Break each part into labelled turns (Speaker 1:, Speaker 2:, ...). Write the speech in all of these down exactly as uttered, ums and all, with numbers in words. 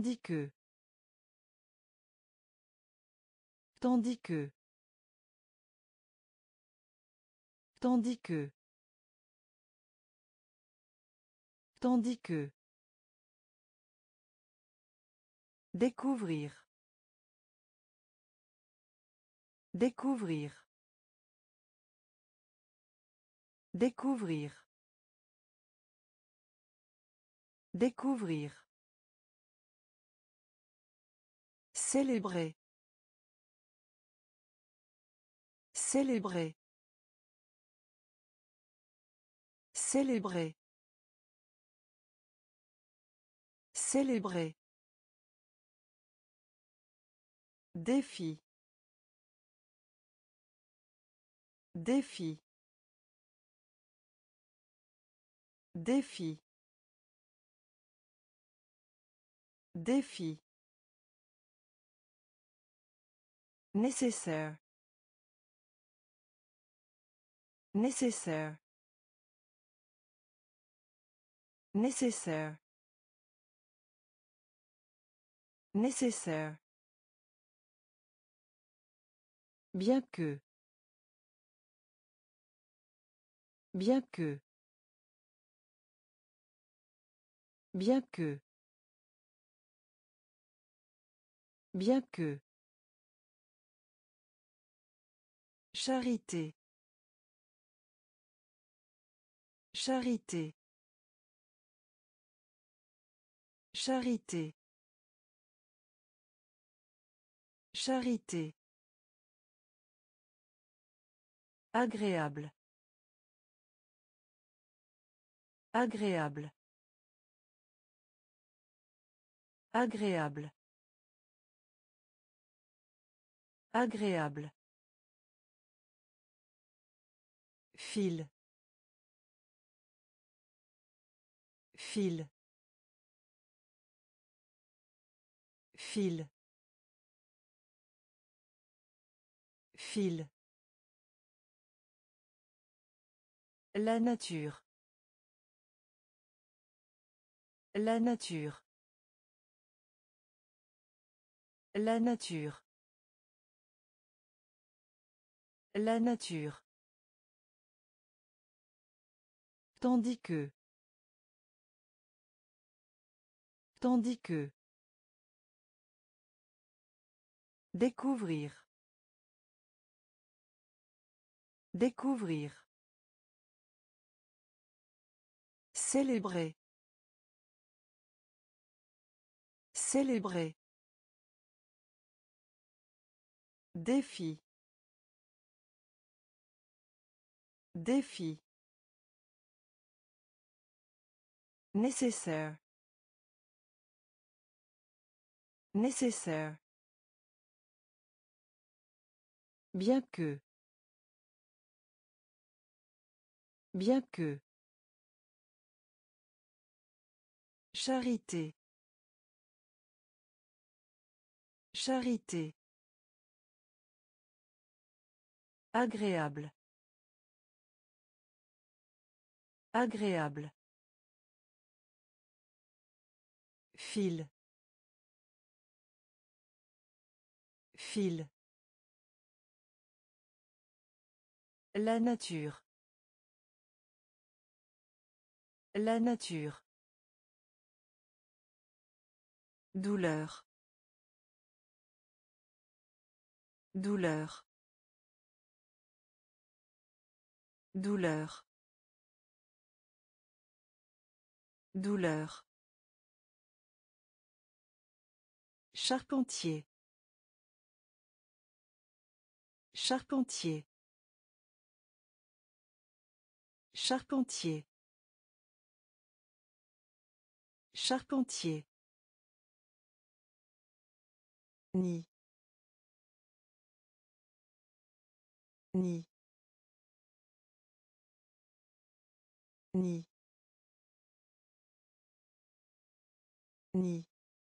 Speaker 1: Tandis que. Tandis que. Tandis que. Tandis que. Découvrir. Découvrir. Découvrir. Découvrir. Célébrer. Célébrer. Célébrer. Célébrer. Défi. Défi. Défi. Défi. Nécessaire. Nécessaire. Nécessaire. Nécessaire. Bien que. Bien que. Bien que. Bien que. Charité. Charité. Charité. Charité. Agréable. Agréable. Agréable. Agréable. Fil. Fil. Fil. Fil. La nature. La nature. La nature. La nature. Tandis que. Tandis que. Découvrir. Découvrir. Célébrer. Célébrer. Défi. Défi. Nécessaire. Nécessaire. Bien que. Bien que. Charité. Charité. Agréable. Agréable. Fil. Fil. La nature. La nature. Douleur. Douleur. Douleur. Douleur. Charpentier. Charpentier. Charpentier. Charpentier. Ni. Ni. Ni. Ni.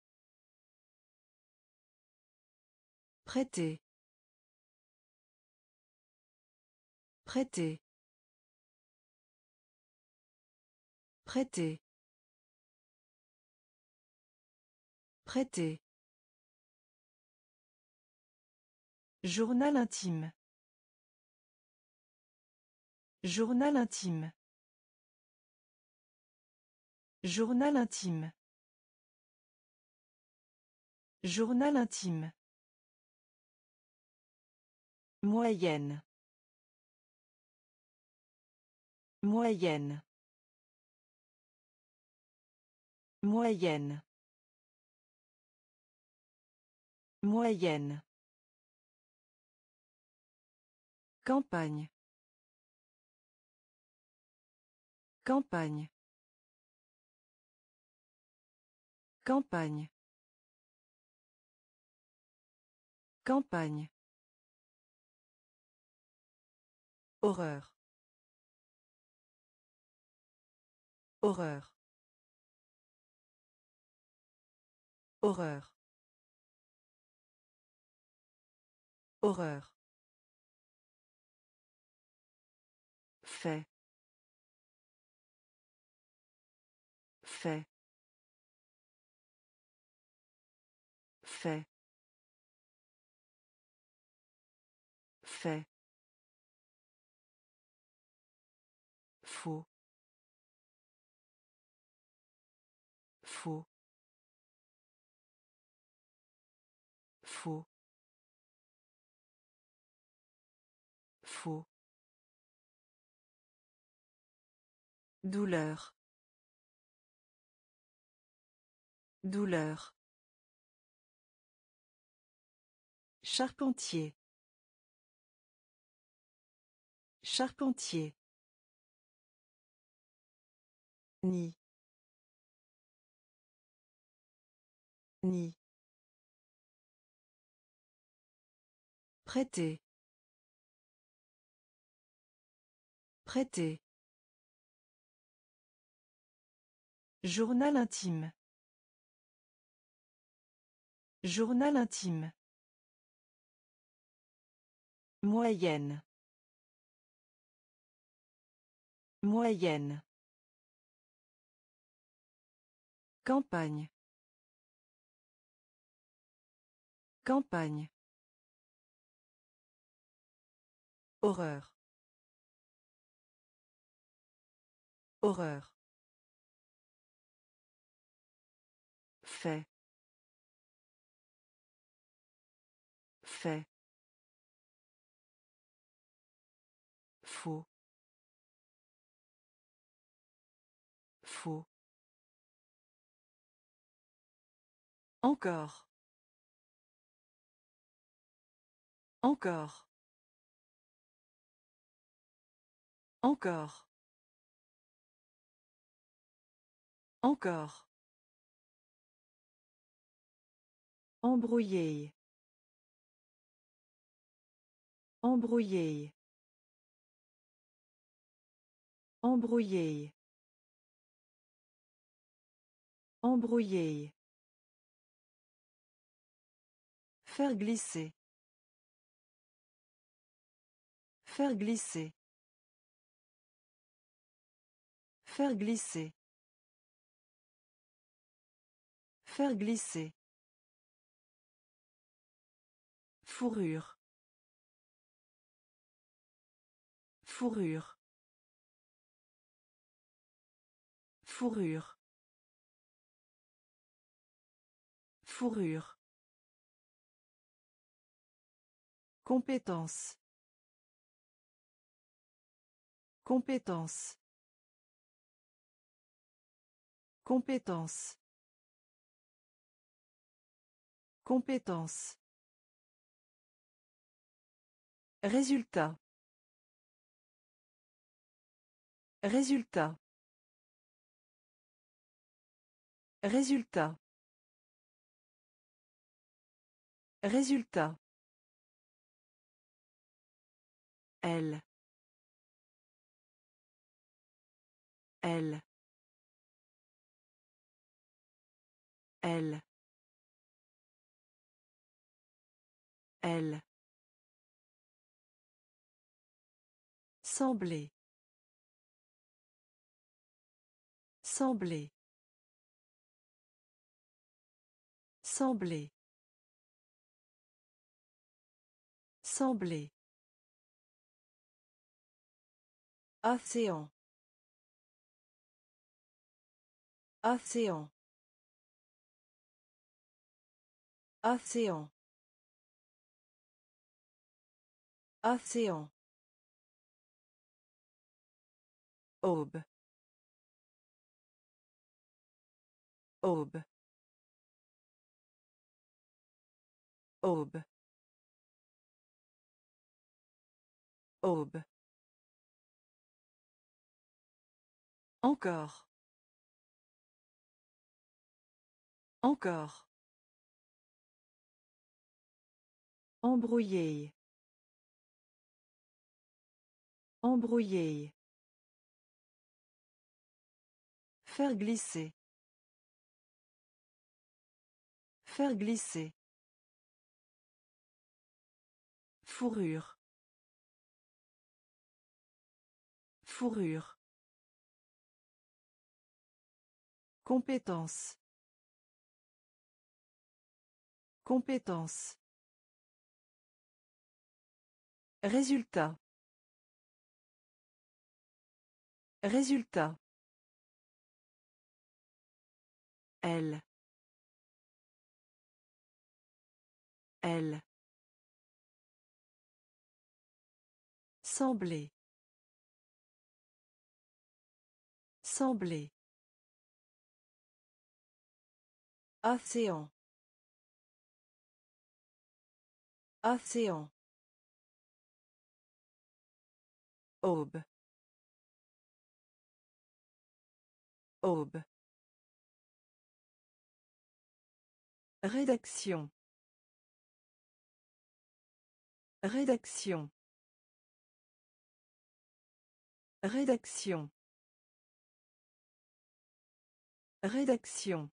Speaker 1: Prêter. Prêter. Prêter. Prêter. Journal intime. Journal intime. Journal intime. Journal intime. Moyenne. Moyenne. Moyenne. Moyenne. Campagne. Campagne. Campagne. Campagne. Horreur. Horreur. Horreur. Horreur. Fait. Fait. Fait. Fait. Faux. Faux. Faux. Faux. Douleur. Douleur. Charpentier. Charpentier. Ni. Ni. Prêter. Prêter. Journal intime. Journal intime. Moyenne. Moyenne. Campagne. Campagne. Horreur. Horreur. Fait. Fait. Faux. Faux. Encore. Encore. Encore. Encore. Embrouiller. Embrouiller. Embrouiller. Embrouiller. Faire glisser. Faire glisser. Faire glisser. Faire glisser. Fourrure. Fourrure. Fourrure. Fourrure. Compétence. Compétence. Compétence. Compétence. Résultat. Résultat. Résultat. Résultat. Elle. Elle. Elle. Elle. Sembler. Sembler. Sembler. Sembler. Océan. Océan. Océan. Océan. Aube. Aube. Aube. Aube. Encore. Encore. Embrouiller. Embrouiller. Faire glisser. Faire glisser. Fourrure. Fourrure. Compétence. Compétence. Résultat. Résultat. Elle. Elle. Sembler. Sembler. Océan. Océan. Aube. Aube. Rédaction. Rédaction. Rédaction. Rédaction.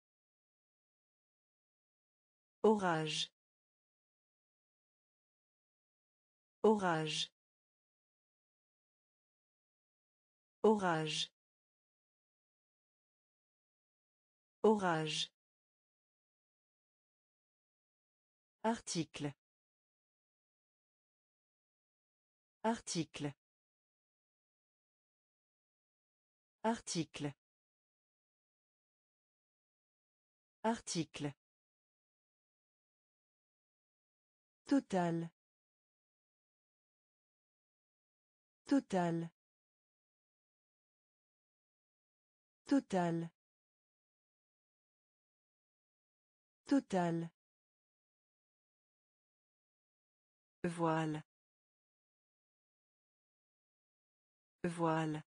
Speaker 1: Orage. Orage. Orage. Orage. Article. Article. Article. Article. Total. Total. Total. Total. Voile. Voile.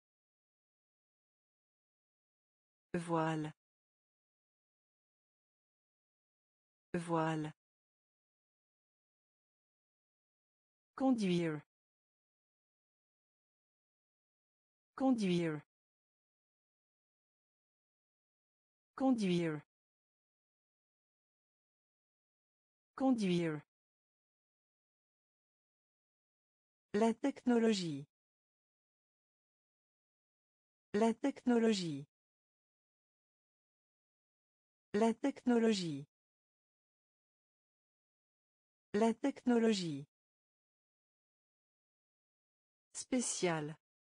Speaker 1: Voile. Voile. Conduire. Conduire. Conduire. Conduire. La technologie. La technologie. La technologie. La technologie. Spécial.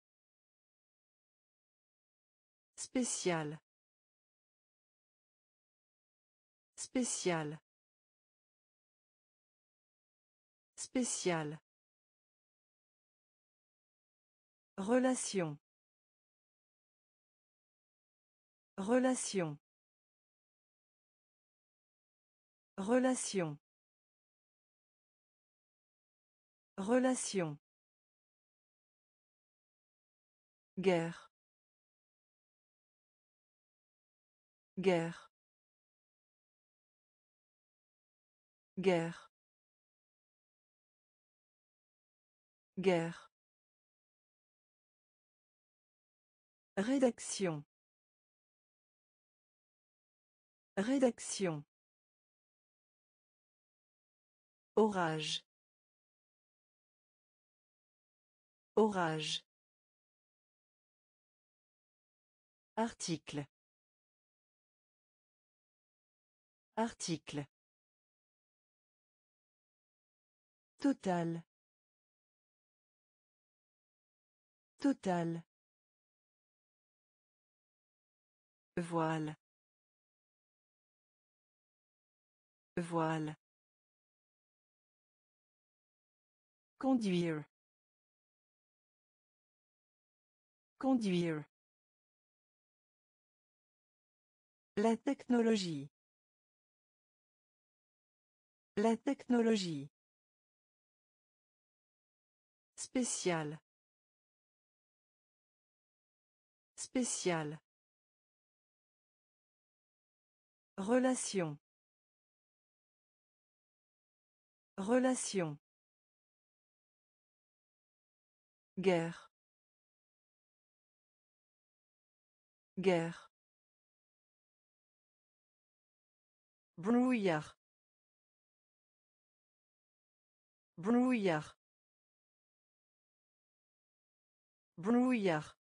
Speaker 1: Spécial. Spécial. Spécial. Relation. Relation. Relation. Relation. Guerre. Guerre. Guerre. Guerre. Rédaction. Rédaction. Orage. Orage. Article. Article. Total. Total. Voile. Voile. Conduire. Conduire. La technologie. La technologie. Spécial. Spécial. Relation. Relation. Guerre. Guerre. Brouillard. Brouillard. Brouillard.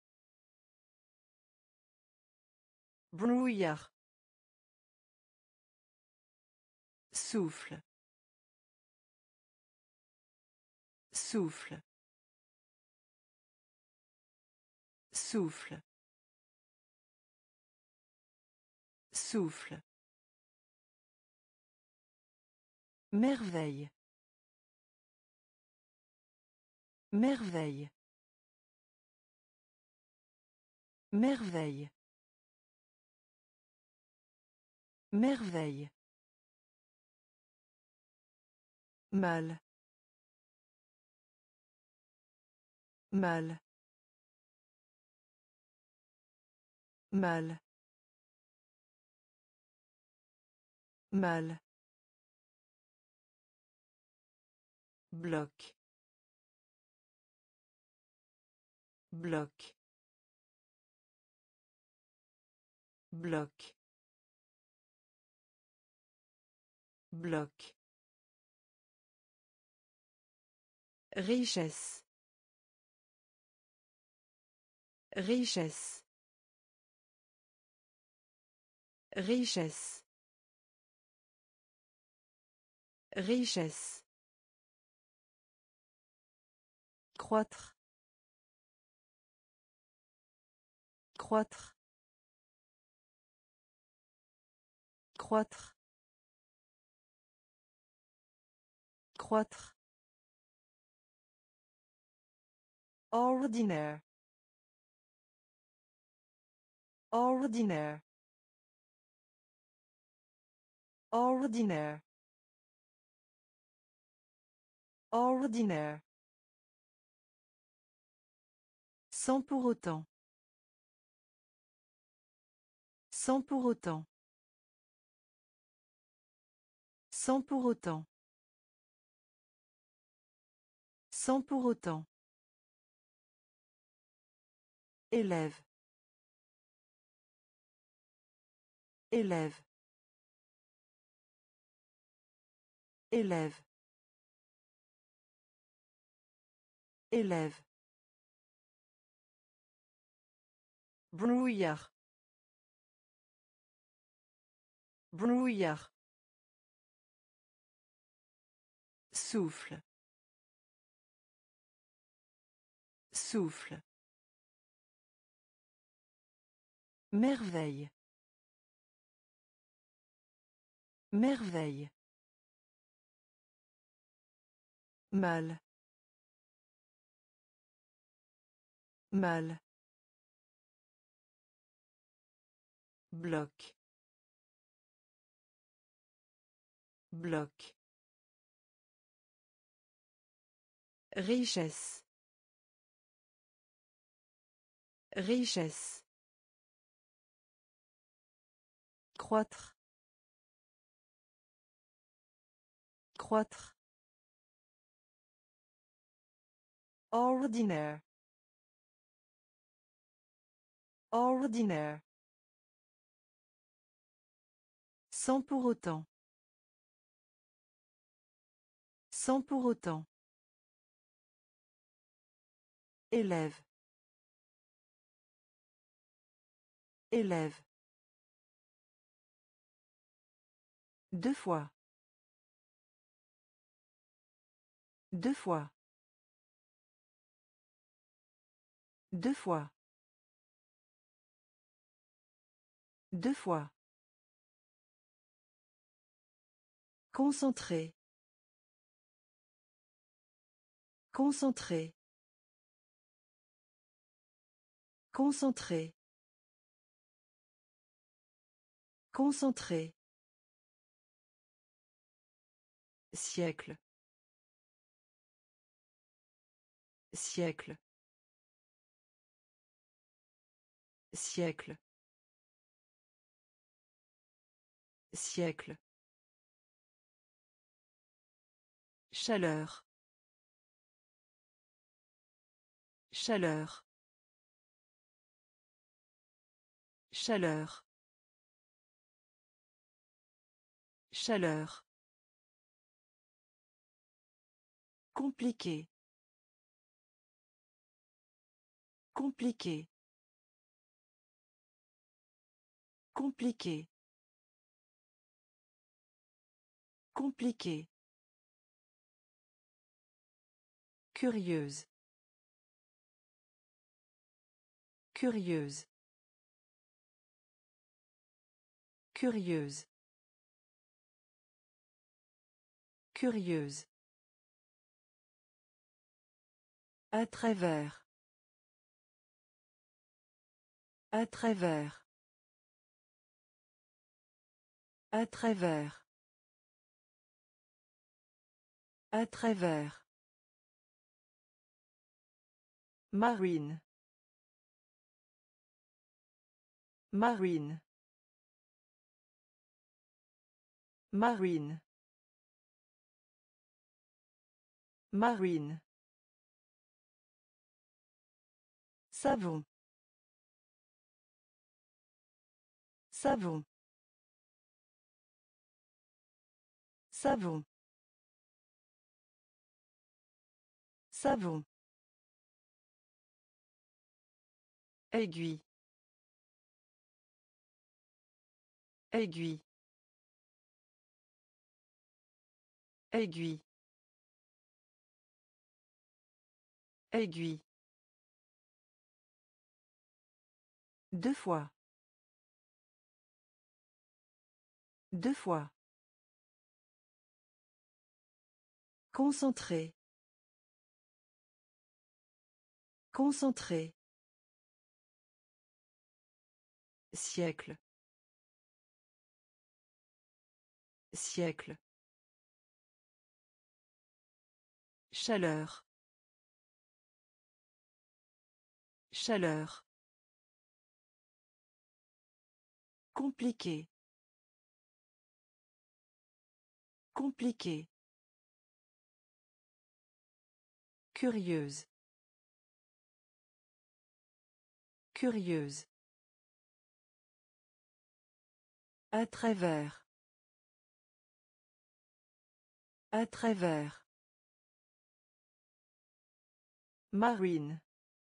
Speaker 1: Brouillard. Souffle. Souffle. Souffle. Souffle. Merveille. Merveille. Merveille. Merveille. Mal. Mal. Mal. Mal. Bloc. Bloc. Bloc. Bloc. Richesse. Richesse. Richesse. Richesse. Croître. Croître. Croître. Croître. Ordinaire. Ordinaire. Ordinaire. Ordinaire. Sans pour autant. Sans pour autant. Sans pour autant. Sans pour autant. Élève. Élève. Élève. Élève. Brouillard. Brouillard. Souffle. Souffle. Merveille. Merveille. Mal. Mal. Bloc. Bloc. Richesse. Richesse. Croître. Croître. Ordinaire. Ordinaire. Sans pour autant. Sans pour autant. Élève. Élève. Deux fois. Deux fois. Deux fois. Deux fois. Concentré. Concentré. Concentré. Concentré. Siècle. Siècle. Siècle. Siècle. Chaleur. Chaleur. Chaleur. Chaleur. Compliqué. Compliqué. Compliqué. Compliqué. Curieuse. Curieuse. Curieuse. Curieuse. À travers. À travers. À travers. À travers. Marine. Marine. Marine. Marine. Savon. Savon. Savon. Savon. Aiguille. Aiguille. Aiguille. Aiguille. Deux fois. Deux fois. Concentré. Concentré. Siècle. Siècle. Chaleur. Chaleur. Compliqué. Compliqué. Curieuse. Curieuse. À travers. À travers. Marine.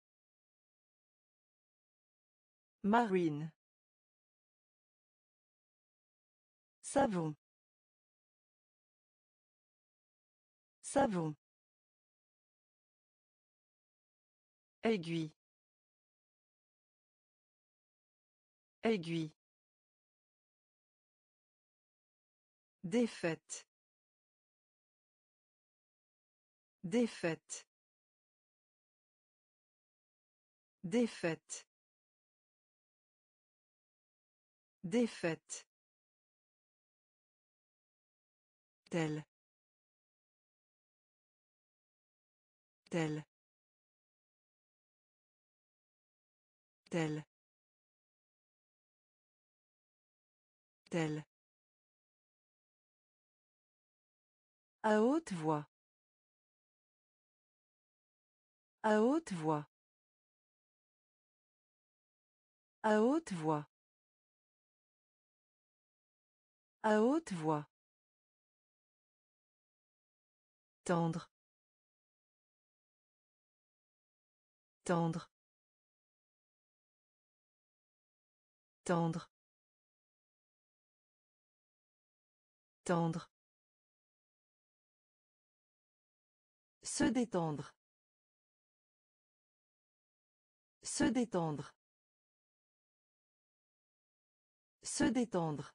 Speaker 1: Marine. Savon. Savon. Aiguille. Aiguille. Défaite. Défaite. Défaite. Défaite. Tel. Tel. Tel. Tel. À haute voix. À haute voix. À haute voix. À haute voix. Tendre. Tendre. Tendre. Tendre. Se détendre. Se détendre. Se détendre.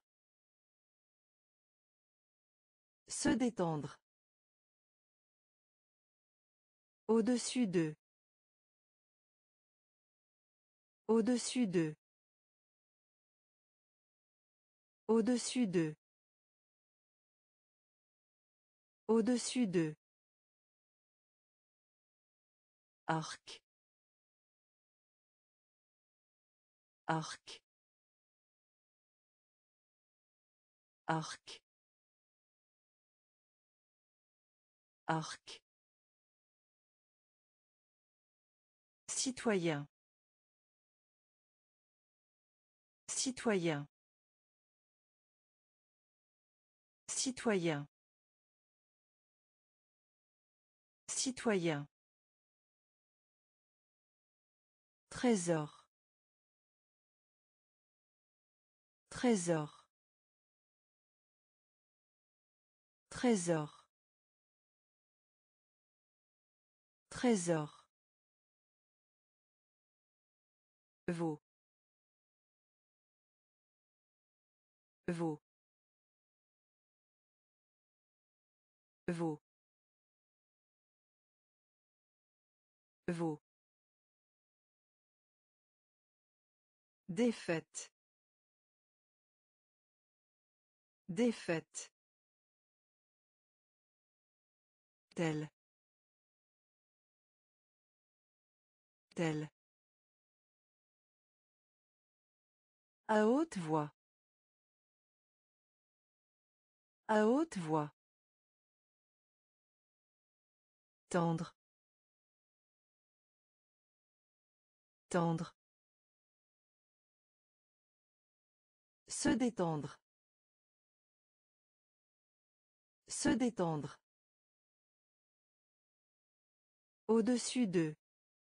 Speaker 1: Se détendre. Au-dessus d'eux. Au-dessus d'eux. Au-dessus d'eux. Au-dessus d'eux. Arc. Arc. Arc. Arc. Citoyen. Citoyen. Citoyen. Citoyen. Trésor. Trésor. Trésor. Trésor. Veau. Veau. Veau. Veau. Défaite. Défaite. Tel. Tel. À haute voix. À haute voix. Tendre. Tendre. Se détendre. Se détendre. Au-dessus d'eux.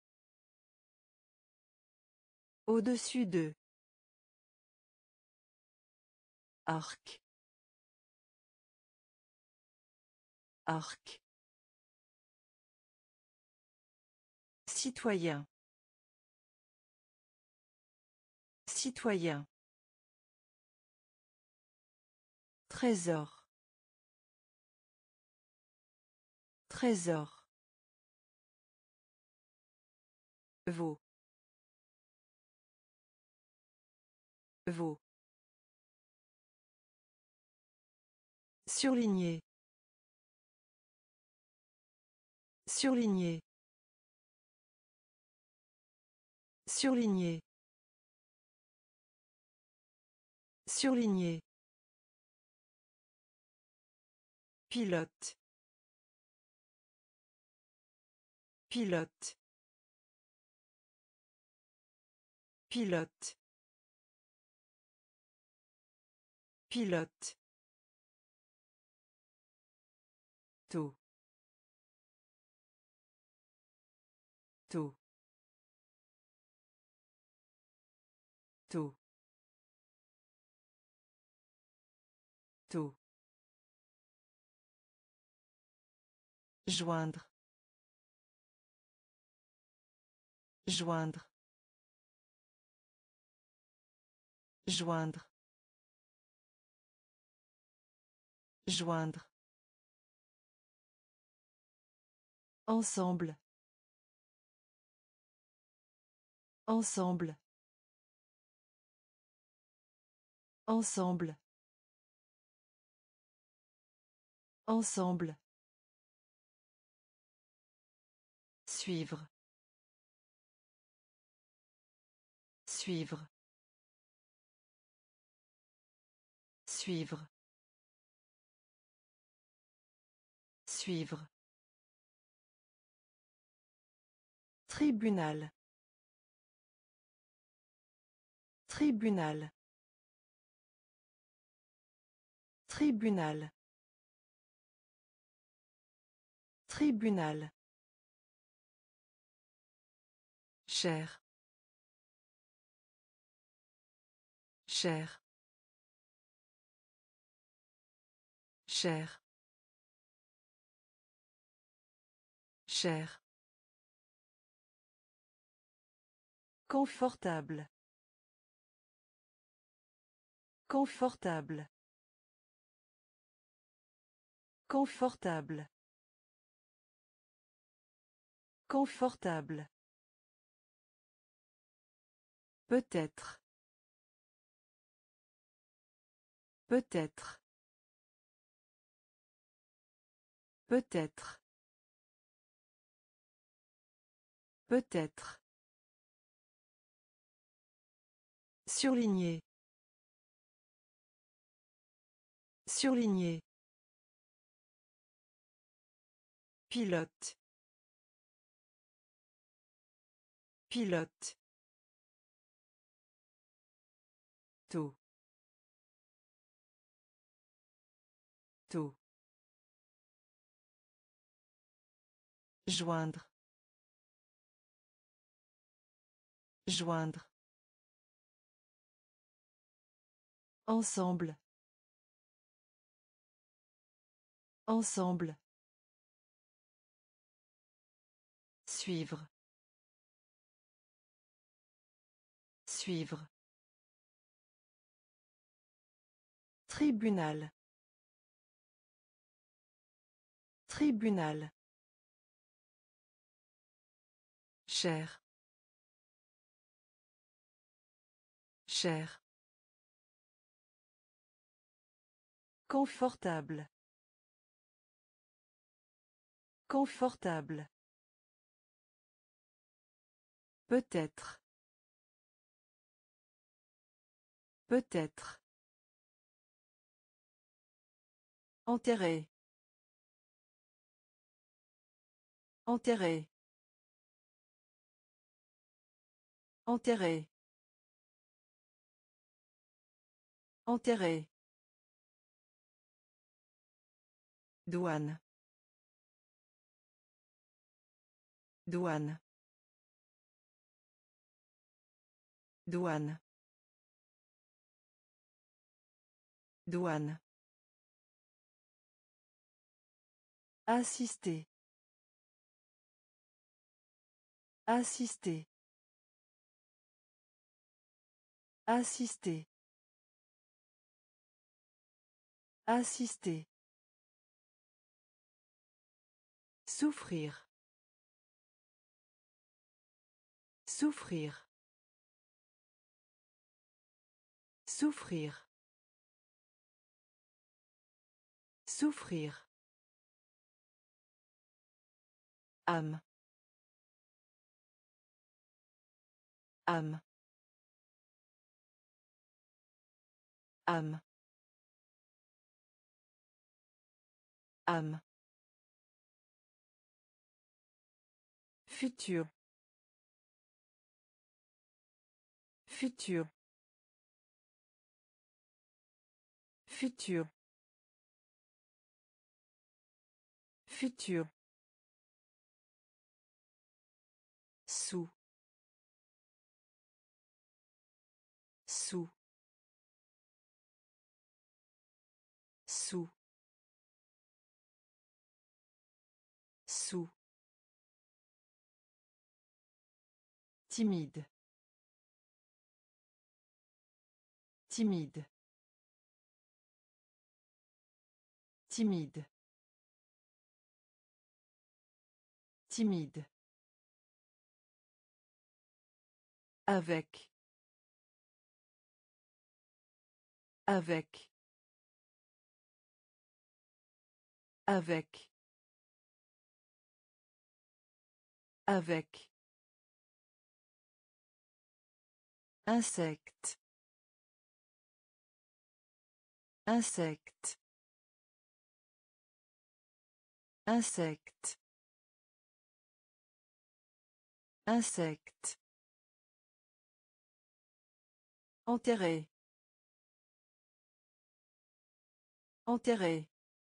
Speaker 1: Au-dessus d'eux. Arc. Arc. Citoyen. Citoyen. Trésor. Trésor. Veau. Veau. Surligné. Surligné. Surligné. Surligné. Pilote. Pilote. Pilote. Pilote. Tôt. Tôt. Tôt. Tôt. Joindre. Joindre. Joindre. Joindre. Ensemble. Ensemble. Ensemble. Ensemble. Suivre. Suivre. Suivre. Suivre. Tribunal. Tribunal. Tribunal. Tribunal. Cher. Cher. Cher. Cher. Confortable. Confortable. Confortable. Confortable. Peut-être. Peut-être. Peut-être. Peut-être. Surligné. Surligné. Pilote. Pilote. Taux. Taux. Joindre. Joindre. Ensemble. Ensemble. Suivre. Suivre. Tribunal. Tribunal. Cher. Cher. Confortable. Confortable. Peut-être. Peut-être. Enterré. Enterré. Enterré. Enterré. Douane. Douane. Douane. Douane. Assister. Assister. Assister. Assister. Souffrir. Souffrir. Souffrir. Souffrir. Âme. Âme. Âme. Âme. Futur. Futur. Futur. Futur. Sous. Sous. Sous. Sous. Timide. Timide. Timide. Timide. Avec. Avec. Avec. Avec. Insecte. Insecte. Insecte. Insecte. Enterré. Enterré.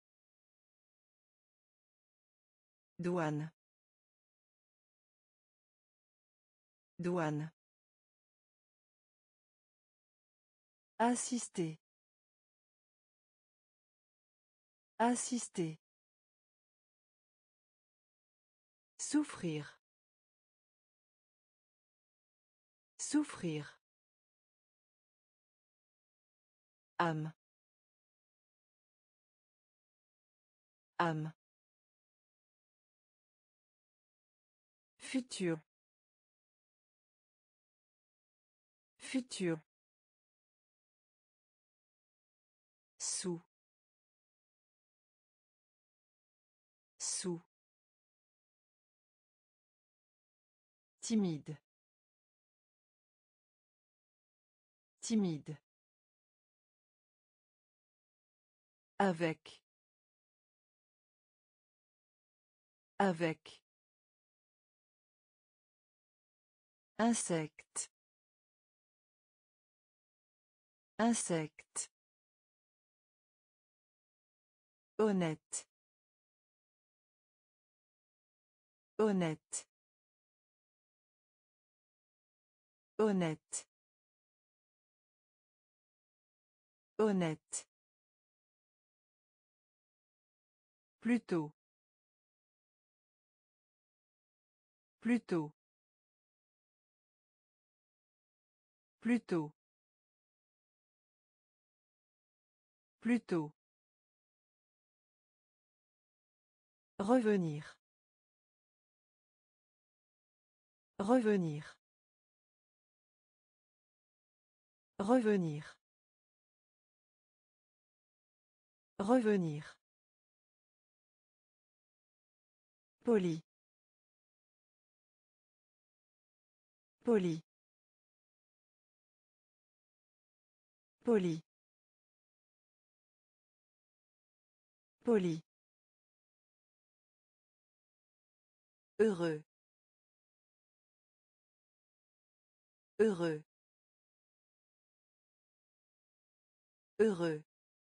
Speaker 1: Douane. Douane. Assister. Assister. Souffrir. Souffrir. Âme. Âme. Futur. Futur. Sous. Sous. Timide. Timide. Avec. Avec. Insecte. Insecte. Honnête. Honnête. Honnête. Honnête. Plutôt. Plutôt. Plutôt. Plutôt. Revenir. Revenir. Revenir. Revenir. Poli. Poli. Poli. Poli. Heureux. Heureux. Heureux.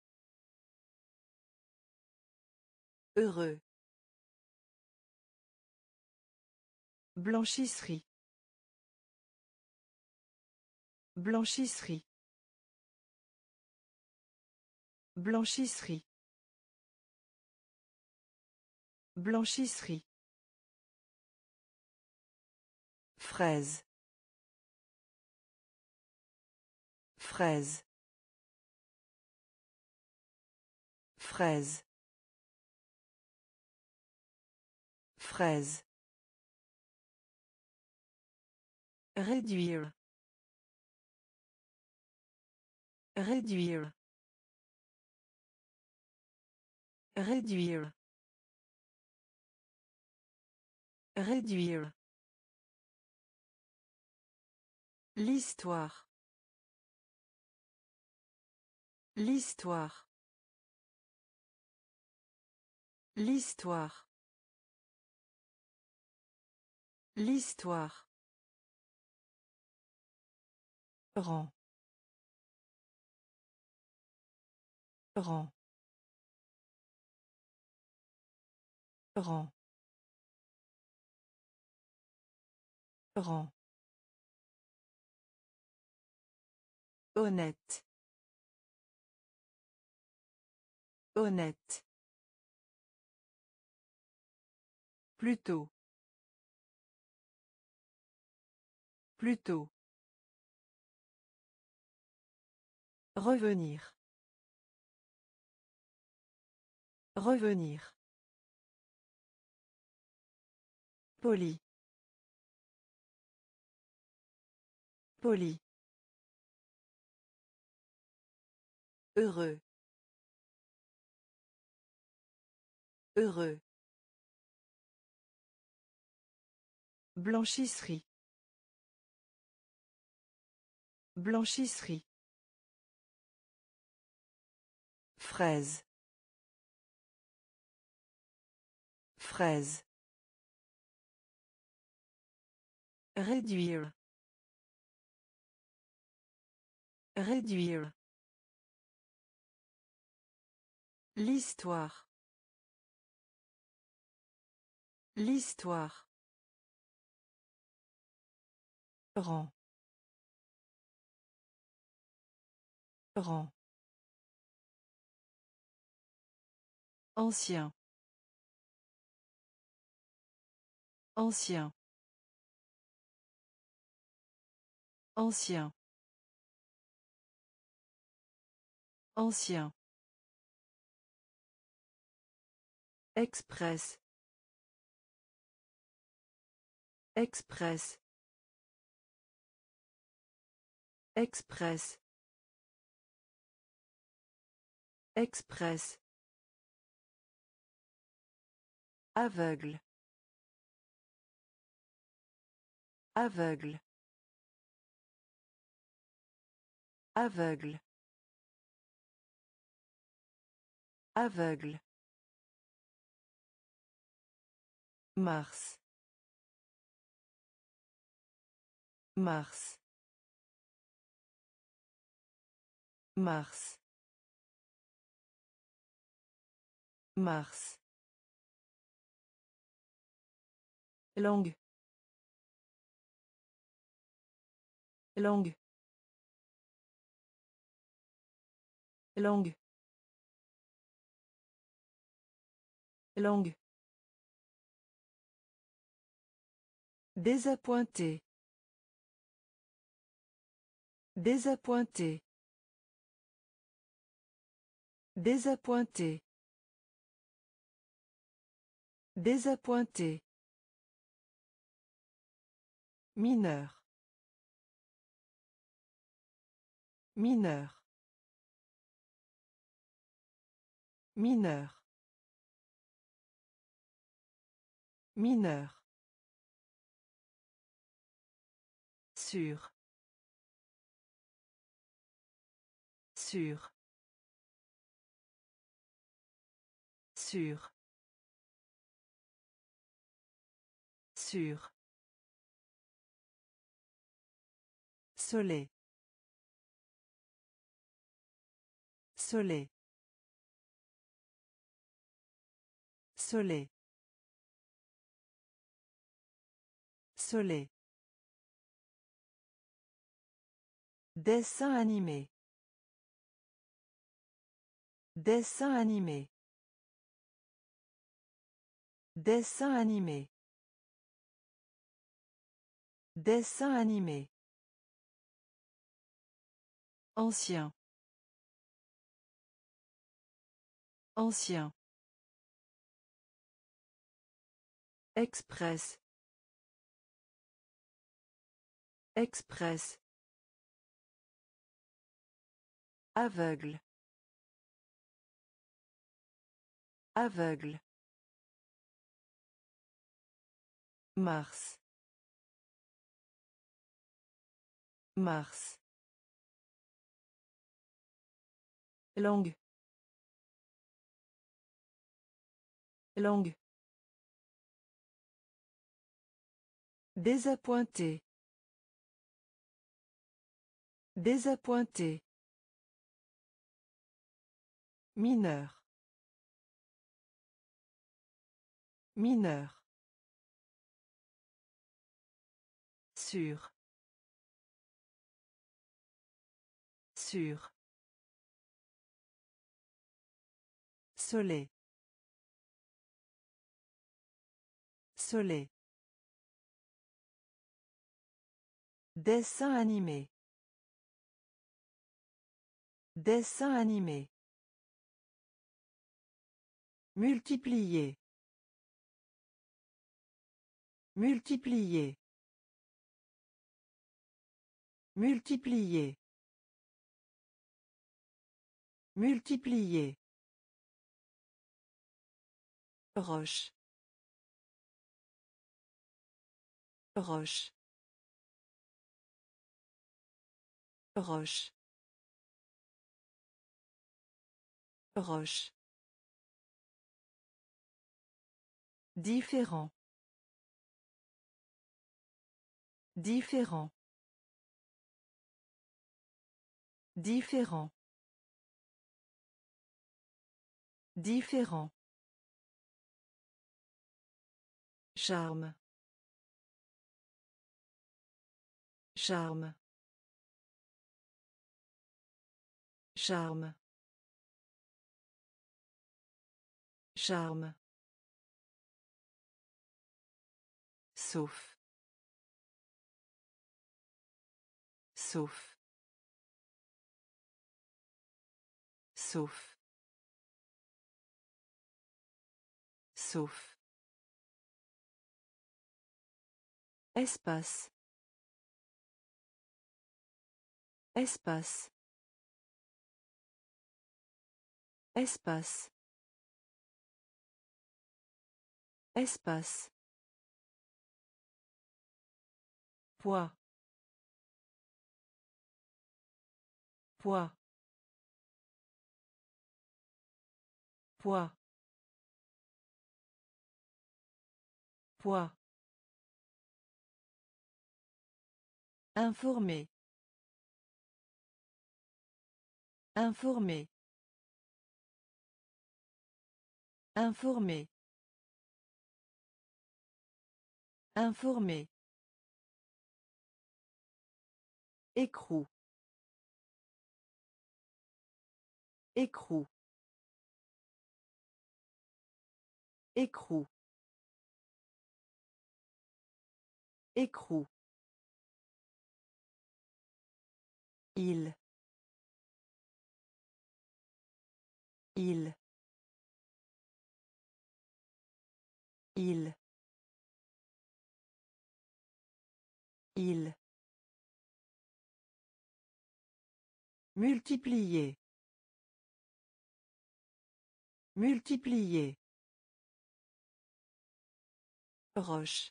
Speaker 1: Heureux. Blanchisserie. Blanchisserie. Blanchisserie. Blanchisserie. Fraise. Fraise. Fraise. Fraise. Réduire. Réduire. Réduire. Réduire. L'histoire. L'histoire. L'histoire. L'histoire. Rang. Rang. Rang. Rang. Honnête. Honnête. Plutôt. Plutôt. Revenir. Revenir. Poli. Poli. Heureux. Heureux. Blanchisserie. Blanchisserie. Fraise. Fraise. Réduire. Réduire. L'histoire. L'histoire. Rang. Rang. Ancien. Ancien. Ancien. Ancien. Express. Express. Express. Express. Aveugle. Aveugle. Aveugle. Aveugle. Mars. Mars. Mars. Mars. Langue. Langue. Langue. Langue. Désappointé. Désappointé. Désappointé. Désappointé. Mineur. Mineur. Mineur. Mineur. Sûr. Sûr. Sûr. Sûr. Soleil. Soleil. Soleil. Soleil. Dessin animé. Dessin animé. Dessin animé. Dessin animé. Ancien. Ancien. Express. Express. Aveugle. Aveugle. Mars. Mars. Langue. Langue. Désappointé. Désappointé. Mineur. Mineur. Sûr. Sûr. Soleil. Soleil. Dessin animé. Dessin animé. Multiplier. Multiplier. Multiplier. Multiplier. Roche. Roche. Roche. Roche. Différent. Différent. Différent. Différent. Charme. Charme. Charme. Charme. Sauf. Sauf. Sauf. Sauf. Espace. Espace. Espace. Espace. Poids. Poids. Poids. Poids. Informer. Informer. Informer. Informer. Écrou. Écrou. Écrou. Écrou. Il. Il. Il. Il. Multiplier. Multiplier. Roche.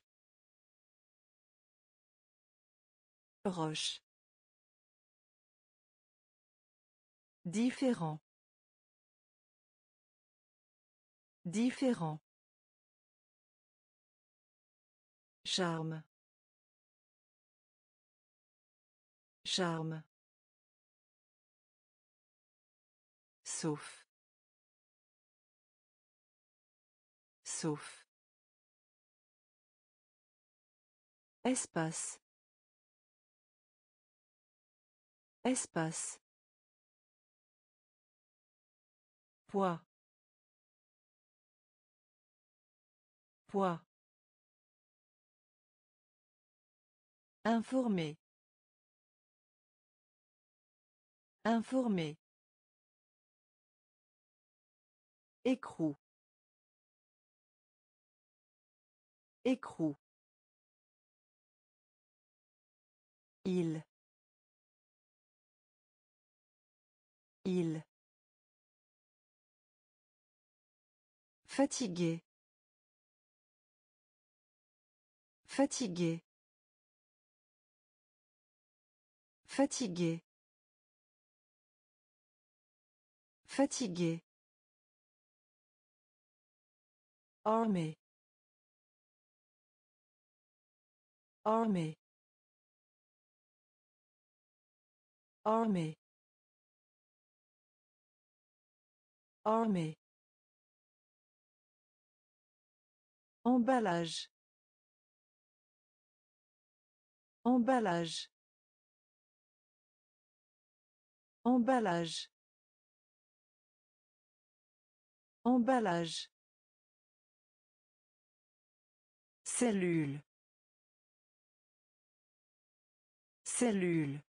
Speaker 1: Roche. Différent. Différent. Charme. Charme. Sauf. Sauf. Espace. Espace. Poids. Poids. Informer. Informer. Écrou. Écrou. Il. Il. Fatigué. Fatigué. Fatigué. Fatigué. Armée. Armée. Armée. Armée. Emballage. Emballage. Emballage. Emballage. Cellule. Cellule.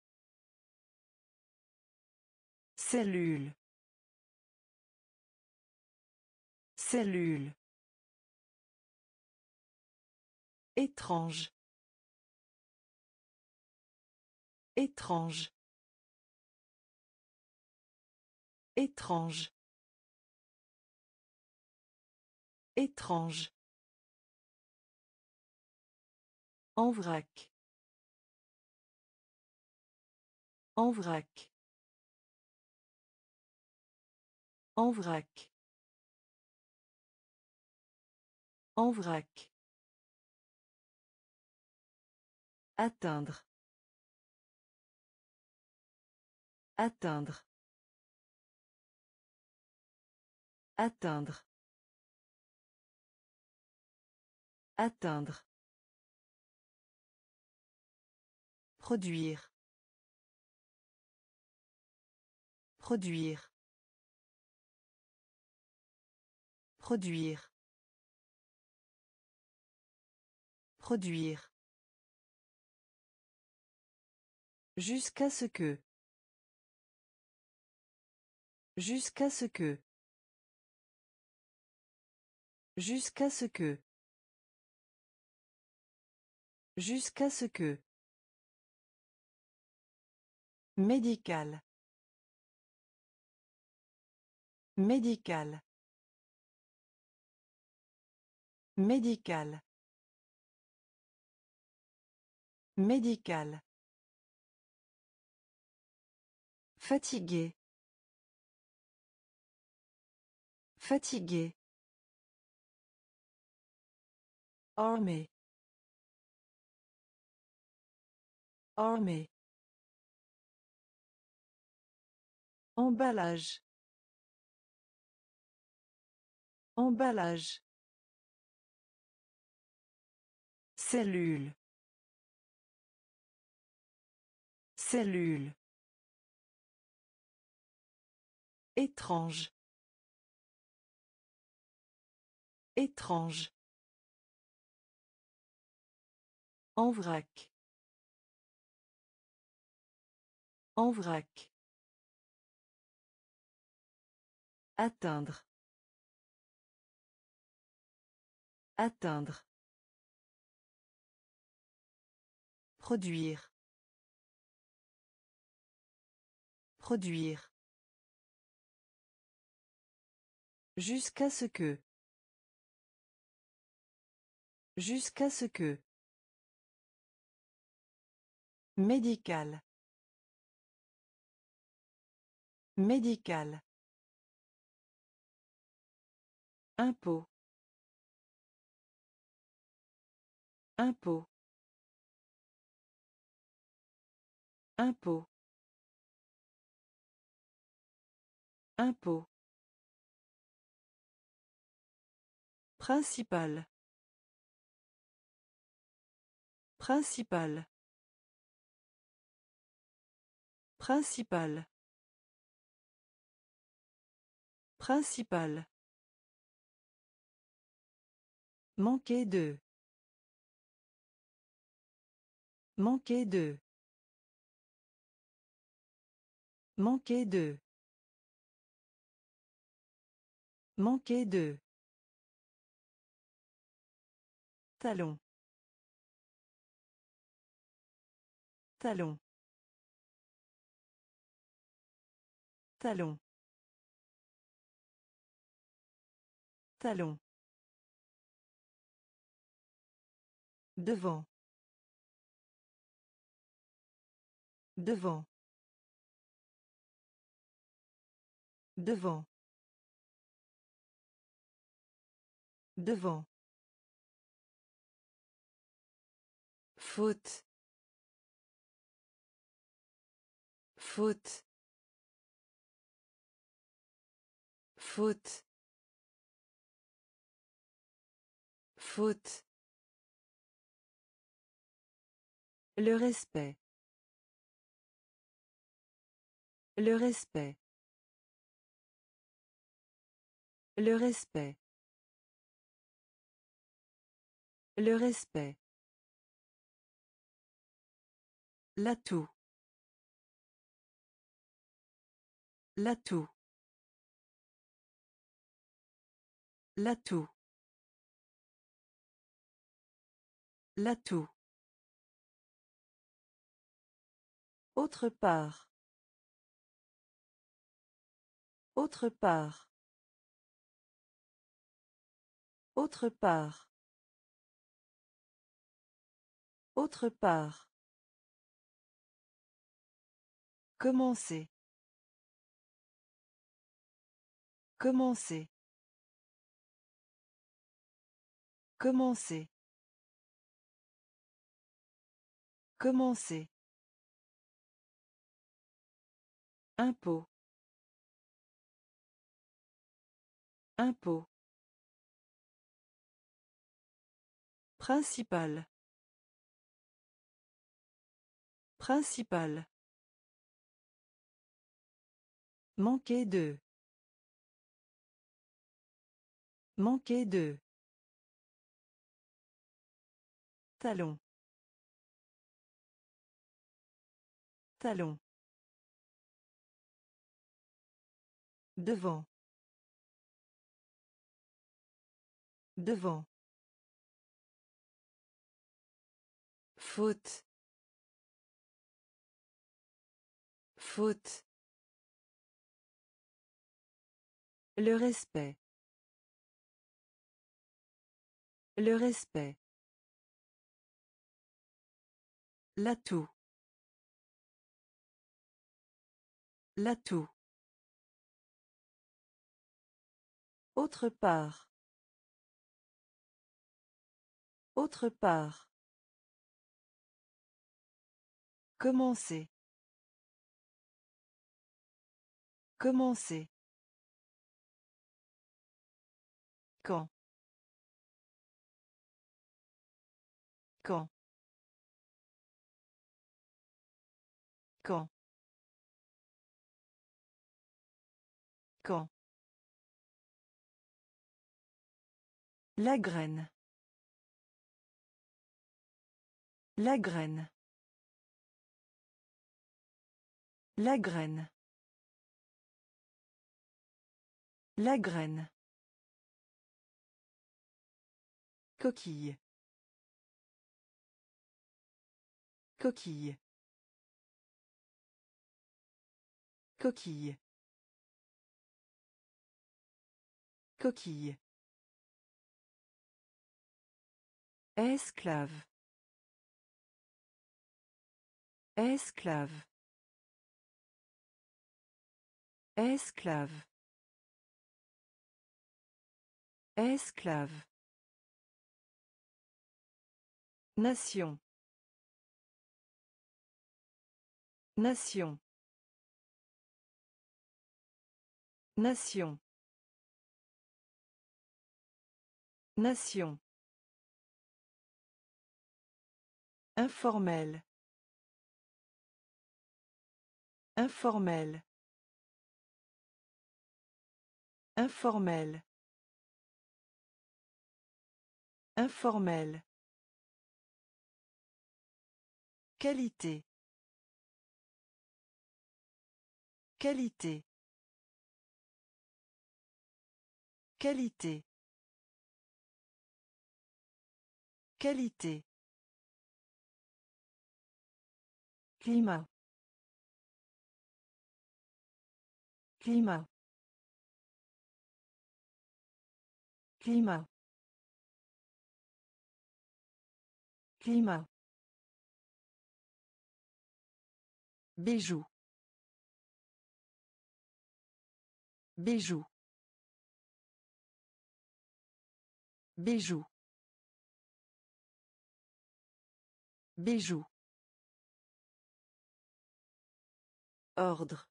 Speaker 1: Cellule. Cellule. Étrange. Étrange. Étrange. Étrange. En vrac. En vrac. En vrac. En vrac. Atteindre. Atteindre. Atteindre. Atteindre. Produire. Produire. Produire. Produire. Jusqu'à ce que. Jusqu'à ce que. Jusqu'à ce que. Jusqu'à ce que. Médical. Médical. Médical. Médical. Fatigué. Fatigué. Armée. Armée. Emballage. Emballage. Cellule. Cellule. Étrange. Étrange. En vrac. En vrac. Atteindre. Atteindre. Produire. Produire. Jusqu'à ce que. Jusqu'à ce que. Médical. Médical. Impôt. Impôt. Impôt. Impôt. Principal. Principal. Principal. Principal. Manquer de. Manquer de. Manquer de. Manquer de. Talon. Talon. Talon. Talon. Devant. Devant. Devant. Devant. Faute. Faute. Faute. Faute. Le respect. Le respect. Le respect. Le respect. L'atout. L'atout. L'atout. L'atout. Autre part. Autre part. Autre part. Autre part. Commencer. Commencer. Commencer. Commencer. Impôt. Impôt. Principal. Principal. Manquer de. Manquer de. Talon. Talon. Devant. Devant. Faute. Faute. Le respect. Le respect. L'atout. L'atout. Autre part. Autre part. Commencer. Commencer. Quand. Quand. Quand. Quand. La graine. La graine. La graine. La graine. Coquille. Coquille. Coquille. Coquille. Esclave. Esclave. Esclave. Esclave. Nation. Nation. Nation. Nation. Informel. Informel. Informel. Informel. Qualité. Qualité. Qualité. Qualité. Climat. Climat. Climat. Climat. Bijou. Bijou. Bijou. Bijou. Ordre.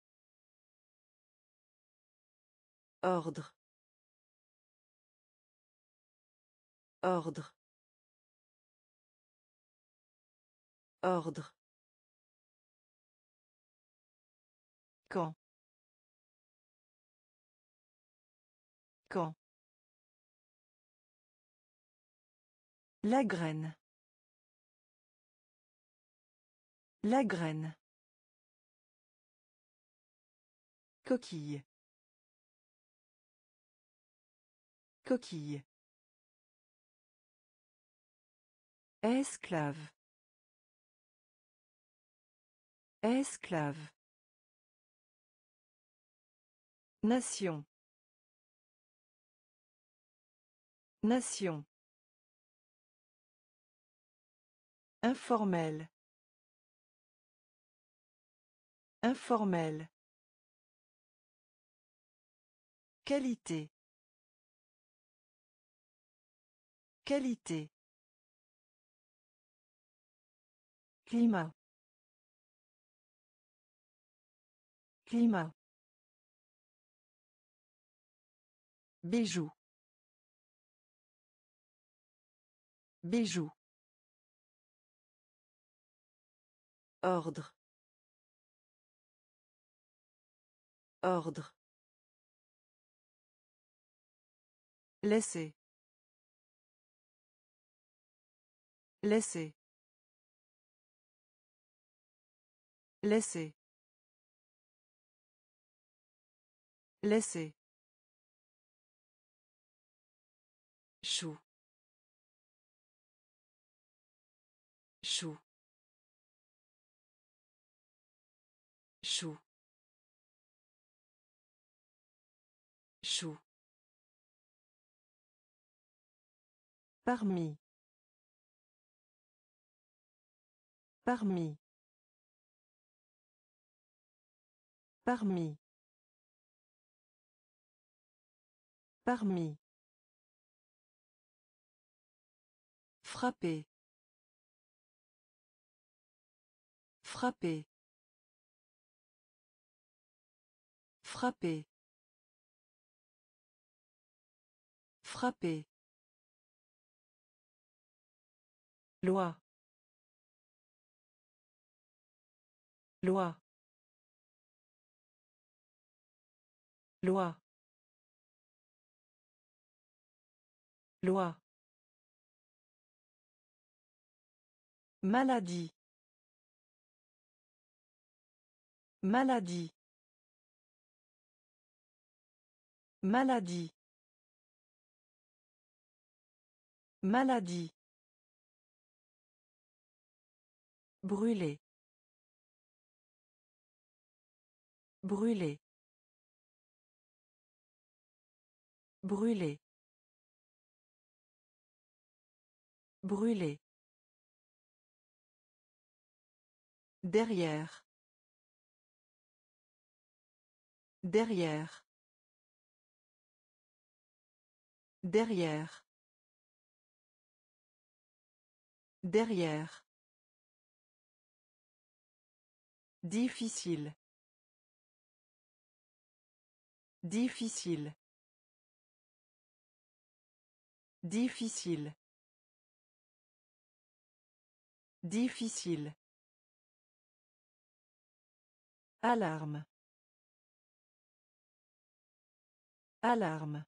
Speaker 1: Ordre. Ordre. Ordre. Quand. Quand. La graine. La graine. Coquille. Coquille. Esclave. Esclave. Nation. Nation. Informel. Informel. Qualité. Qualité. Climat. Climat. Bijou. Bijou. Ordre. Ordre. Laisser. Laisser. Laisser. Laisser. Chou. Chou. Chou. Chou. Parmi. Parmi. Parmi. Parmi. Frapper. Frapper. Frapper. Frapper. Loi. Loi. Loi. Loi. Maladie. Maladie. Maladie. Maladie. Brûler. Brûler. Brûler. Brûler. Derrière. Derrière. Derrière. Derrière. Difficile. Difficile. Difficile. Difficile. Alarme. Alarme.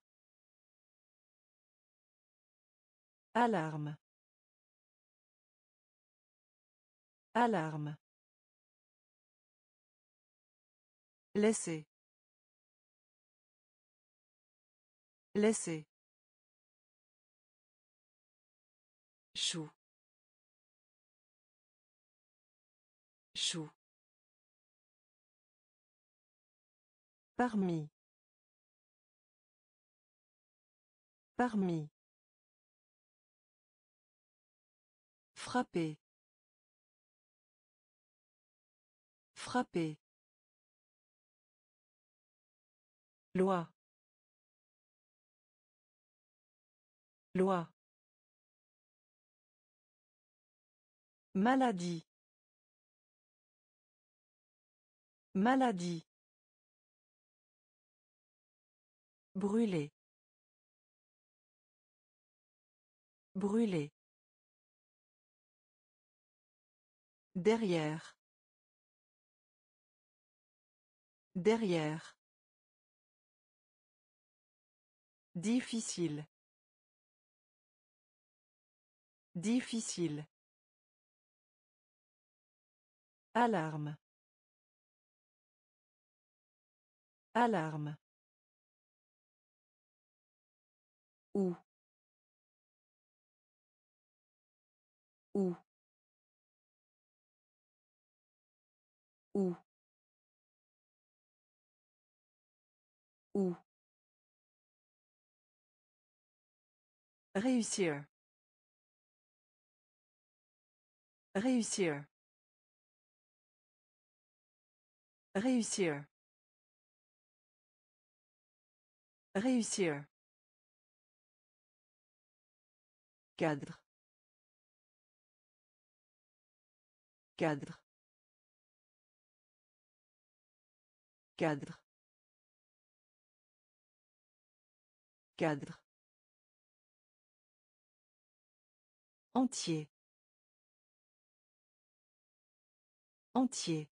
Speaker 1: Alarme. Alarme. Laisser. Laisser. Chou. Chou. Parmi. Parmi. Frapper. Frapper. Loi. Loi. Maladie. Maladie. Brûler. Brûler. Derrière. Derrière. Difficile. Difficile. Alarme. Alarme. Où. Où. Où. Où. Réussir. Réussir. Réussir. Réussir. Cadre. Cadre. Cadre. Cadre. Entier. Entier.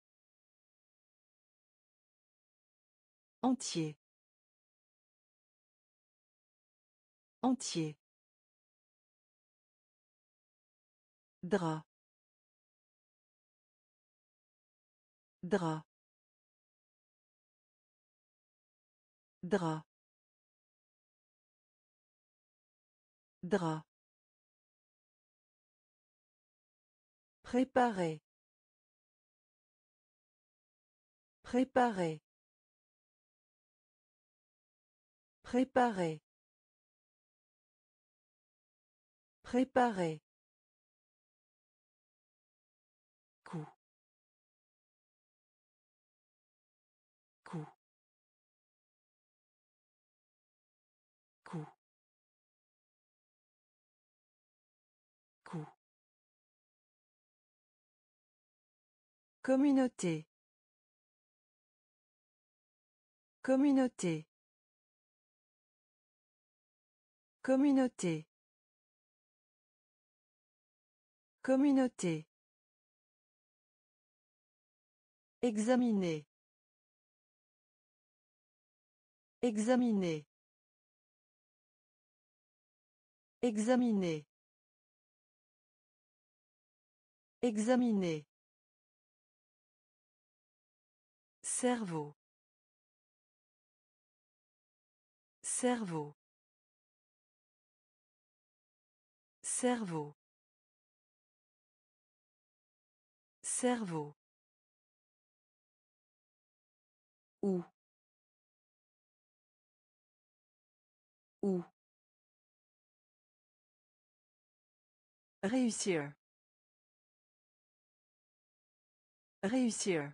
Speaker 1: Entier. Entier. Drap. Drap. Drap. Drap. Préparer. Préparer. Préparer. Préparer. Coup. Coup. Coup. Coup. Communauté. Communauté. Communauté. Communauté. Examiner. Examiner. Examiner. Examiner. Cerveau. Cerveau. Cerveau. Cerveau. Où. Où. Réussir. Réussir.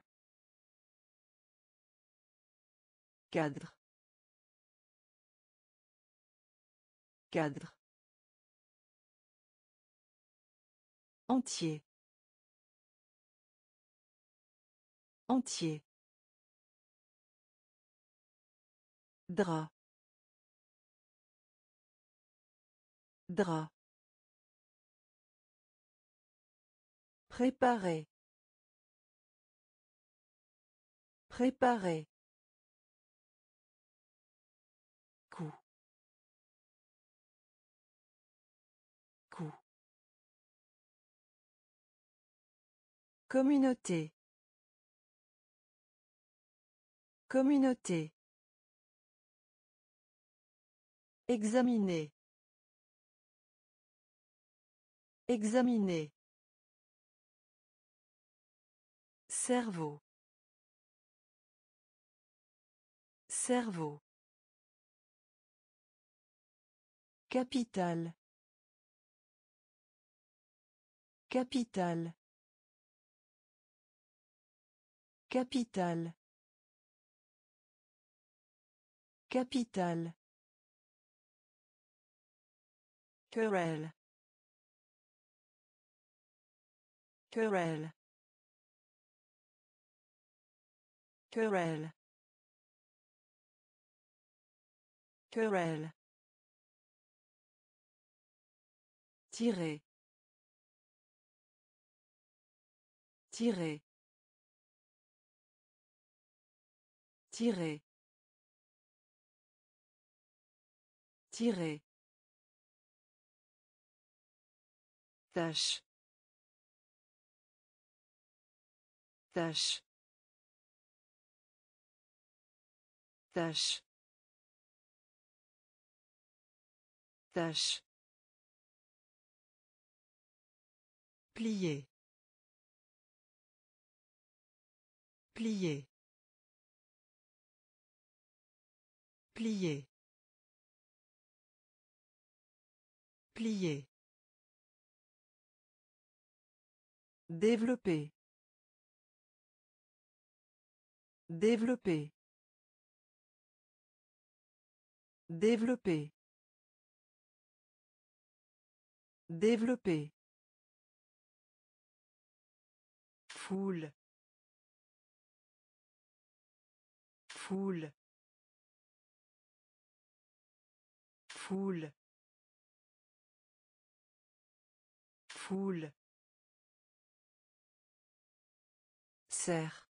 Speaker 1: Cadre. Cadre. Entier. Entier. Drap. Drap. Préparer. Préparer. Coup. Coup. Communauté. Communauté. Examiner. Examiner. Cerveau. Cerveau. Capitale. Capitale. Capitale. Capitale. Querelle. Querelle. Querelle. Querelle. Tirer. Tirer. Tirer. Tirer. Tâche. Tâche. Tâche. Tâche. Plier. Plier. Plier. Plier. Développer. Développer. Développer. Développer. Foule. Foule. Foule. Foule. Serre.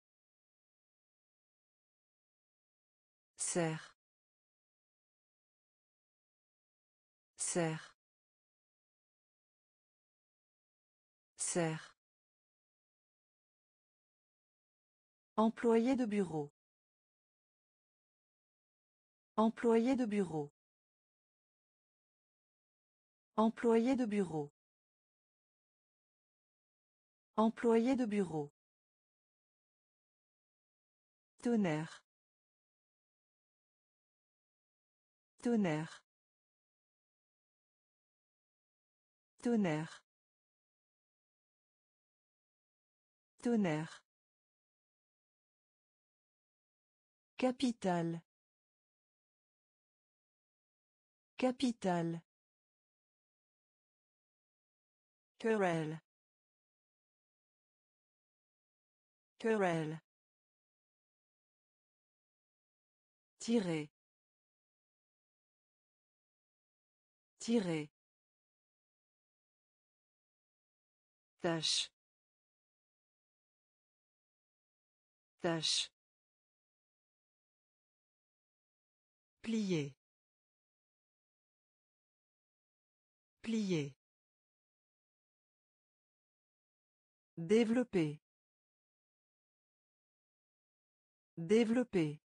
Speaker 1: Serre. Serre. Serre.
Speaker 2: Employé de bureau. Employé de bureau. Employé de bureau. Employé de bureau.
Speaker 1: Tonnerre. Tonnerre. Tonnerre. Tonnerre.
Speaker 2: Capitale. Capitale.
Speaker 1: Querelle. Querelle. Tirer. Tirer. Tâche. Tâche. Plier. Plier. Développer. Développer.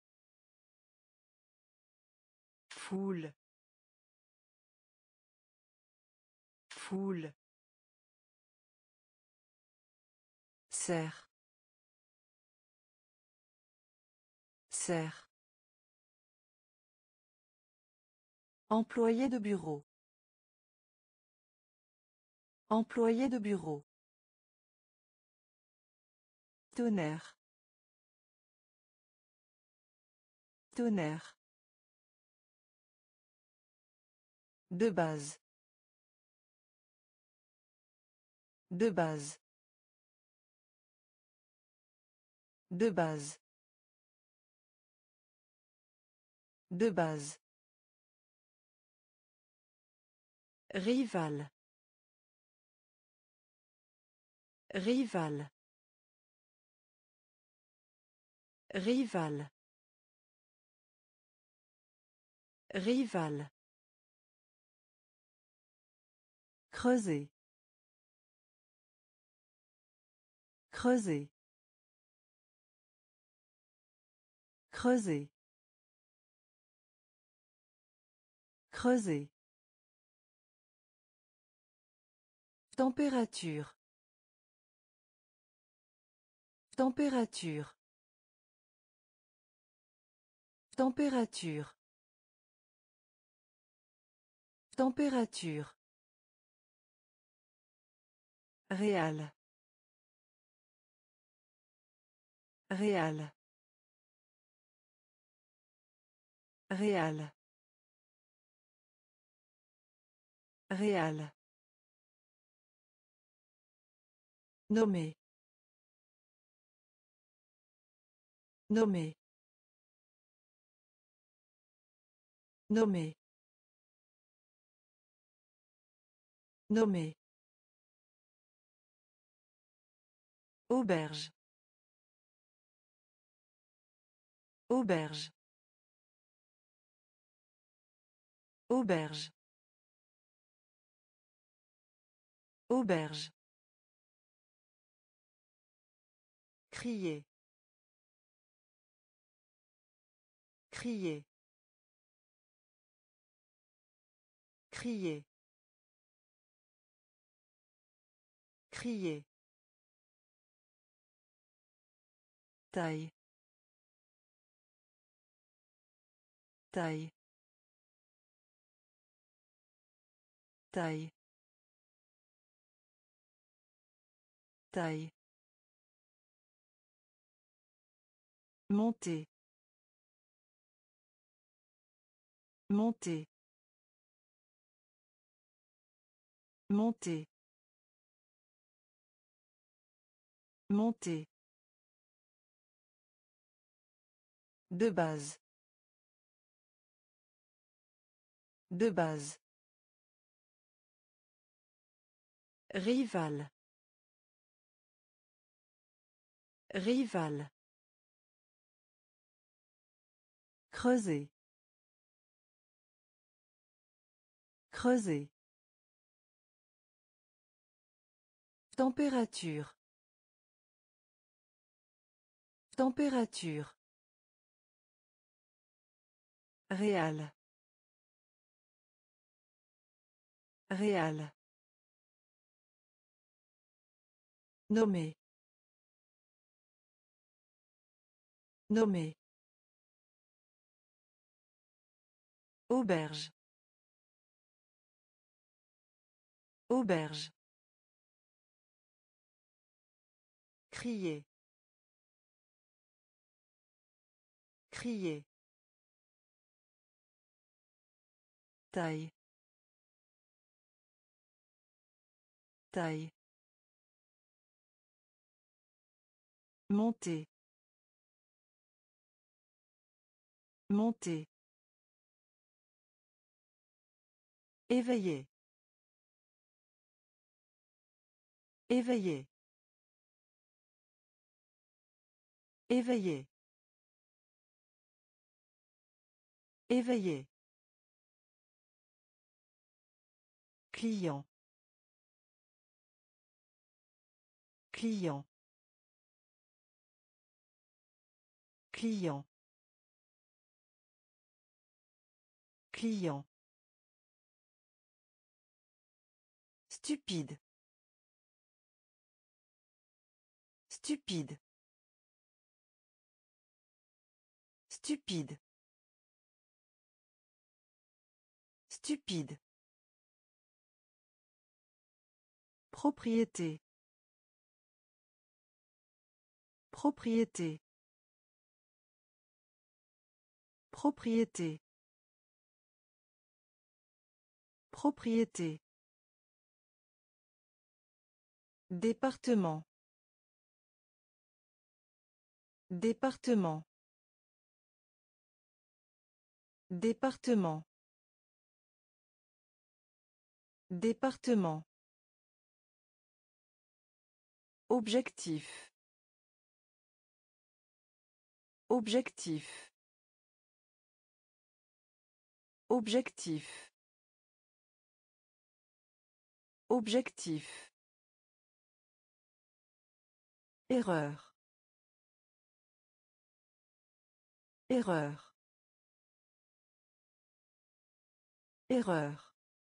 Speaker 1: Foule. Foule. Serre. Serre.
Speaker 2: Employé de bureau. Employé de bureau.
Speaker 1: Tonnerre. Tonnerre. De base. De base. De base. De base. Rival. Rival. Rival. Rival. Creuser. Creuser. Creuser. Creuser. Température. Température. Température. Température. Réal. Réal. Réal. Réal. Nommé. Nommé. Nommé. Nommé. Auberge. Auberge. Auberge. Auberge. Crier. Crier. Crier. Crier. Taille. Taille. Taille. Taille. Monter. Monter. Monter. Monter. De base. De base. Rival. Rival. Creuser. Creuser. Température. Température. Réal. Réal. Nommer. Nommer. Auberge. Auberge. Crier. Crier. Taille. Taille. Monter. Monter. Éveiller. Éveiller. Éveiller. Éveiller. Client. Client. Client. Client. Stupide. Stupide. Stupide. Stupide. Propriété. Propriété. Propriété. Propriété. Département. Département. Département. Département. Objectif. Objectif. Objectif. Objectif. Erreur. Erreur. Erreur.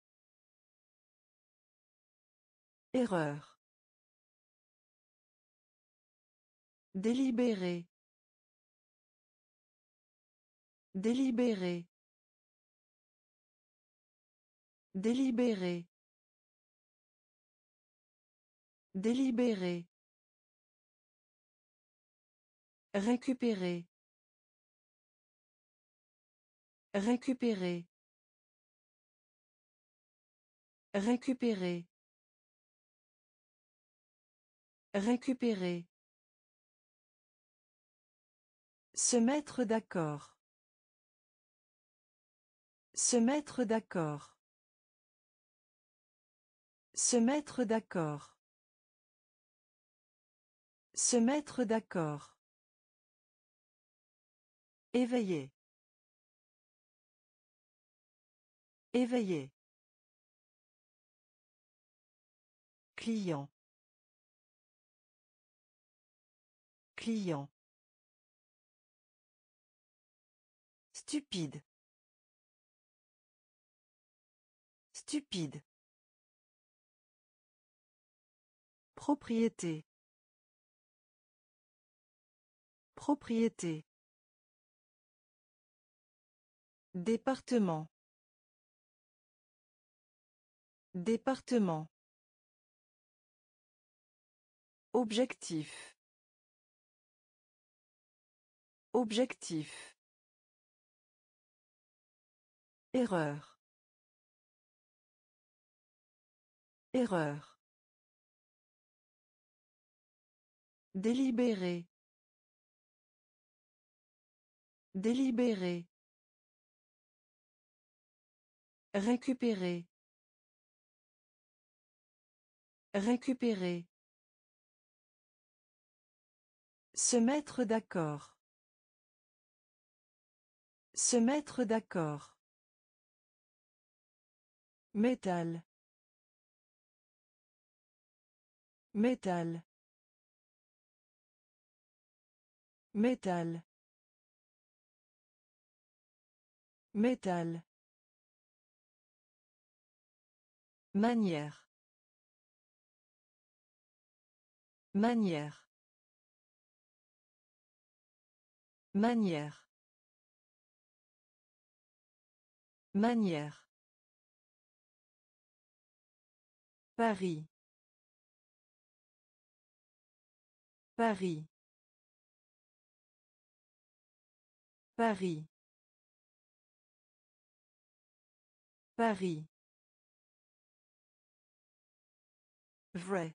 Speaker 1: Erreur. Délibéré. Délibéré. Délibéré. Délibéré. Récupérer. Récupérer. Récupérer. Récupérer. Se mettre d'accord. Se mettre d'accord. Se mettre d'accord. Se mettre d'accord. Éveiller. Éveiller. Client. Client. Stupide. Stupide. Propriété. Propriété. Département. Département. Objectif. Objectif. Erreur. Erreur. Délibéré. Délibéré. Récupérer. Récupérer. Se mettre d'accord. Se mettre d'accord. Métal. Métal. Métal. Métal. Manière. Manière. Manière. Manière. Paris. Paris. Paris. Paris. Vrai.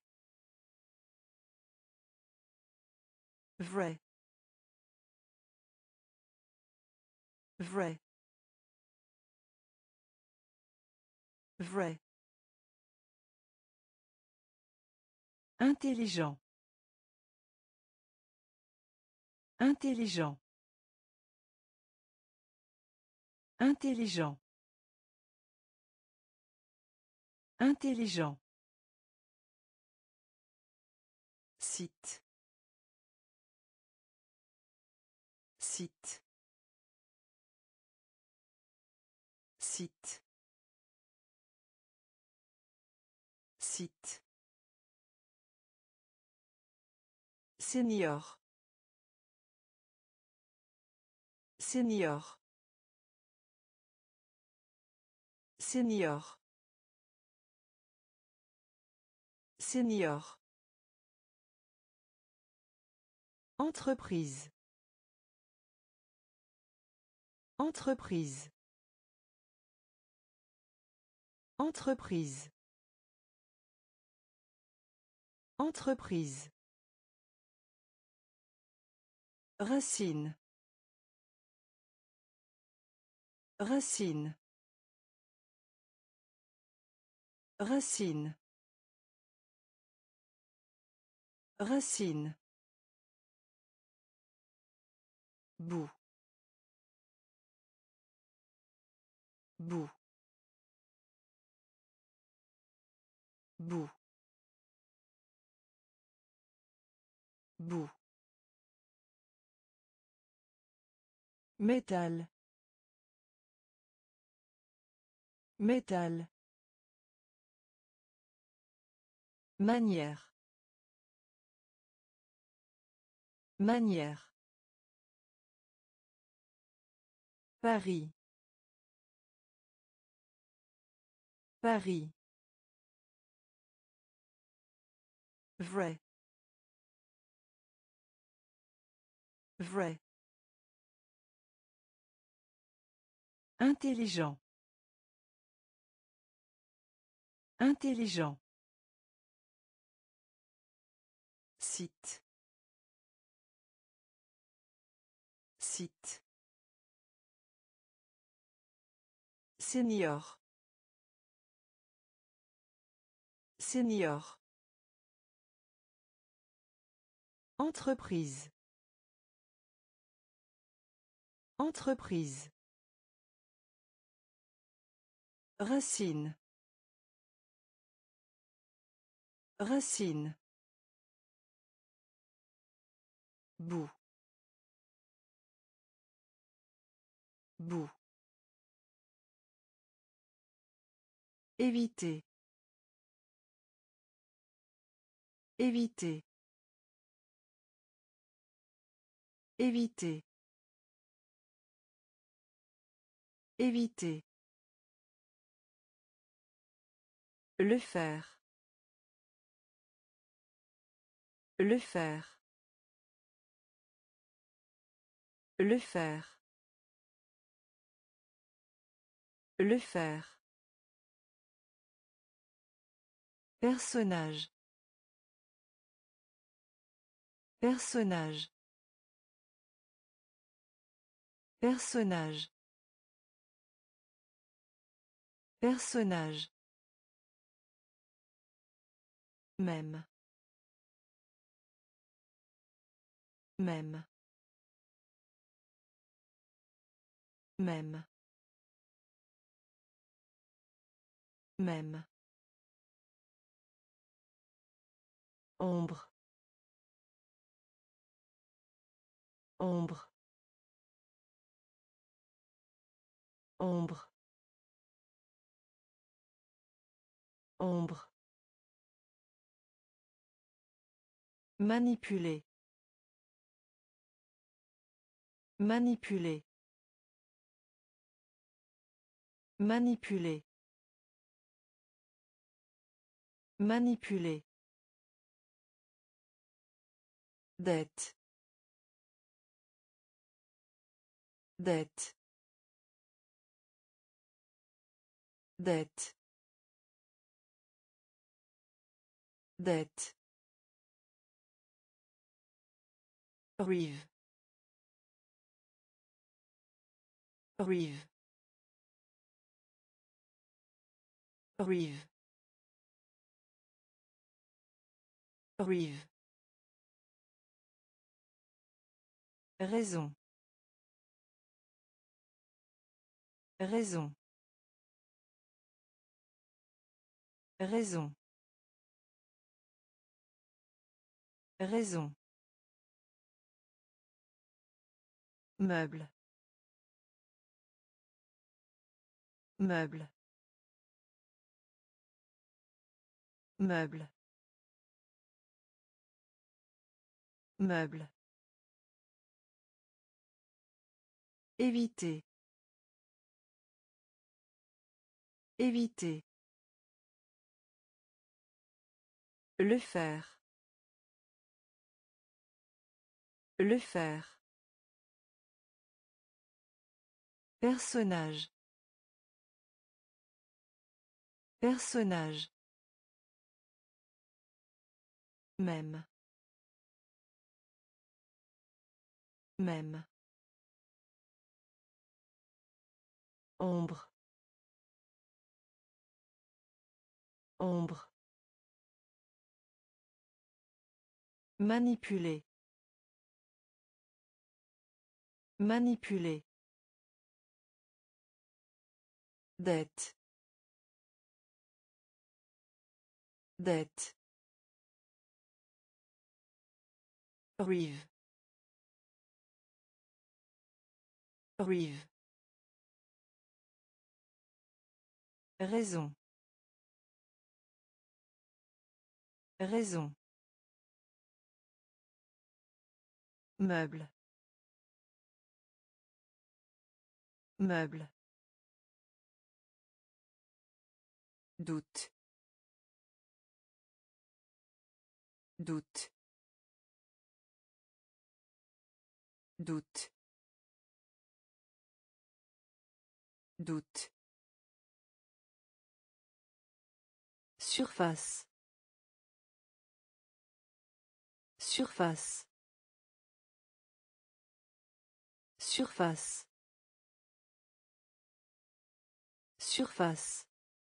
Speaker 1: Vrai. Vrai. Vrai. Intelligent. Intelligent. Intelligent. Intelligent. Site. Site. Site. Site. Senior. Senior. Senior. Senior. Entreprise. Entreprise. Entreprise. Entreprise. Racine. Racine. Racine. Racine. Bout. Bout. Bout. Bout. Métal. Métal. Manière. Manière. Paris. Paris. Vrai. Vrai. Intelligent. Intelligent. Site. Site. Senior. Senior. Entreprise. Entreprise. Racine. Racine. Bout. Bout. Éviter. Éviter. Éviter. Éviter. Le faire. Le faire. Le faire. Le faire. Personnage. Personnage. Personnage. Personnage. Même. Même. Même. Même. Ombre. Ombre. Ombre. Ombre. Manipuler. Manipuler. Manipuler. Manipuler. Dette. Dette. Dette. Dette. Rive. Rive. Rive. Rive. Raison. Raison. Raison. Raison. Meuble. Meuble. Meuble. Meuble. Éviter. Éviter. Le faire. Le faire. Personnage. Personnage. Même. Même. Ombre. Ombre. Manipuler. Manipuler. Dette. Dette. Rive. Rive. Raison. Raison. Meuble. Meuble. Doute. Doute. Doute. Doute. Surface. Surface. Surface. Surface.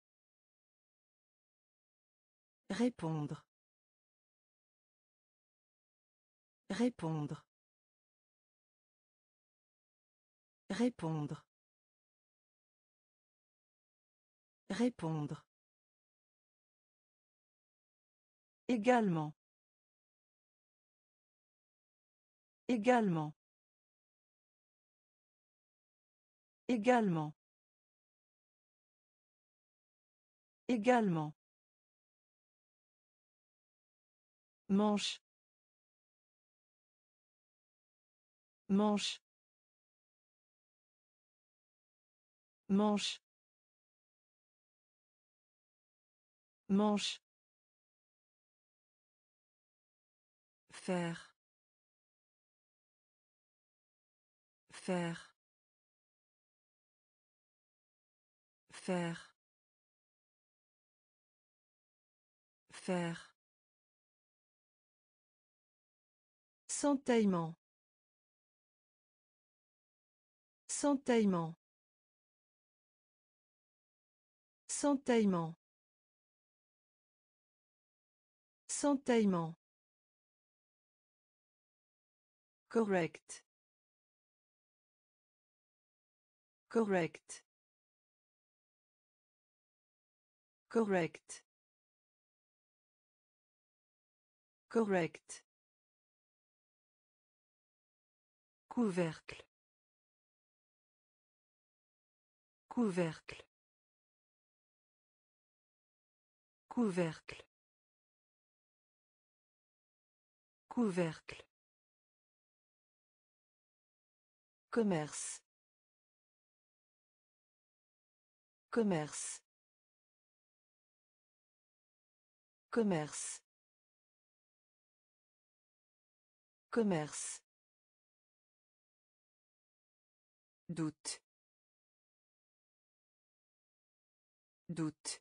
Speaker 1: Répondre. Répondre. Répondre. Répondre. Également. Également. Également. Également. Manche. Manche. Manche. Manche. Faire. Faire. Faire. Faire. Centaillement. Centaillement. Centaillement. Centaillement. Correct. Correct. Correct. Correct. Couvercle. Couvercle. Couvercle. Couvercle. Commerce. Commerce. Commerce. Commerce. Doute. Doute.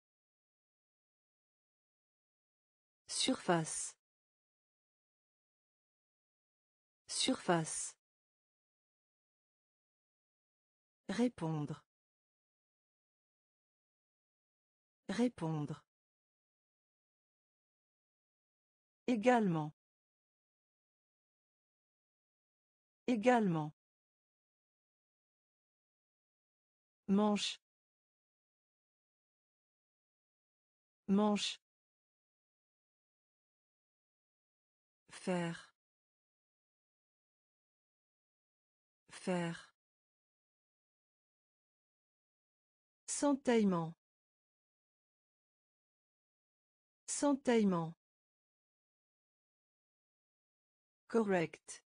Speaker 1: Surface. Surface. Répondre. Répondre. Également. Également. Manche. Manche. Faire. Faire. S'entaillement. S'entaillement. Correct.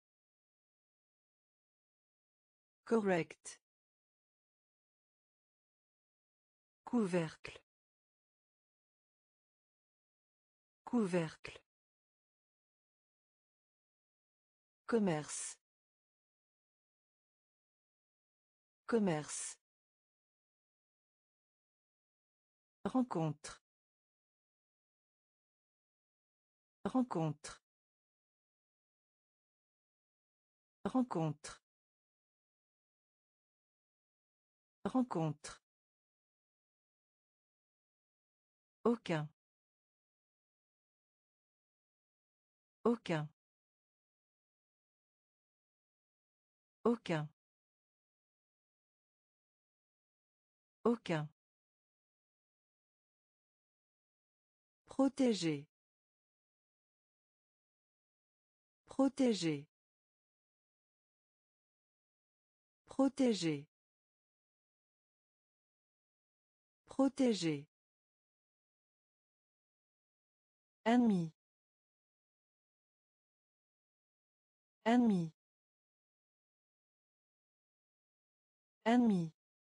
Speaker 1: Correct. Couvercle. Couvercle. Commerce. Commerce. Rencontre. Rencontre. Rencontre. Rencontre. Aucun. Aucun. Aucun. Aucun. Protéger. Protéger. Protéger. Protéger. Ennemi. Ennemi. Ennemi.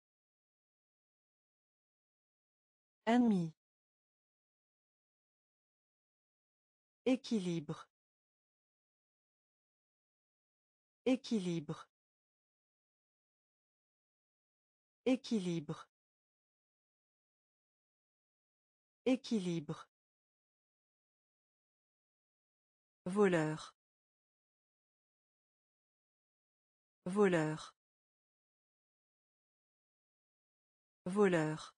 Speaker 1: Ennemi. Équilibre. Équilibre. Équilibre. Équilibre. Voleur. Voleur. Voleur.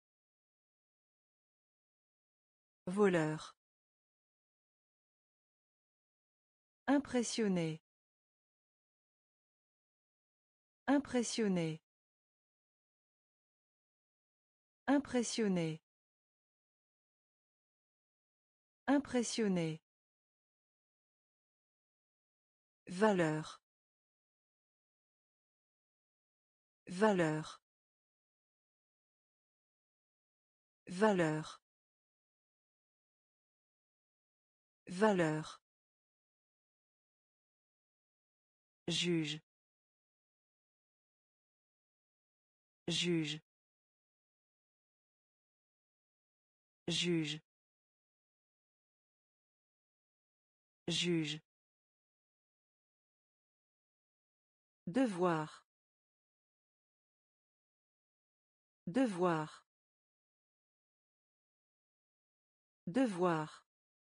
Speaker 1: Voleur. Impressionné. Impressionné. Impressionné. Impressionné. Valeur. Valeur. Valeur. Valeur. Juge. Juge. Juge. Juge. Devoir. Devoir. Devoir.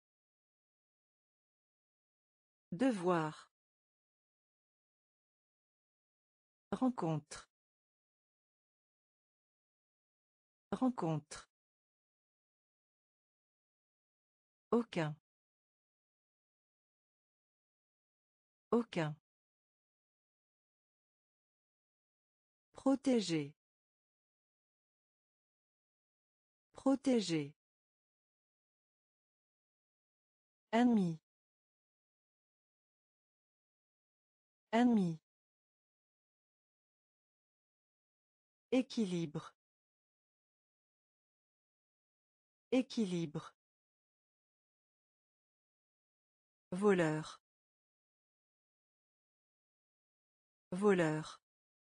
Speaker 1: Devoir. Rencontre. Rencontre. Aucun. Aucun. Protéger.
Speaker 2: Protéger. Ennemi. Ennemi. Équilibre. Équilibre. Voleur. Voleur.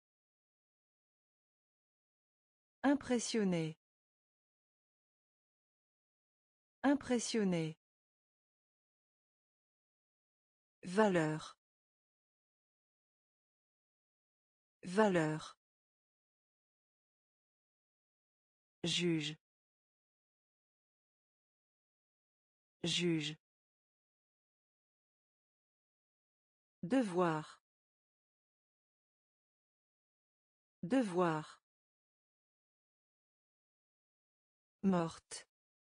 Speaker 2: Impressionné. Impressionné. Valeur. Valeur. Juge. Juge. Devoir. Devoir. Morte.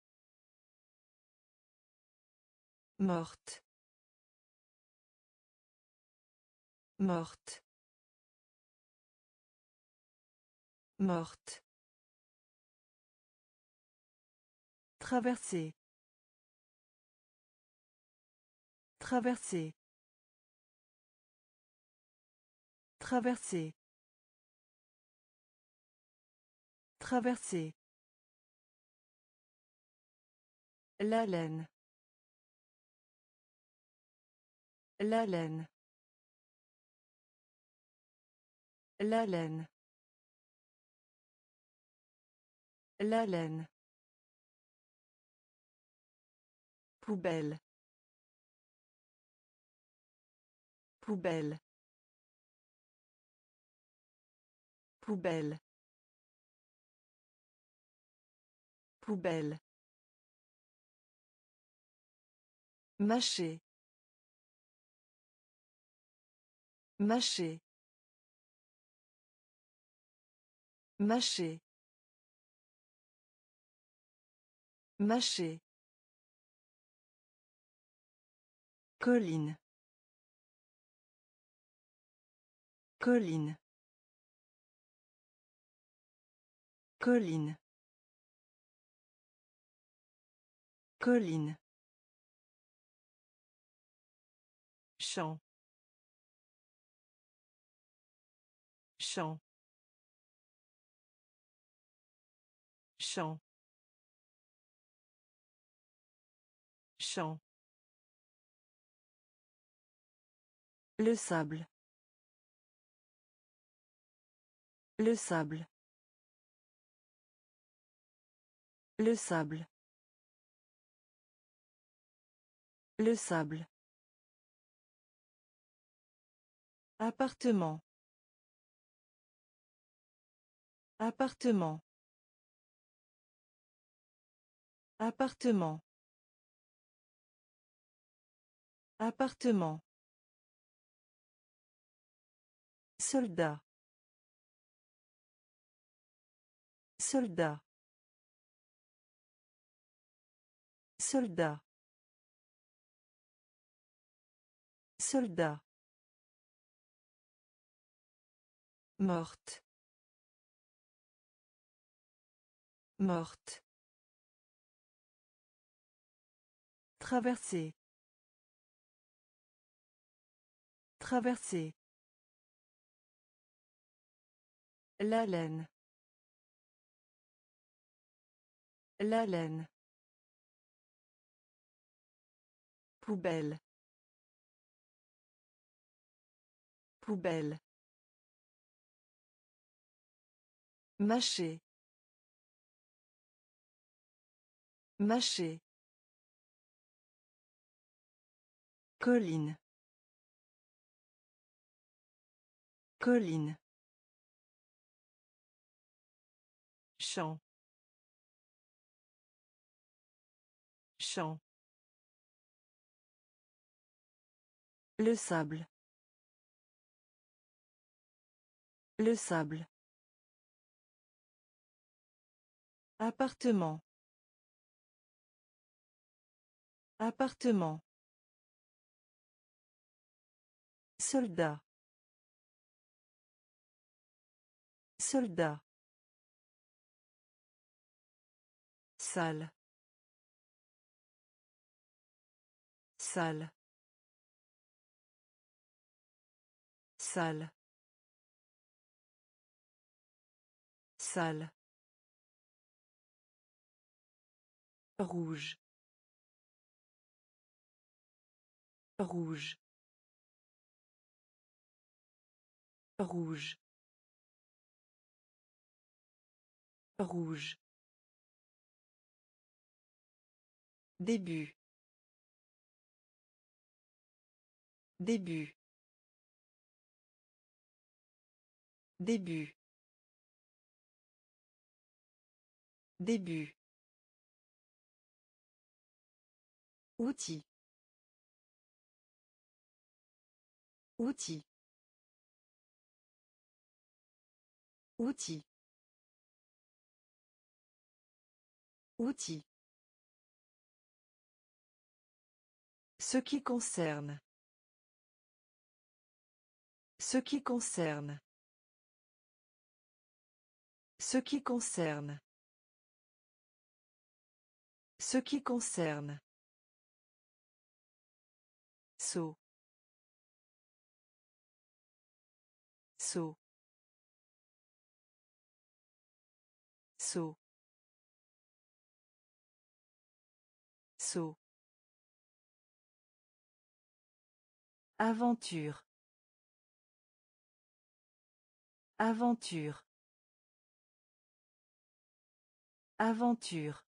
Speaker 2: Morte. Morte. Morte. Traverser. Traverser. Traverser. Traverser. La laine. La laine. La laine. La laine. Poubelle. Poubelle. Poubelle. Poubelle. Mâcher. Mâcher. Mâcher. Mâcher. Colline. Colline. Colline. Colline. Champ. Champ. Champ. Champ. Le sable. Le sable. Le sable. Le sable. Appartement. Appartement. Appartement. Appartement. Soldat. Soldat. Soldat. Soldat. Morte. Morte. Traverser. Traverser. La laine. La laine. Poubelle. Poubelle. Mâcher. Mâcher. Colline. Colline. Champ. Champ. Le sable. Le sable. Appartement. Appartement. Soldat. Soldat. Salle. Salle. Salle. Salle. Rouge. Rouge. Rouge. Rouge. Début. Début. Début. Début. Outil. Outil. Outil. Outil. Ce qui concerne. Ce qui concerne. Ce qui concerne. Ce qui concerne. Saut. Saut. Saut. Saut. Aventure. Aventure. Aventure.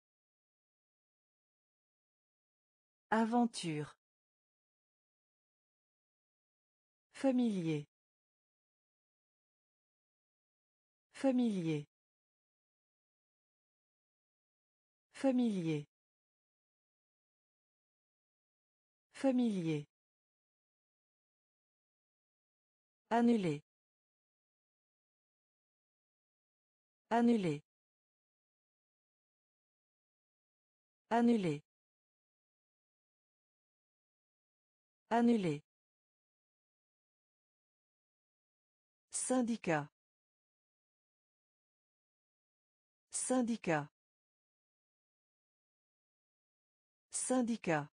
Speaker 2: Aventure. Familier. Familier. Familier. Familier. Annuler. Annuler. Annuler. Annuler. Syndicat. Syndicat. Syndicat.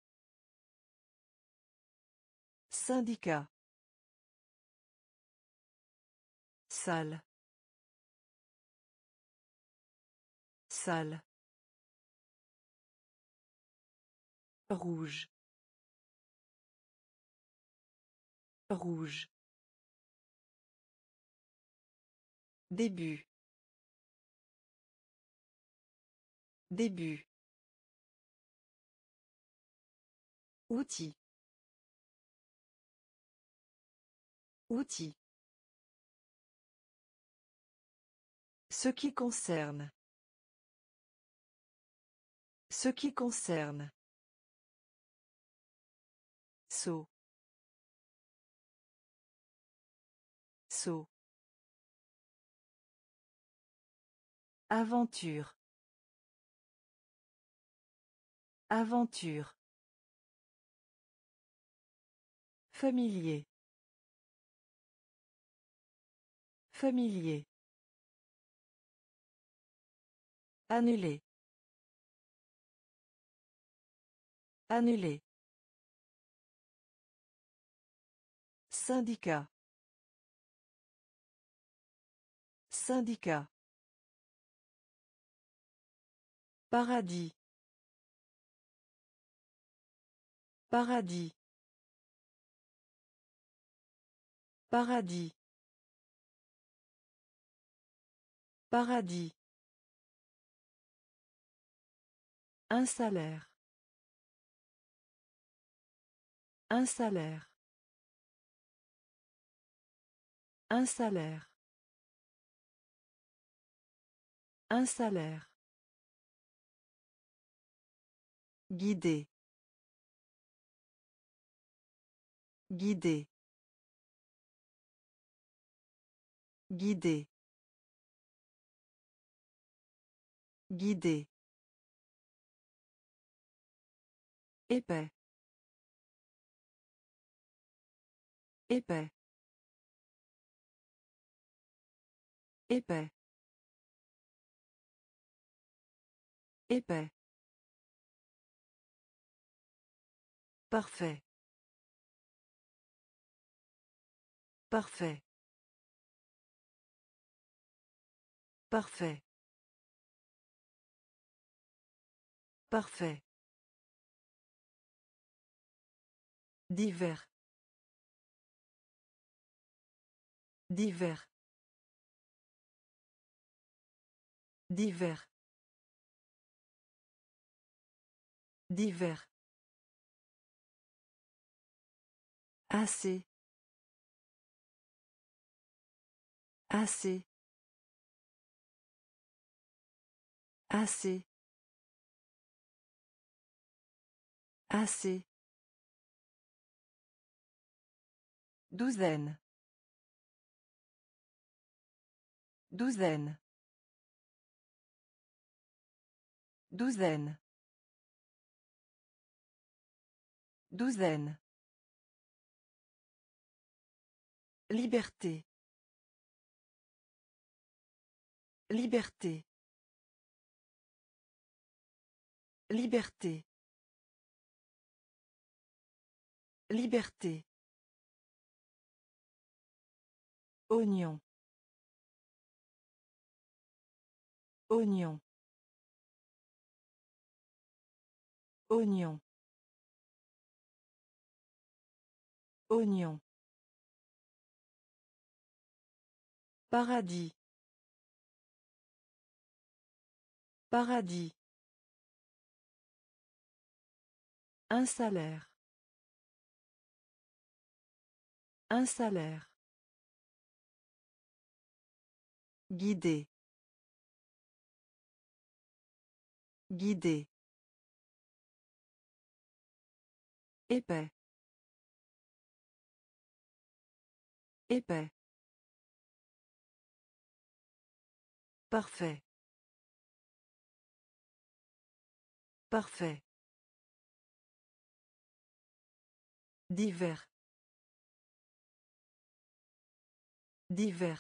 Speaker 2: Syndicat. Salle. Salle. Rouge. Rouge. Début. Début. Outil. Outil. Ce qui concerne. Ce qui concerne. Saut. Saut. Aventure. Aventure. Familier. Familier. Annuler. Annuler. Syndicat. Syndicat. Paradis. Paradis. Paradis. Paradis. Un salaire. Un salaire. Un salaire. Un salaire. Guider. Guider. Guider. Guider. Épais. Épais. Épais.
Speaker 1: Épais. Parfait. Parfait. Parfait. Parfait. Divers. Divers. Divers. Divers. Assez. Assez. Assez. Assez. Douzaine. Douzaine. Douzaine. Douzaine. Liberté. Liberté. Liberté. Liberté. Oignon. Oignon. Oignon. Oignon. Paradis. Paradis. Un salaire. Un salaire. Guider. Guider. Épais. Épais. Parfait. Parfait. Divers. Divers.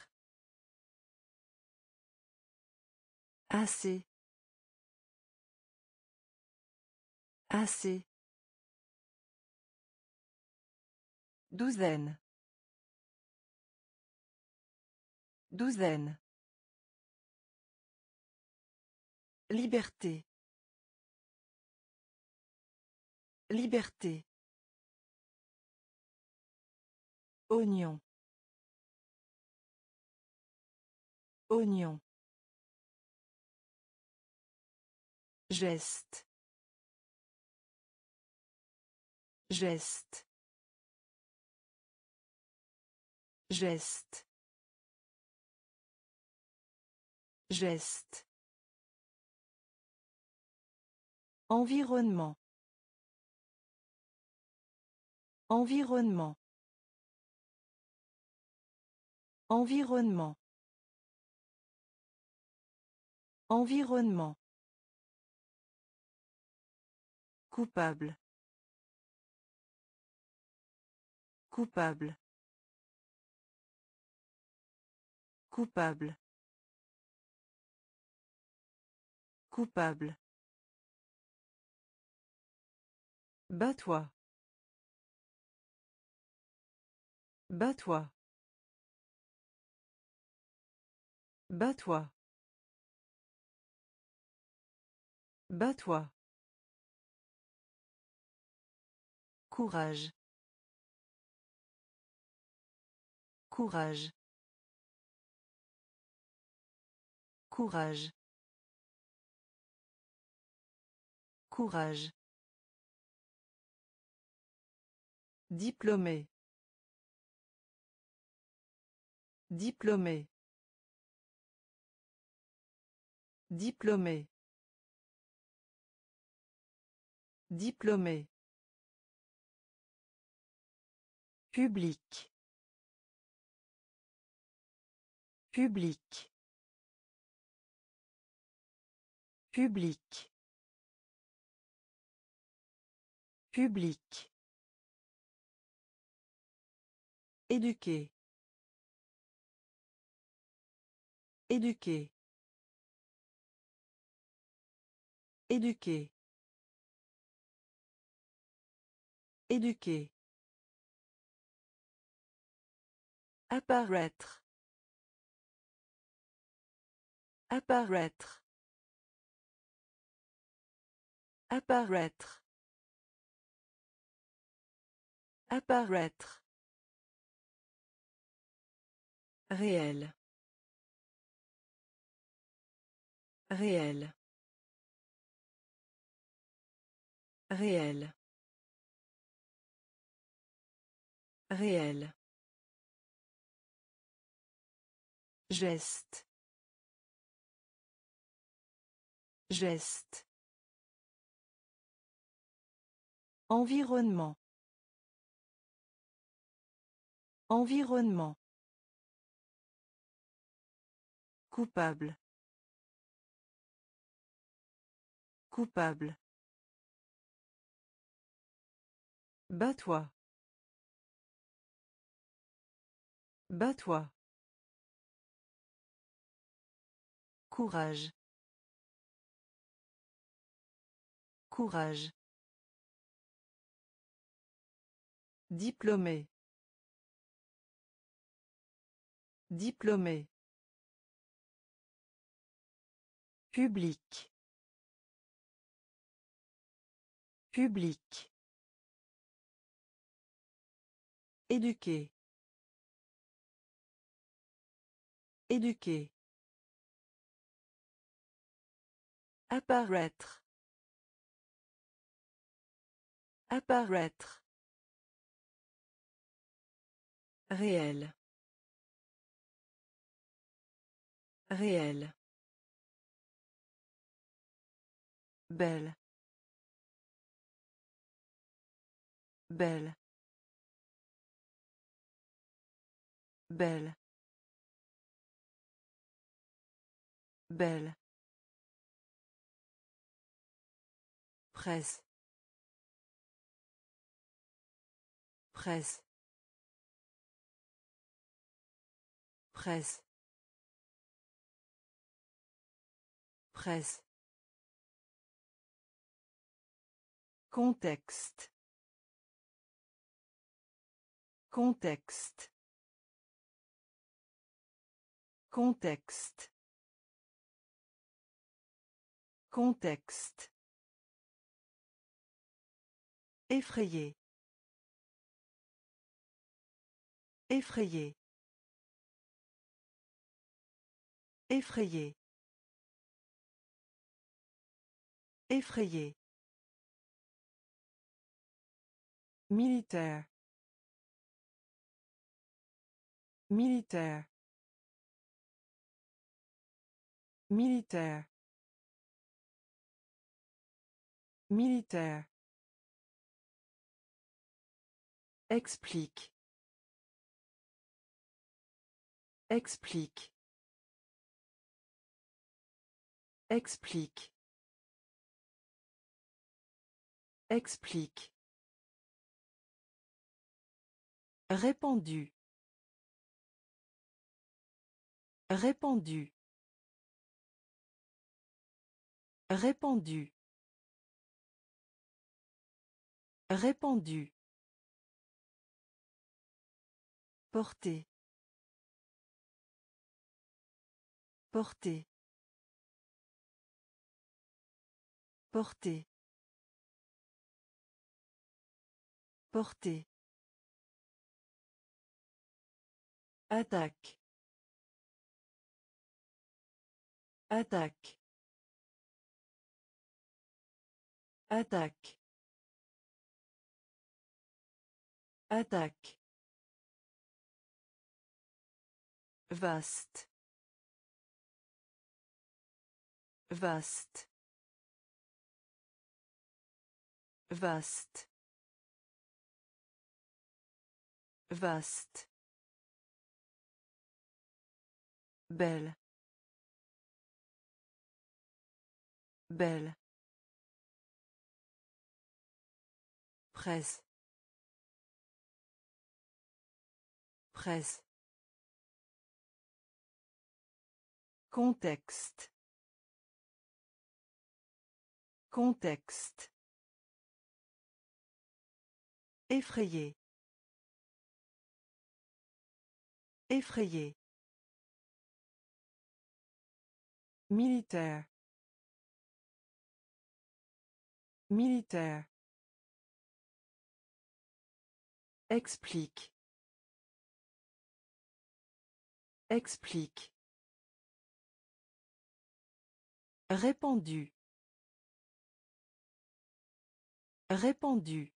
Speaker 1: Assez. Assez. Douzaine. Douzaine. Liberté. Liberté. Oignon. Oignon. Geste. Geste. Geste. Geste. Environnement. Environnement. Environnement. Environnement. Coupable. Coupable. Coupable. Coupable. Bats-toi. Bats-toi. Bats-toi. Bats-toi. Courage. Courage. Courage. Courage. Diplômé. Diplômé. Diplômé. Diplômé. Public. Public. Public. Public. Éduquer. Éduquer. Éduquer. Éduquer. Apparaître. Apparaître. Apparaître. Apparaître. Réel. Réel. Réel. Réel. Geste. Geste. Environnement. Environnement. Coupable. Coupable. Bats-toi. Bats-toi. Courage. Courage. Diplômé. Diplômé. Public. Public. Éduquer. Éduquer. Apparaître. Apparaître. Réel. Réel. Belle. Belle. Belle. Belle. Presse. Presse. Presse. Presse. Contexte. Contexte. Contexte. Contexte. Effrayé. Effrayé. Effrayé. Effrayé. Militaire. Militaire. Militaire. Militaire. Explique. Explique. Explique. Explique. Répandu. Répandu. Répandu. Répandu. Porter. Porter. Porter. Porter. Attaque. Attaque. Attaque. Attaque. Vaste. Vaste. Vaste. Vaste. Belle. Belle. Presse. Presse. Contexte. Contexte. Effrayé. Effrayé. Militaire. Militaire. Explique. Explique. Répandu. Répandu.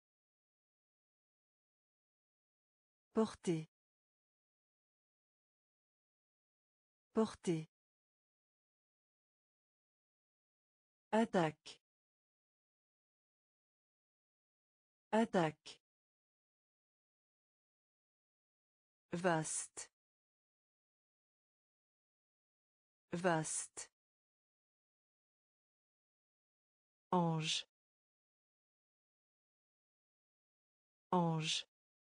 Speaker 1: Porter. Porter. Attaque. Attaque. Vaste. Vaste. Ange. Ange.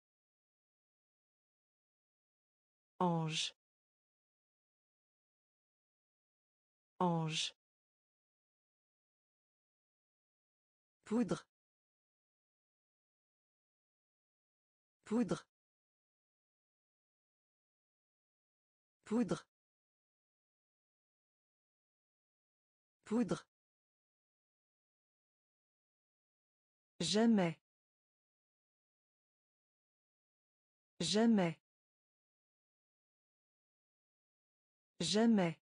Speaker 1: Ange. Ange. Poudre. Poudre. Poudre. Poudre. Jamais. Jamais. Jamais.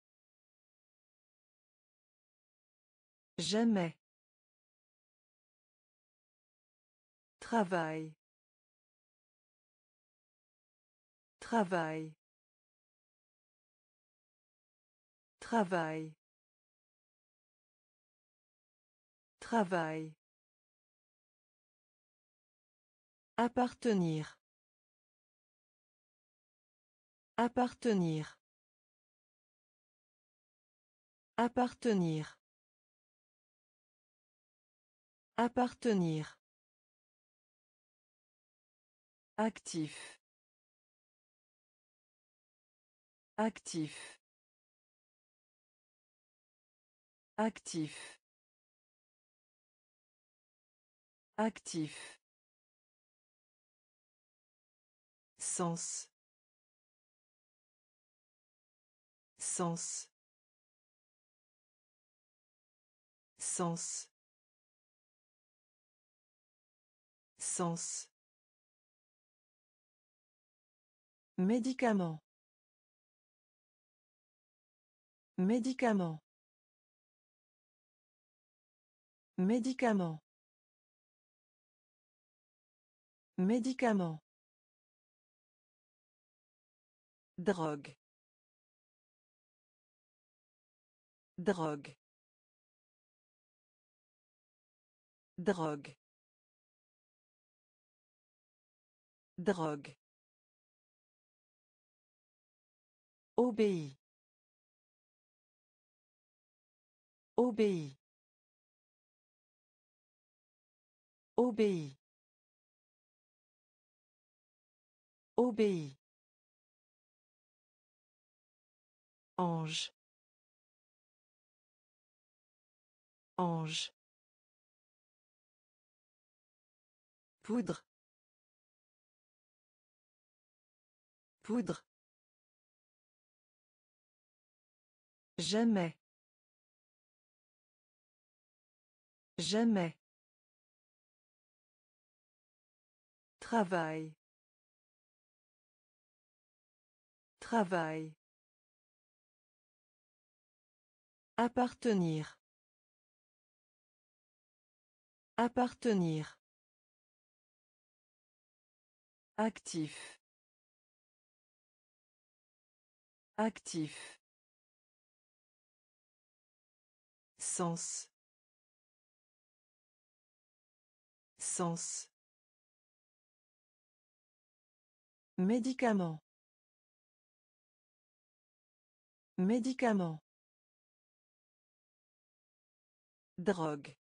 Speaker 1: Jamais. Travail. Travail. Travail. Travail. Appartenir. Appartenir. Appartenir. Appartenir. Actif. Actif. Actif. Actif. Sens. Sens. Sens. Sens. Médicament. Médicament. Médicament. Médicament. Drogue. Drogue. Drogue. Drogue. Obéit. Obéit. Obéit. Obéit. Ange. Ange. Poudre. Poudre. Jamais. Jamais. Travail. Travail. Appartenir. Appartenir. Actif. Actif. Sens. Sens. Médicament. Médicament. Drogue.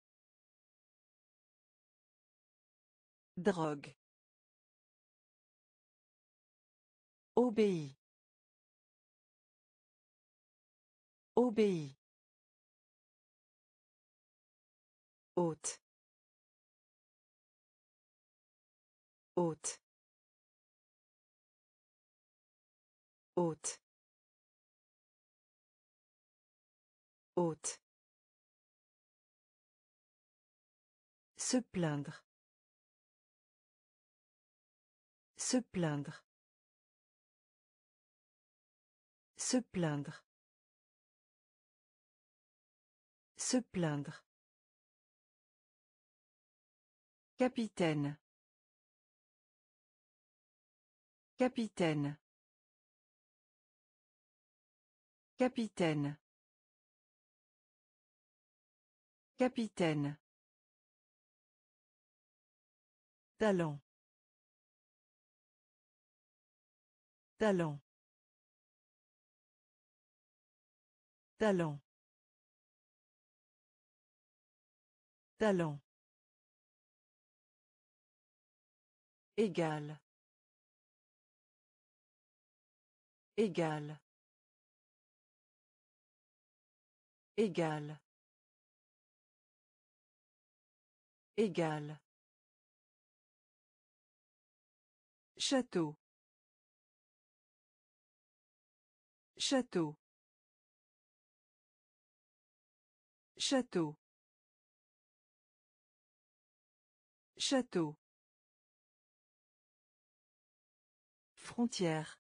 Speaker 1: Drogue. Obéit. Obéit.
Speaker 2: Hôte. Hôte. Hôte. Hôte. Se plaindre. Se plaindre. Se plaindre. Se plaindre. Capitaine. Capitaine. Capitaine. Capitaine. Talent. Talent. Talent. Talent. Égal. Égal. Égal. Égal. Château. Château. Château. Château. Frontière.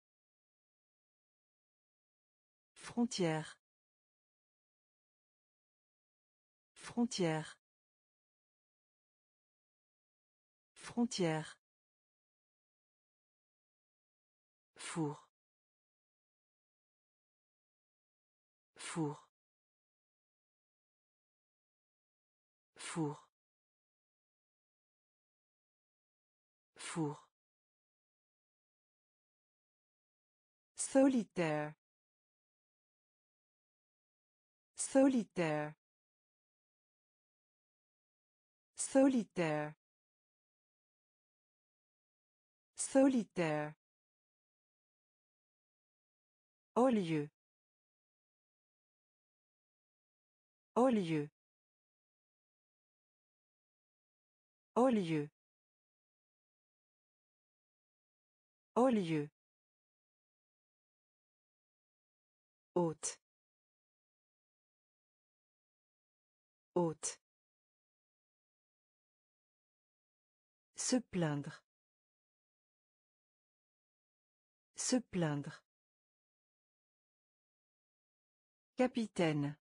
Speaker 2: Frontière. Frontière. Frontière. Four. Four. Four. Four. Solitaire. Solitaire. Solitaire. Solitaire. Au lieu. Au lieu. Au lieu. Au lieu. Hôte. Hôte. Se plaindre. Se plaindre. Capitaine.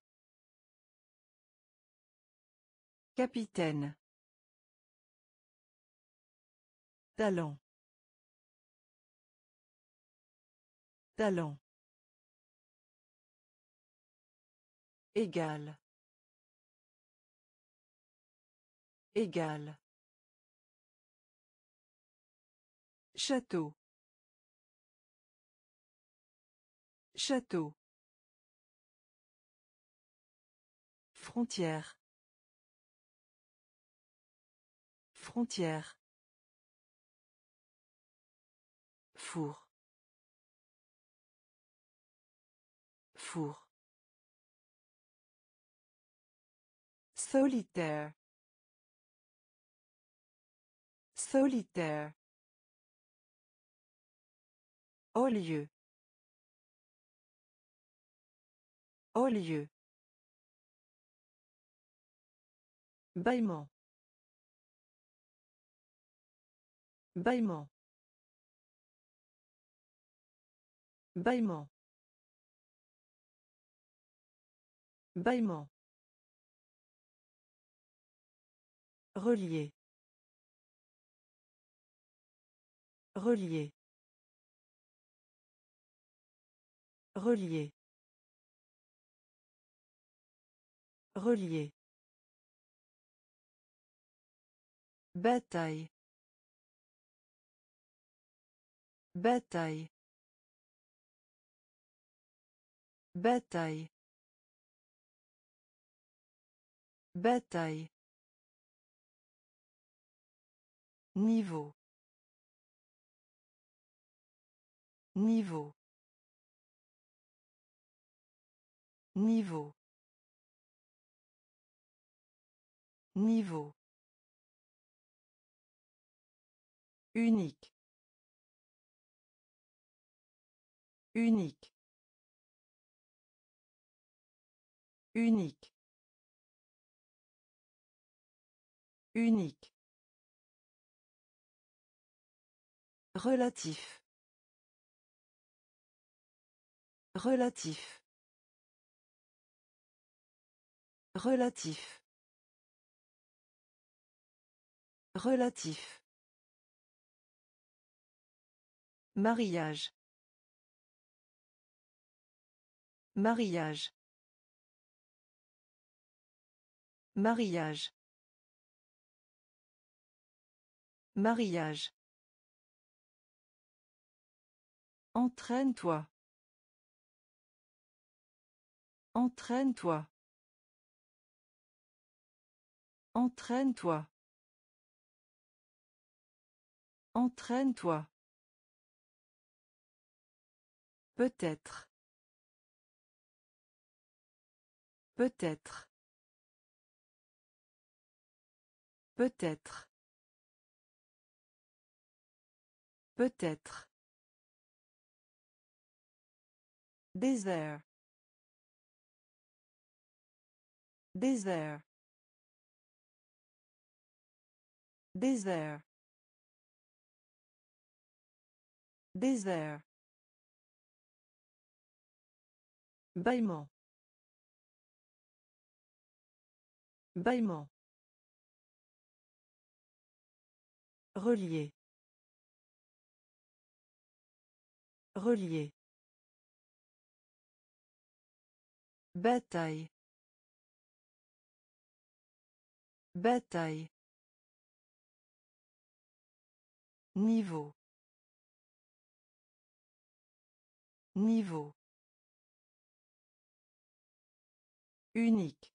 Speaker 2: Capitaine. Talent. Talent. Égal. Égal. Château. Château. Frontière. Frontière. Four. Four. Solitaire. Solitaire. Au lieu. Au lieu. Bâillement. Bâillement. Bâillement. Bâillement. Relier. Relier. Relier. Relier. Bataille. Bataille. Bataille. Bataille. Niveau. Niveau. Niveau. Niveau. Unique. Unique. Unique. Unique. Relatif. Relatif. Relatif. Relatif. Mariage. Mariage. Mariage. Mariage. Entraîne-toi. Entraîne-toi. Entraîne-toi. Entraîne-toi. Peut-être. Peut-être. Peut-être. Peut-être. Désert. Désert. Désert. Désert. Bâillement. Bâillement. Relier. Relier. Bataille. Bataille. Niveau. Niveau. Unique.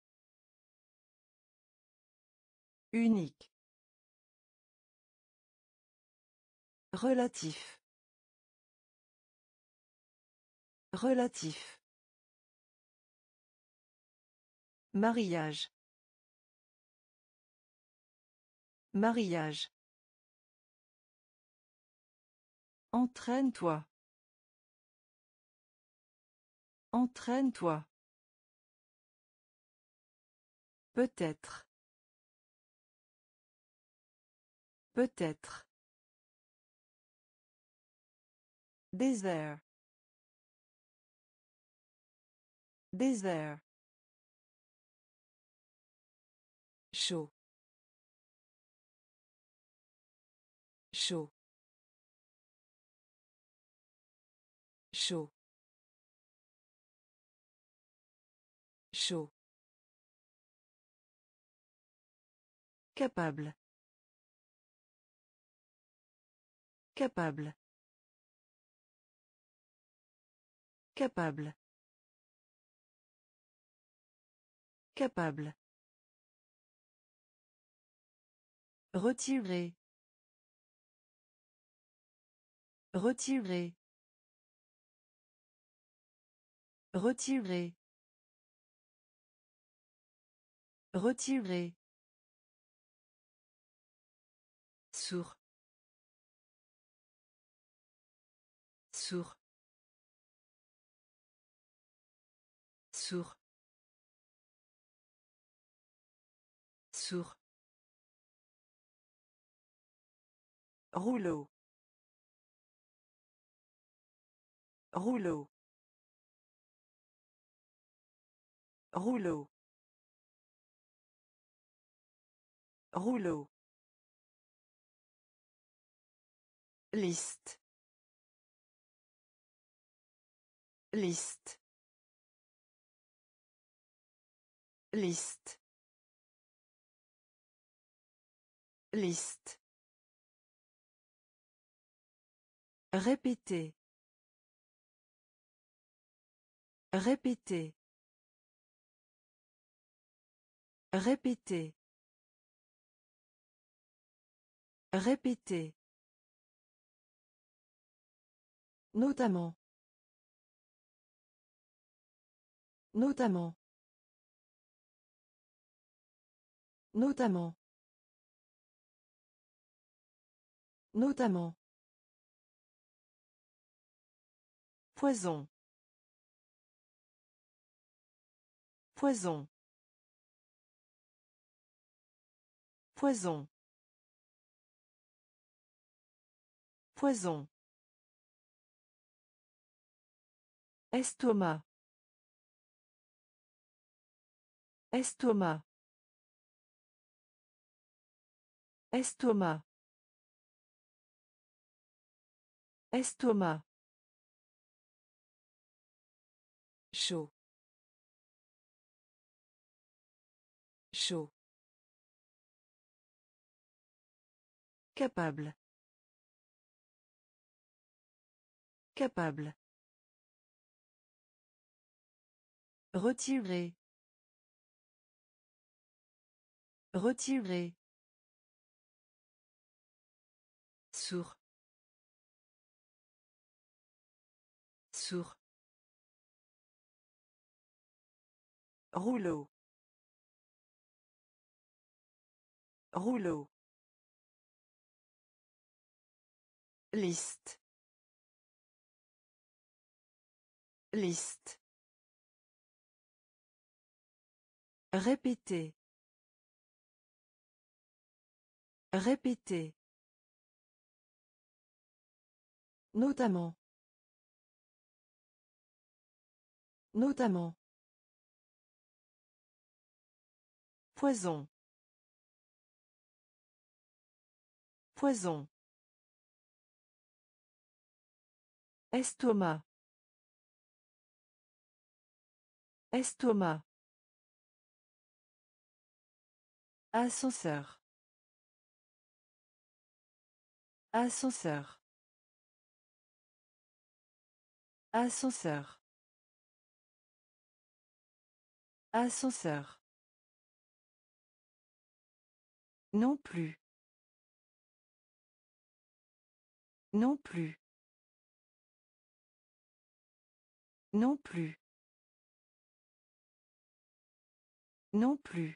Speaker 2: Unique. Relatif. Relatif. Mariage. Mariage. Entraîne-toi. Entraîne-toi. Peut-être. Peut-être. Désert. Désert. Chaud. Chaud. Chaud. Chaud. Capable. Capable. Capable. Capable. Retirer. Retirer. Retirer. Retirer. Sourd. Sourd. Sourd. Sourd. Rouleau. Rouleau. Rouleau. Rouleau. Liste. Liste. Liste. Liste. Répéter. Répéter. Répéter. Répéter. Notamment. Notamment. Notamment. Notamment. Poison. Poison. Poison. Poison. Estomac. Estomac. Estomac. Estomac. Chaud. Chaud. Capable. Capable. Retirer. Retirer. Sourd. Sourd. Rouleau. Rouleau. Liste. Liste. Répéter. Répéter. Notamment. Notamment. Poison. Poison. Estomac. Estomac. Ascenseur. Ascenseur. Ascenseur. Ascenseur. Non plus. Non plus. Non plus. Non plus.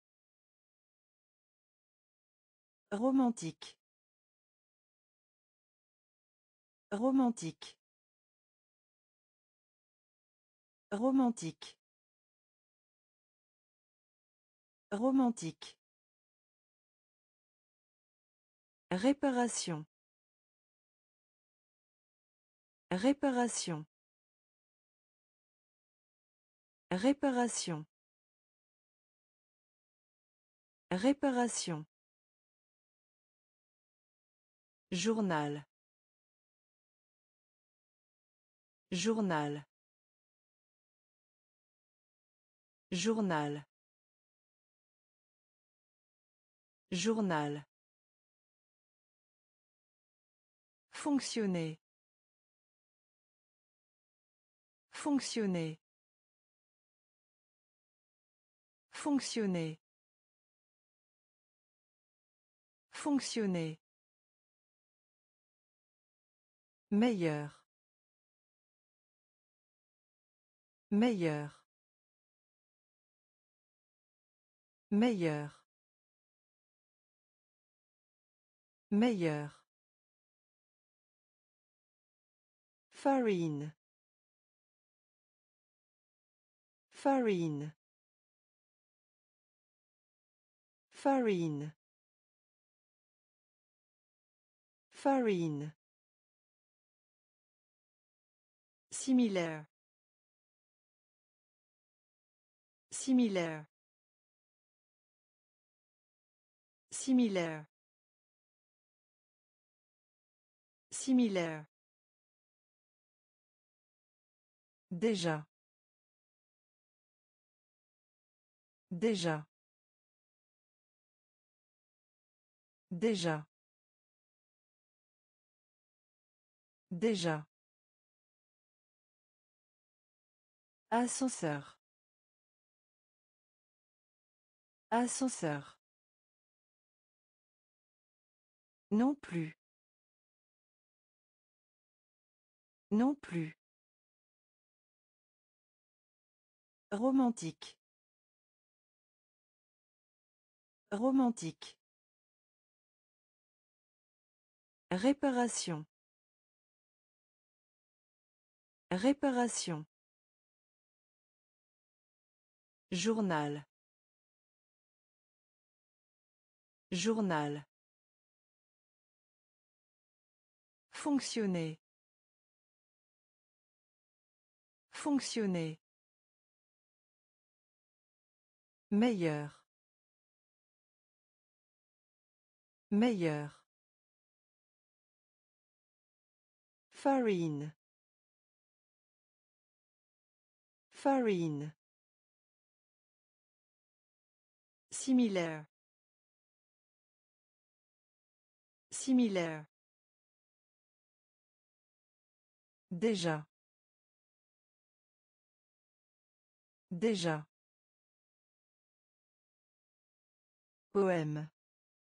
Speaker 2: Romantique. Romantique. Romantique. Romantique. Réparation. Réparation. Réparation. Réparation. Journal. Journal. Journal. Journal. Fonctionner. Fonctionner. Fonctionner. Fonctionner. Meilleur. Meilleur. Meilleur. Meilleur. Farine. Farine. Farine. Farine. Similaire. Similaire. Similaire. Similaire. Déjà. Déjà. Déjà. Déjà. Ascenseur. Ascenseur. Non plus. Non plus. Romantique. Romantique. Réparation. Réparation. Journal. Journal. Fonctionner. Fonctionner. Meilleur. Meilleur. Farine. Farine. Similaire. Similaire. Déjà. Déjà. Poème.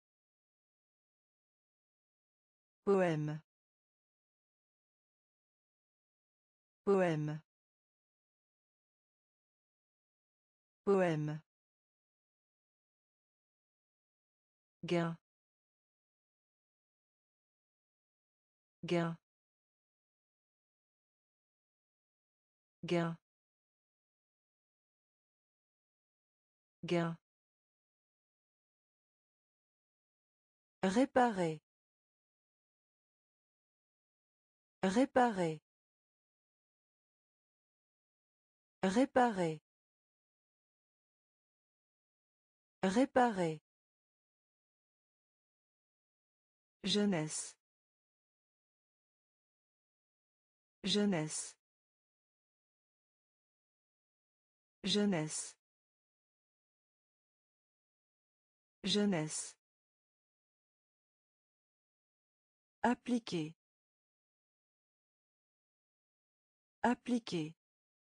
Speaker 2: Poème. Poème. Poème. Gain. Gain. Gain. Gain. Réparer. Réparer. Réparer. Réparer. Jeunesse. Jeunesse. Jeunesse. Jeunesse. Appliquer. Appliquer.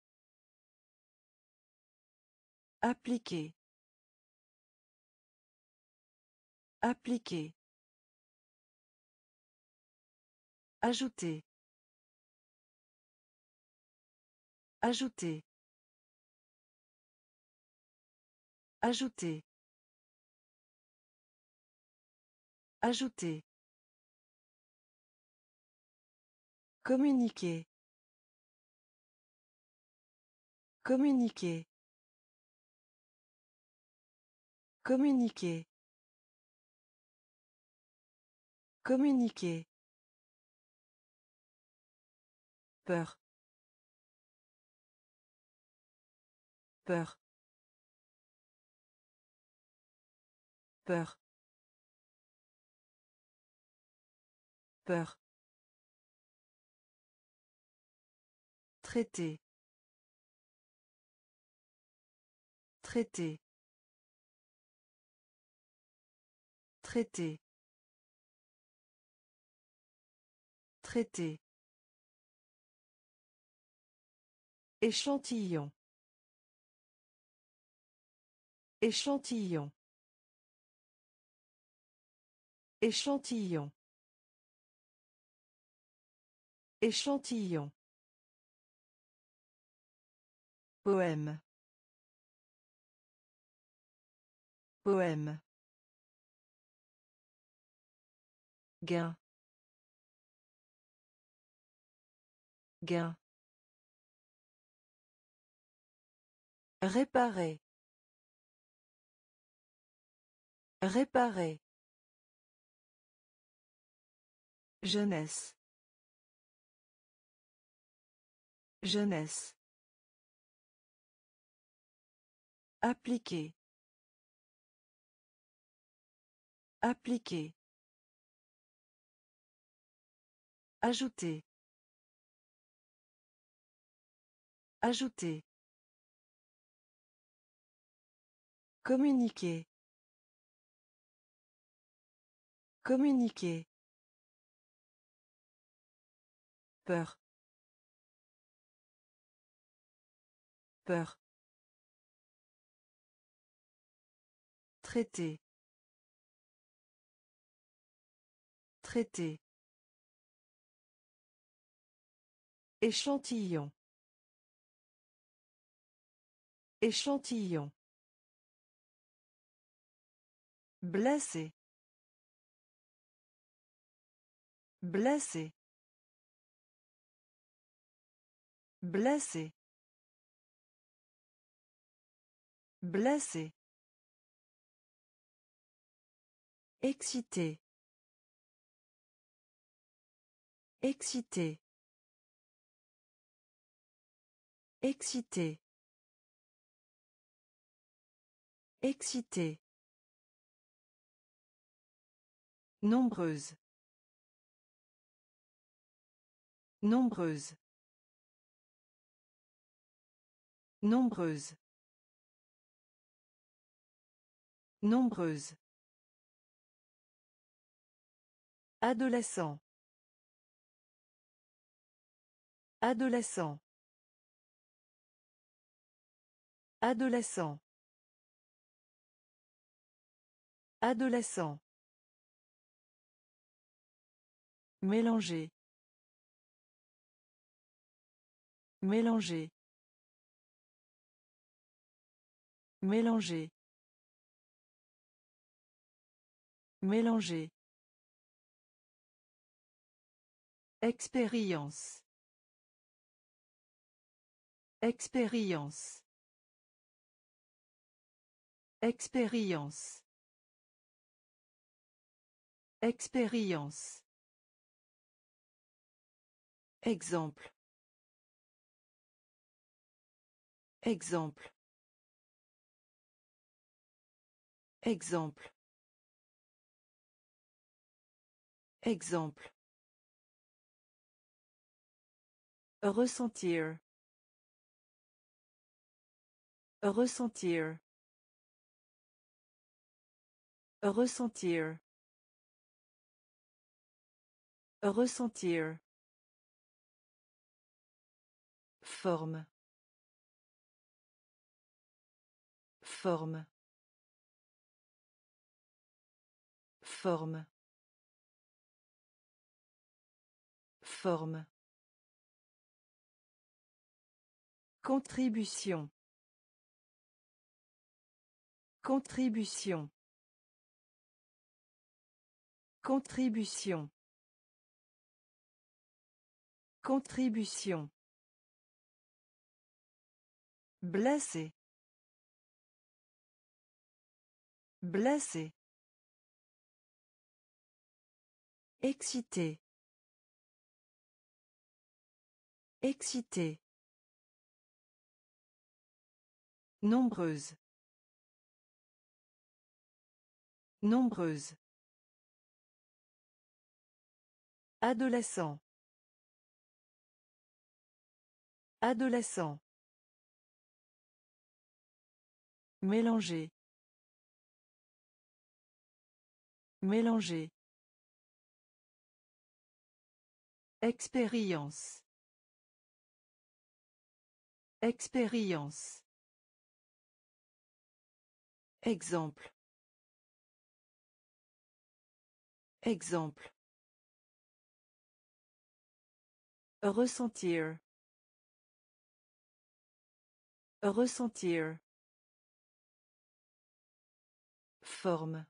Speaker 2: Appliquer. Appliquer. Ajouter. Ajouter. Ajouter. Ajouter. Communiquer. Communiquer. Communiquer. Communiquer. Peur. Peur. Peur. Peur. Traiter. Traiter. Traiter. Traiter. Échantillon. Échantillon. Échantillon. Échantillon. Poème. Poème. Gain. Gain. Réparer. Réparer. Jeunesse. Jeunesse. Appliquer. Appliquer. Ajouter. Ajouter. Communiquer. Communiquer. Peur. Peur. Traiter. Traiter. Échantillon. Échantillon.
Speaker 1: Blessé. Blessé. Blessé. Blessé. Excité. Excité. Excité. Excité. Nombreuse. Nombreuse. Nombreuse. Nombreuse. Adolescent. Adolescent. Adolescent. Adolescent. Mélanger. Mélanger. Mélanger. Mélanger. Expérience. Expérience. Expérience. Expérience. Exemple. Exemple. Exemple. Exemple. Ressentir. Ressentir. Ressentir. Ressentir. Forme. Forme. Forme. Forme. Contribution. Contribution. Contribution. Contribution. Blessé. Blessé. Excité. Excité. Nombreuse. Nombreuse. Adolescent. Adolescent. Mélanger. Mélanger. Expérience. Expérience. Exemple. Exemple. Ressentir. Ressentir. Forme.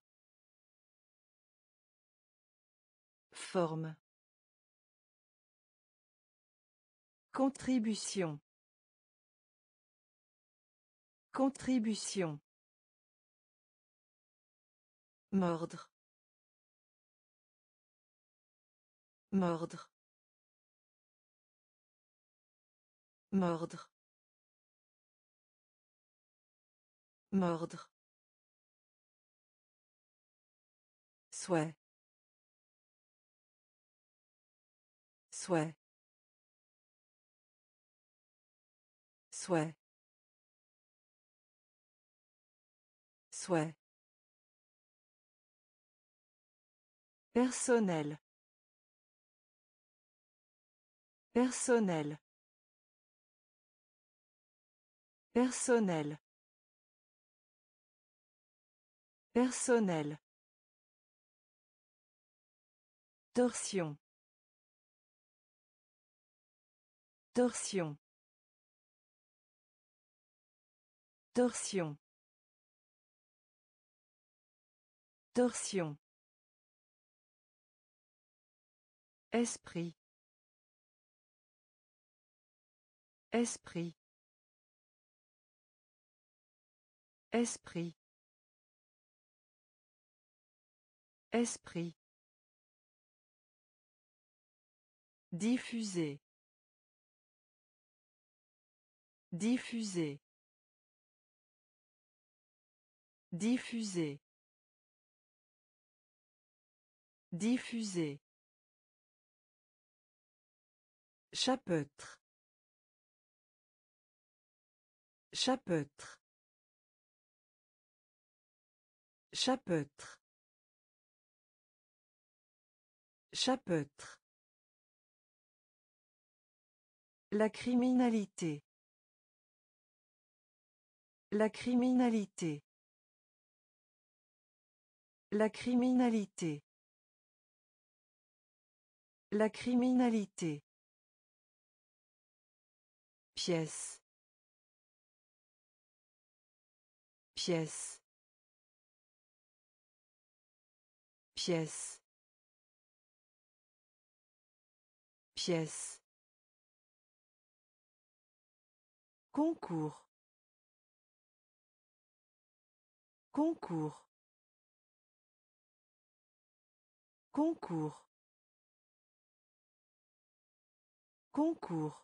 Speaker 1: Forme. Contribution. Contribution. Mordre. Mordre. Mordre. Mordre. Souhait. Souhait. Souhait. Souhait. Personnel. Personnel. Personnel. Personnel. Torsion. Torsion. Torsion. Torsion. Esprit. Esprit. Esprit. Esprit. Diffuser. Diffuser. Diffuser. Diffuser. Chapeautre. Chapeautre. Chapeautre. Chapeautre. La criminalité. La criminalité. La criminalité. La criminalité. Pièce. Pièce. Pièce. Pièce. Concours. Concours. Concours. Concours.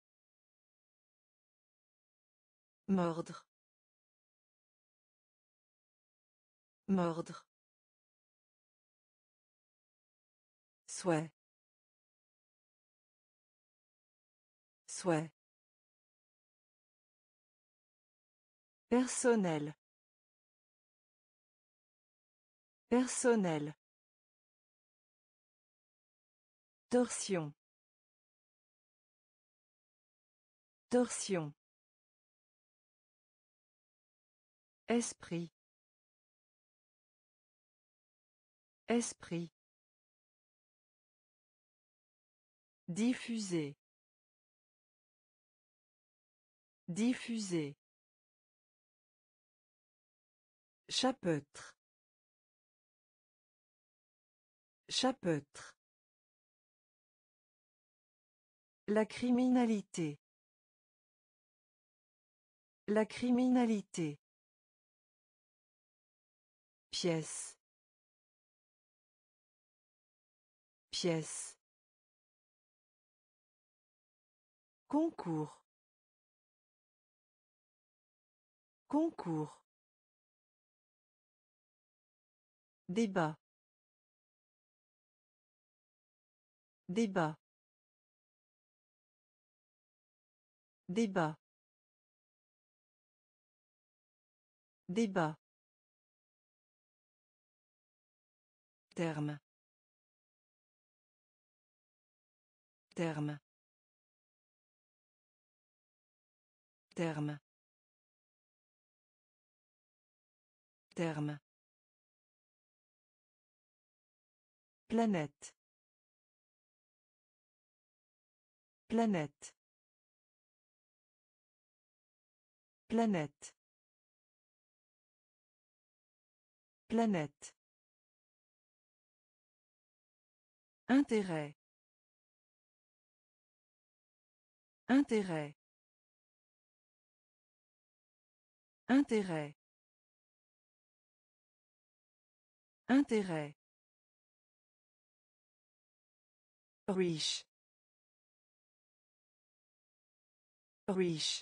Speaker 1: Mordre. Mordre. Souhait. Souhait. Personnel. Personnel. Torsion. Torsion. Esprit. Esprit. Diffuser. Diffuser. Chapeautre. Chapeautre. La criminalité. La criminalité. Pièce. Pièce. Concours. Concours. Débat. Débat. Débat. Débat. Terme. Terme. Terme. Terme. Planète. Planète. Planète. Planète. Intérêt. Intérêt. Intérêt. Intérêt. Riche. Riche.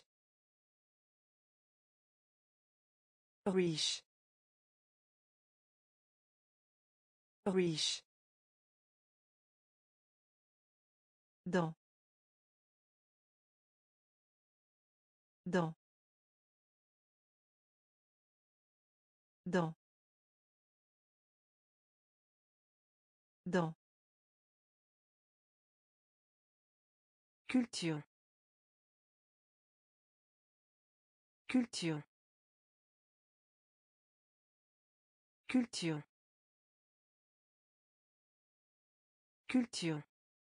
Speaker 1: Riche. Riche. Dans. Dans. Dans. Dans. Culture. Culture. Culture. Culture.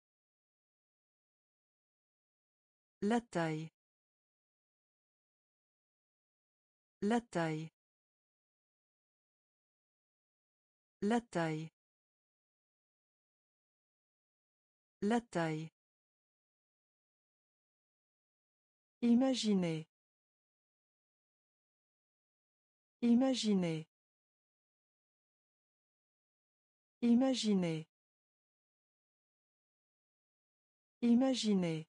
Speaker 1: La taille. La taille. La taille. La taille.
Speaker 2: Imaginez. Imaginez. Imaginez. Imaginez.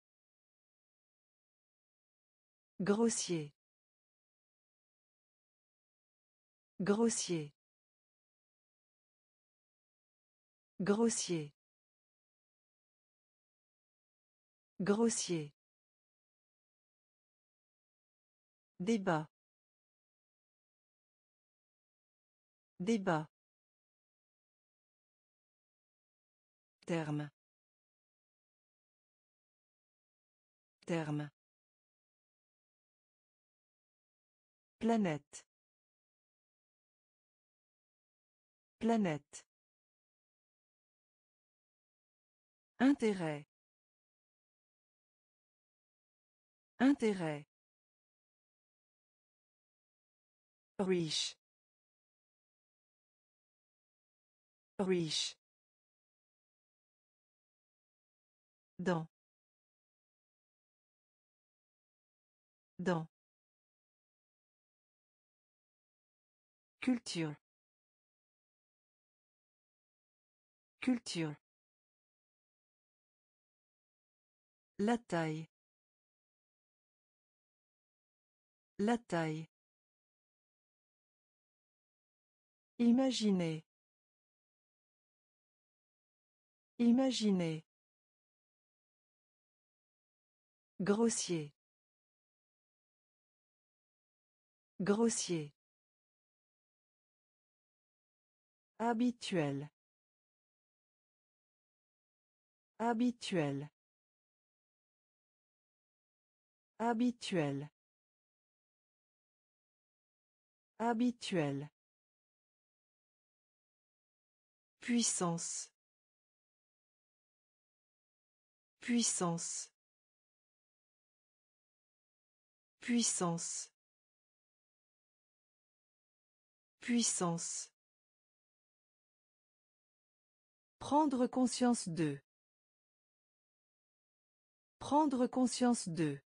Speaker 2: Grossier. Grossier. Grossier. Grossier. Débat. Débat. Terme. Terme. Planète. Planète. Intérêt. Intérêt. Riche. Riche. Dans. Dans. Culture. Culture. La taille. La taille. Imaginez. Imaginez. Grossier. Grossier. Habituel. Habituel. Habituel. Habituel. Puissance. Puissance. Puissance. Puissance. Prendre conscience de. Prendre conscience de.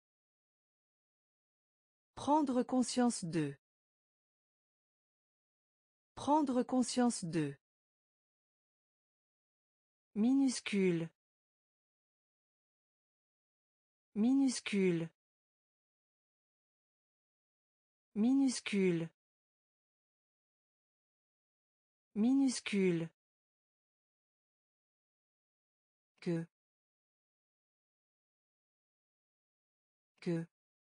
Speaker 2: Prendre conscience de. Prendre conscience de. Minuscule. Minuscule. Minuscule. Minuscule. Que. Que.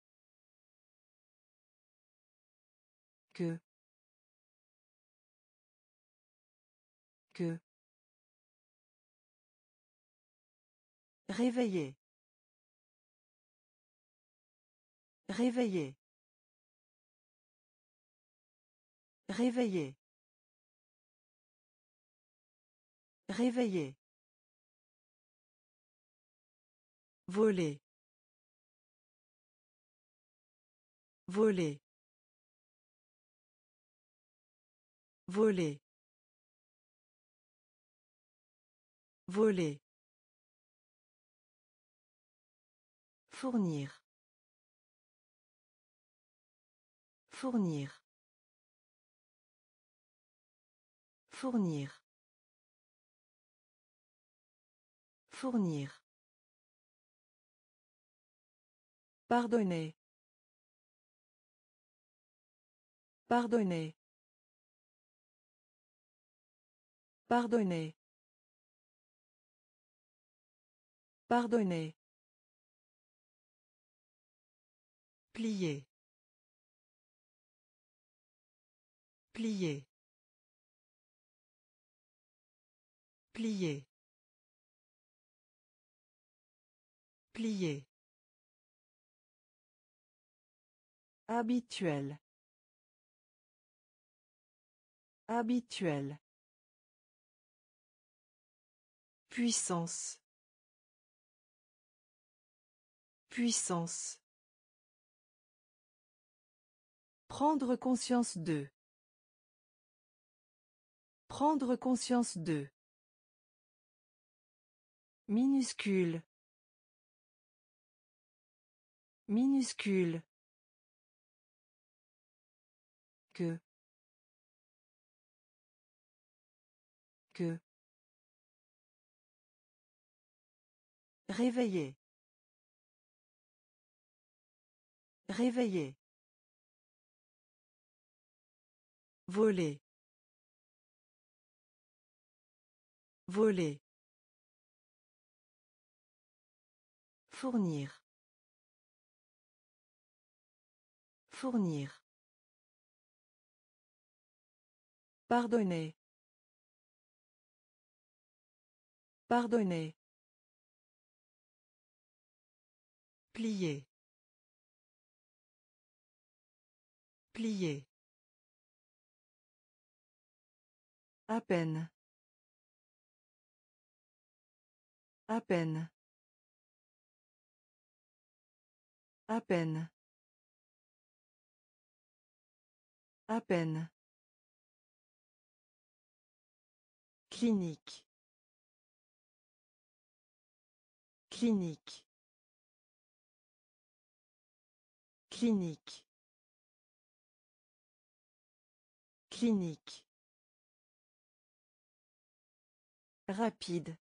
Speaker 2: Que. Que. Réveiller. Réveiller. Réveiller. Réveiller. Voler. Voler. Voler. Voler. Fournir. Fournir. Fournir. Fournir. Pardonner. Pardonner. Pardonner. Pardonner. Plier. Plier. Plier. Plier. Habituel. Habituel. Puissance. Puissance. Prendre conscience de. Prendre conscience de. Minuscule. Minuscule. Que. Que. Réveiller. Réveiller. Voler. Voler. Fournir. Fournir. Pardonner. Pardonner. Plier. Plier. À peine. À peine. À peine. À peine. Clinique. Clinique. Clinique. Clinique. Rapide.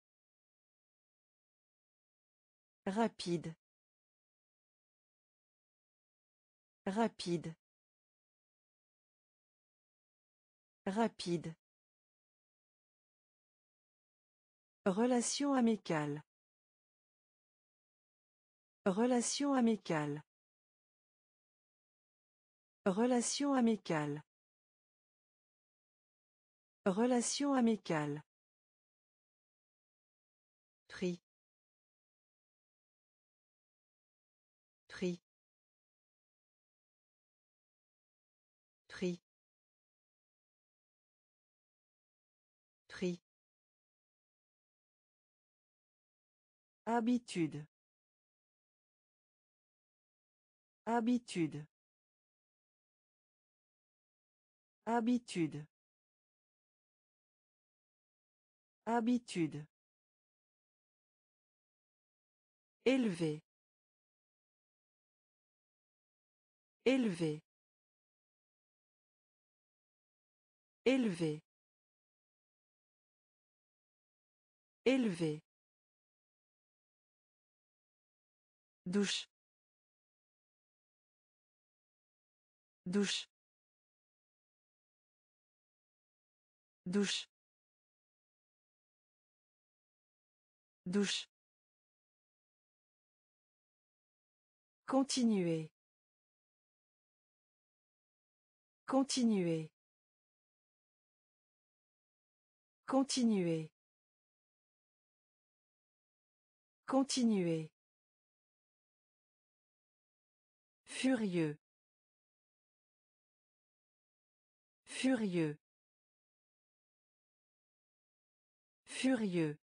Speaker 2: Rapide. Rapide. Rapide. Relation amicale. Relation amicale. Relation amicale. Relation amicale. Prix. Prix. Prix. Prix. Habitude. Habitude. Habitude. Habitude. Élevé. Élevé. Élevé. Élevé. Douche. Douche. Douche. Douche. Continuer. Continuer. Continuer. Continuer. Furieux. Furieux. Furieux.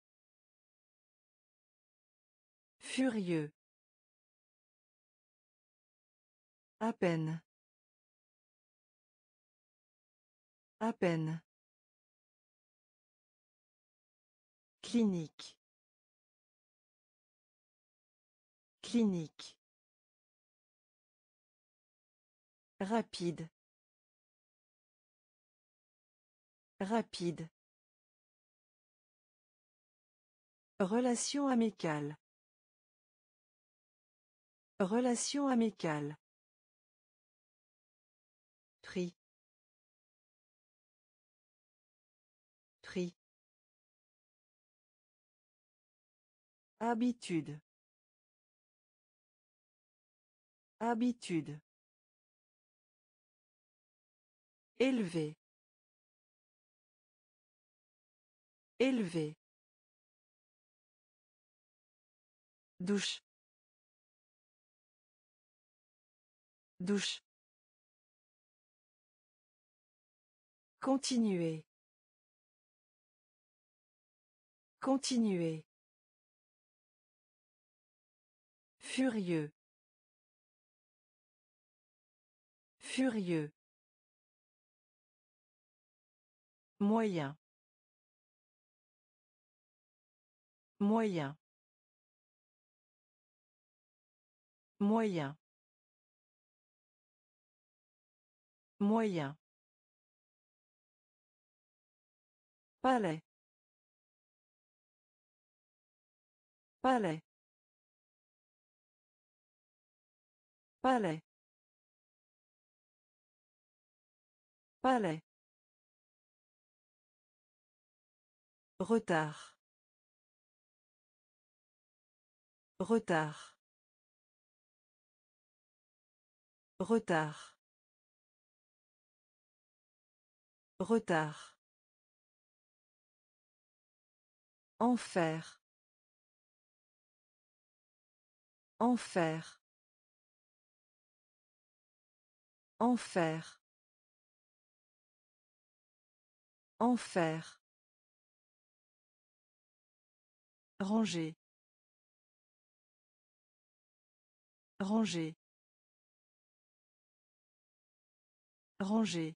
Speaker 2: Furieux. À peine. À peine. Clinique. Clinique. Rapide. Rapide. Relation amicale. Relation amicale. Prix. Prix. Habitude. Habitude. Élevé. Élevé. Douche. Douche. Continuer. Continuer. Furieux. Furieux. Moyen. Moyen. Moyen. Moyen. Palais. Palais. Palais. Palais. Retard. Retard. Retard. Retard. Enfer. Enfer. Enfer. Enfer. Ranger. Ranger. Ranger.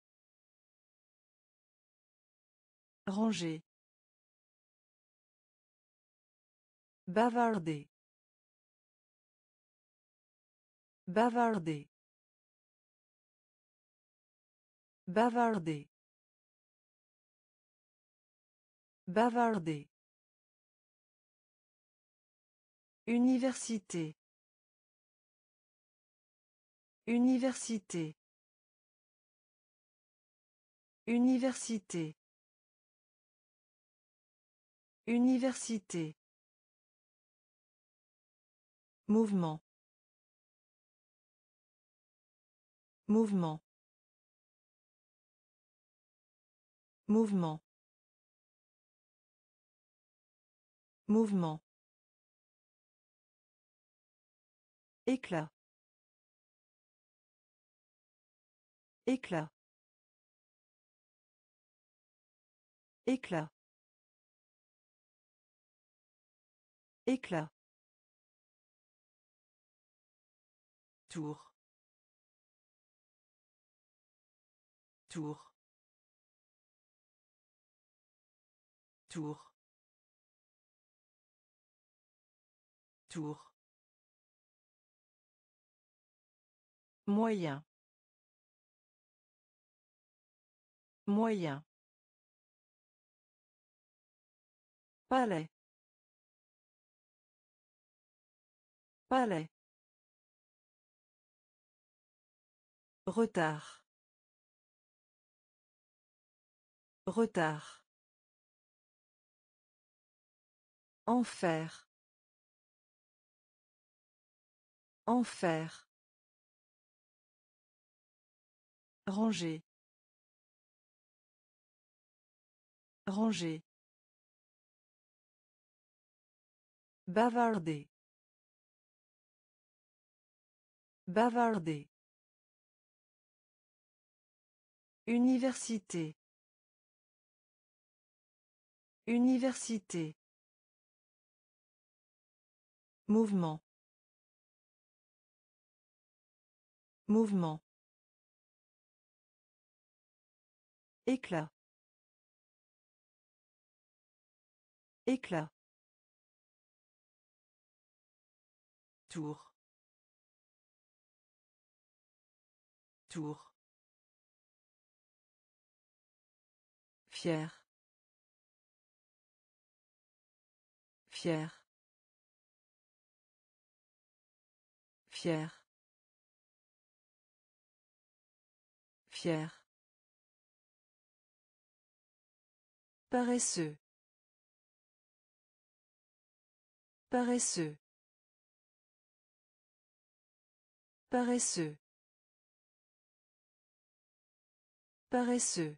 Speaker 2: Ranger. Bavarder. Bavarder. Bavarder. Bavarder. Université. Université. Université. Université. Mouvement. Mouvement. Mouvement. Mouvement. Éclat. Éclat. Éclat. Éclat. Tour. Tour. Tour. Tour. Moyen. Moyen. Palais. Palais. Retard. Retard. Enfer. Enfer. Ranger. Ranger. Bavarder. Bavarder. Université. Université. Mouvement. Mouvement. Éclat. Éclat. Tour. Tour. Fier. Fier. Fier. Fier. Paresseux. Paresseux. Paresseux. Paresseux.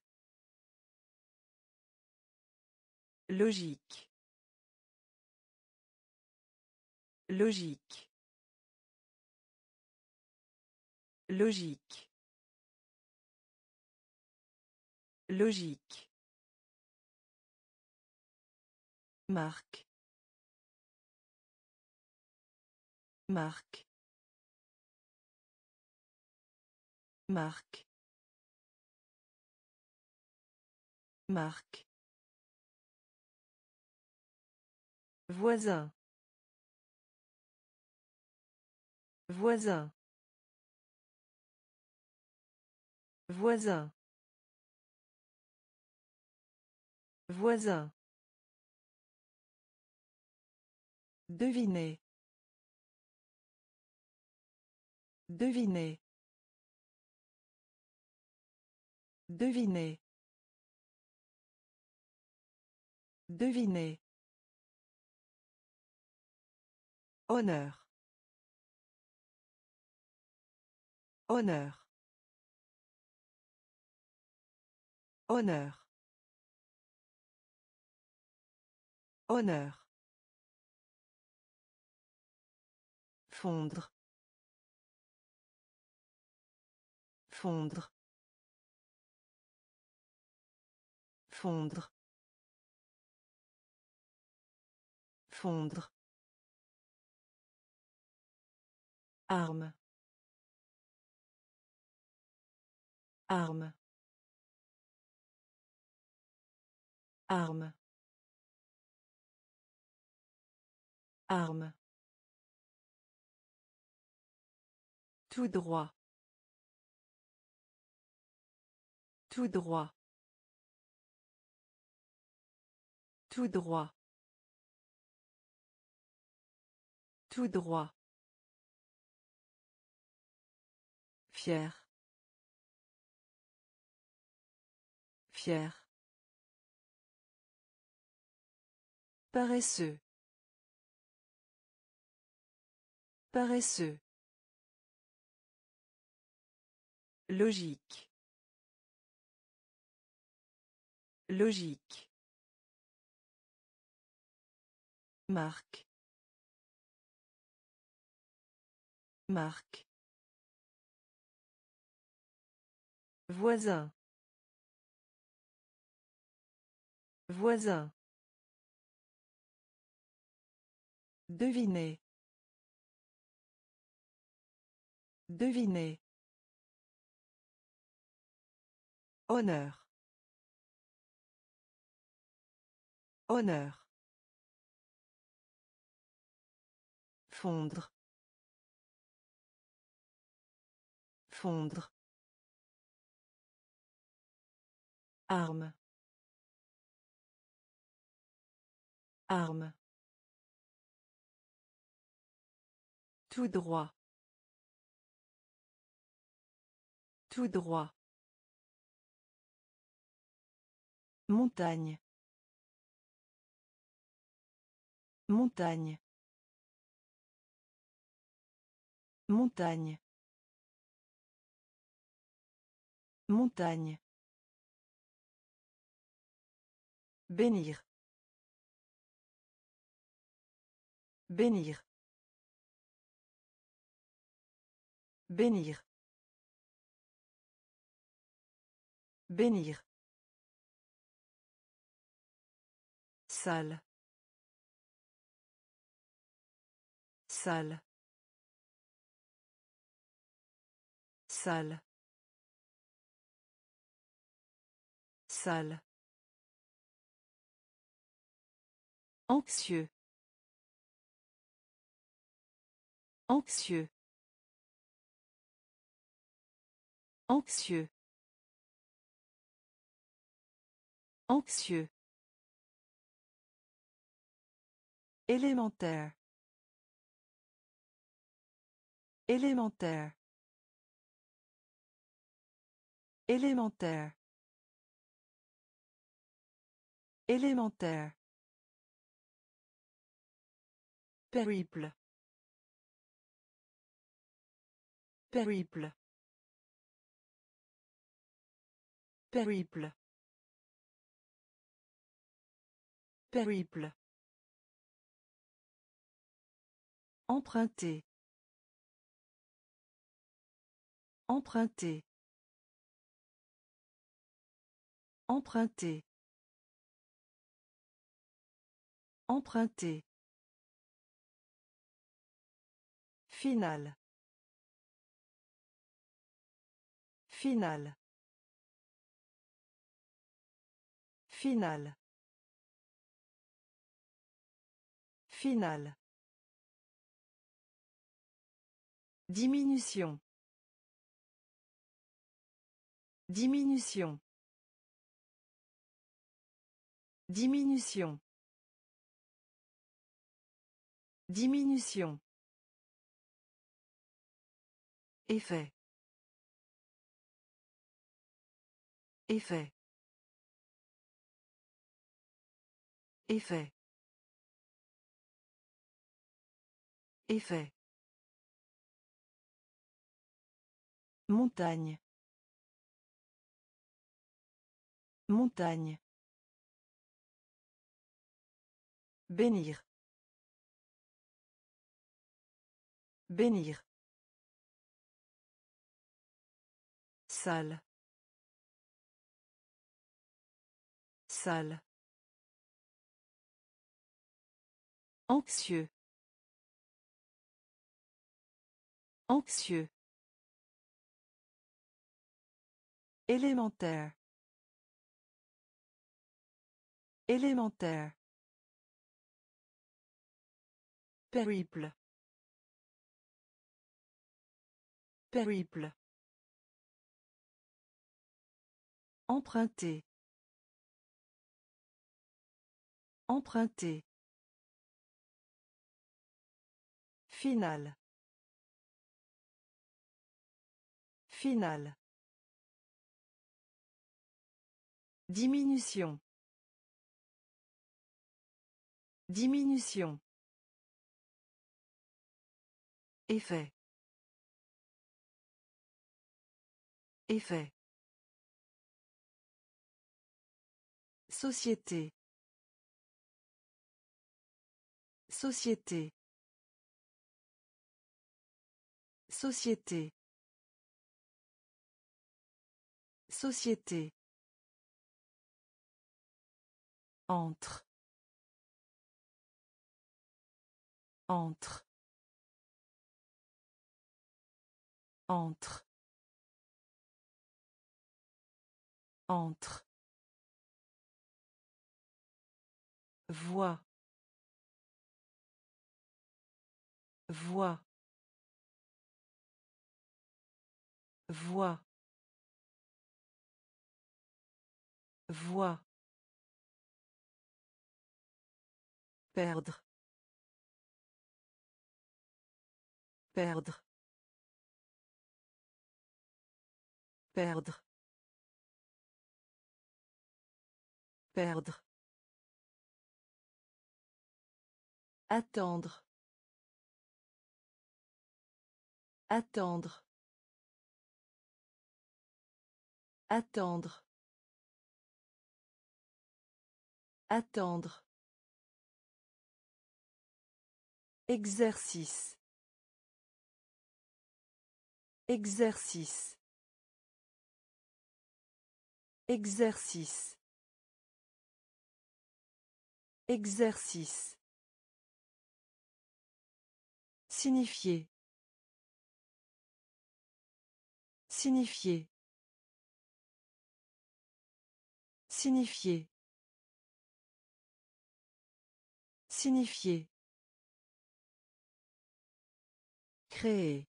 Speaker 2: Logique. Logique. Logique. Logique. Marque. Marque. Marque. Marque. Voisin. Voisin. Voisin. Voisin. Devinez. Devinez. Devinez. Devinez. Honneur. Honneur. Honneur. Honneur. Fondre. Fondre. Fondre. Fondre. Arme. Arme. Arme. Arme. Tout droit. Tout droit. Tout droit. Tout droit. Fier. Fier. Paresseux. Paresseux. Logique. Logique. Marque. Marque. Voisin. Voisin. Devinez. Devinez. Honneur. Honneur. Fondre. Fondre. Arme. Arme. Tout droit. Tout droit. Montagne. Montagne. Montagne. Montagne. Bénir. Bénir. Bénir. Bénir. Salle. Salle. Salle. Salle. Anxieux. Anxieux. Anxieux. Anxieux. Élémentaire. Élémentaire. Élémentaire. Élémentaire. Périple. Périple. Périple. Périple. Emprunter. Emprunter. Emprunter. Emprunter. Finale. Finale. Finale. Finale. Diminution. Diminution. Diminution. Diminution. Effet. Effet. Effet. Effet. Montagne. Montagne. Bénir. Bénir. Salle. Salle. Anxieux. Anxieux. Élémentaire. Élémentaire. Périple. Périple. Emprunter. Emprunter. Finale. Finale. Diminution. Diminution. Effet. Effet. Société. Société. Société. Société. Entre. Entre. Entre. Entre. Voix. Voix. Voix. Voix. Perdre. Perdre. Perdre. Perdre. Attendre. Attendre. Attendre. Attendre. Exercice. Exercice. Exercice. Exercice. Signifier. Signifier. Signifier. Signifier. Créer.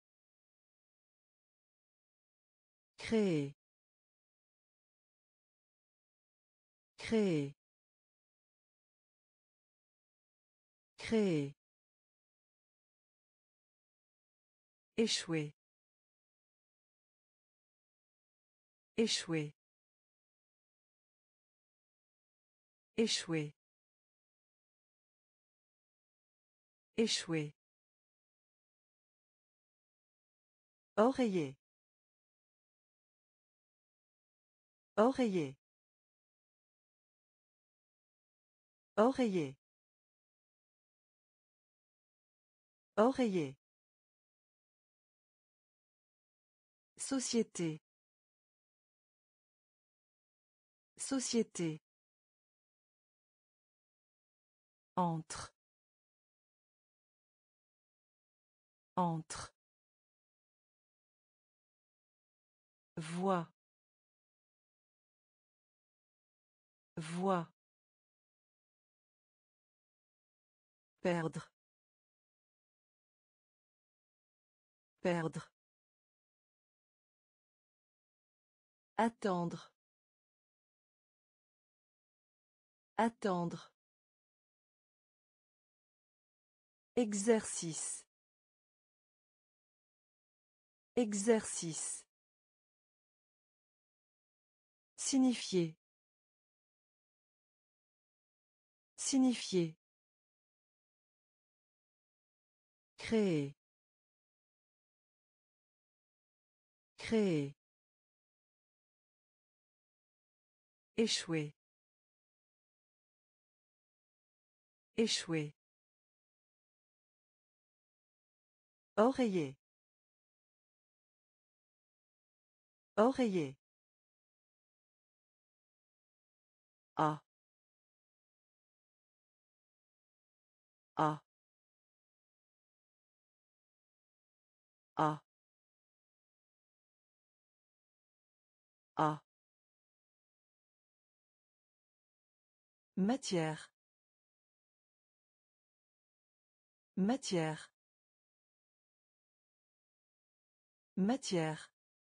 Speaker 2: Créer. Créer. Créer. Échouer. Échouer. Échouer. Échouer. Oreiller. Oreiller. Oreiller. Oreiller. Société. Société. Entre. Entre. Voix. Voix. Perdre. Perdre. Attendre. Attendre. Exercice. Exercice. Signifier. Signifier. Créer. Créer. Échouer. Échouer. Oreiller. Oreiller. A. A. A. A. Matière. Matière. Matière.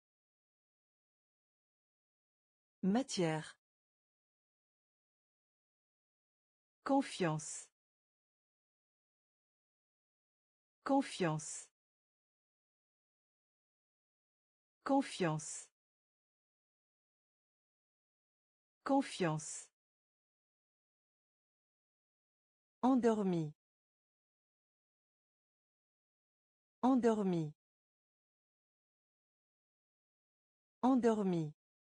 Speaker 2: Matière. Confiance. Confiance. Confiance. Confiance. Endormi. Endormi. Endormi.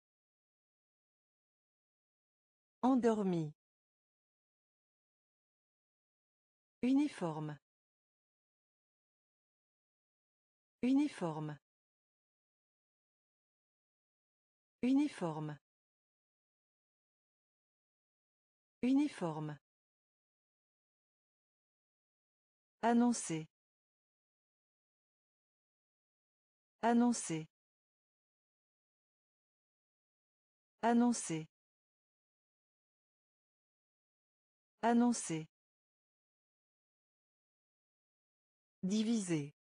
Speaker 2: Endormi. Uniforme. Uniforme. Uniforme. Uniforme. Annoncer. Annoncer. Annoncer. Annoncer. Diviser.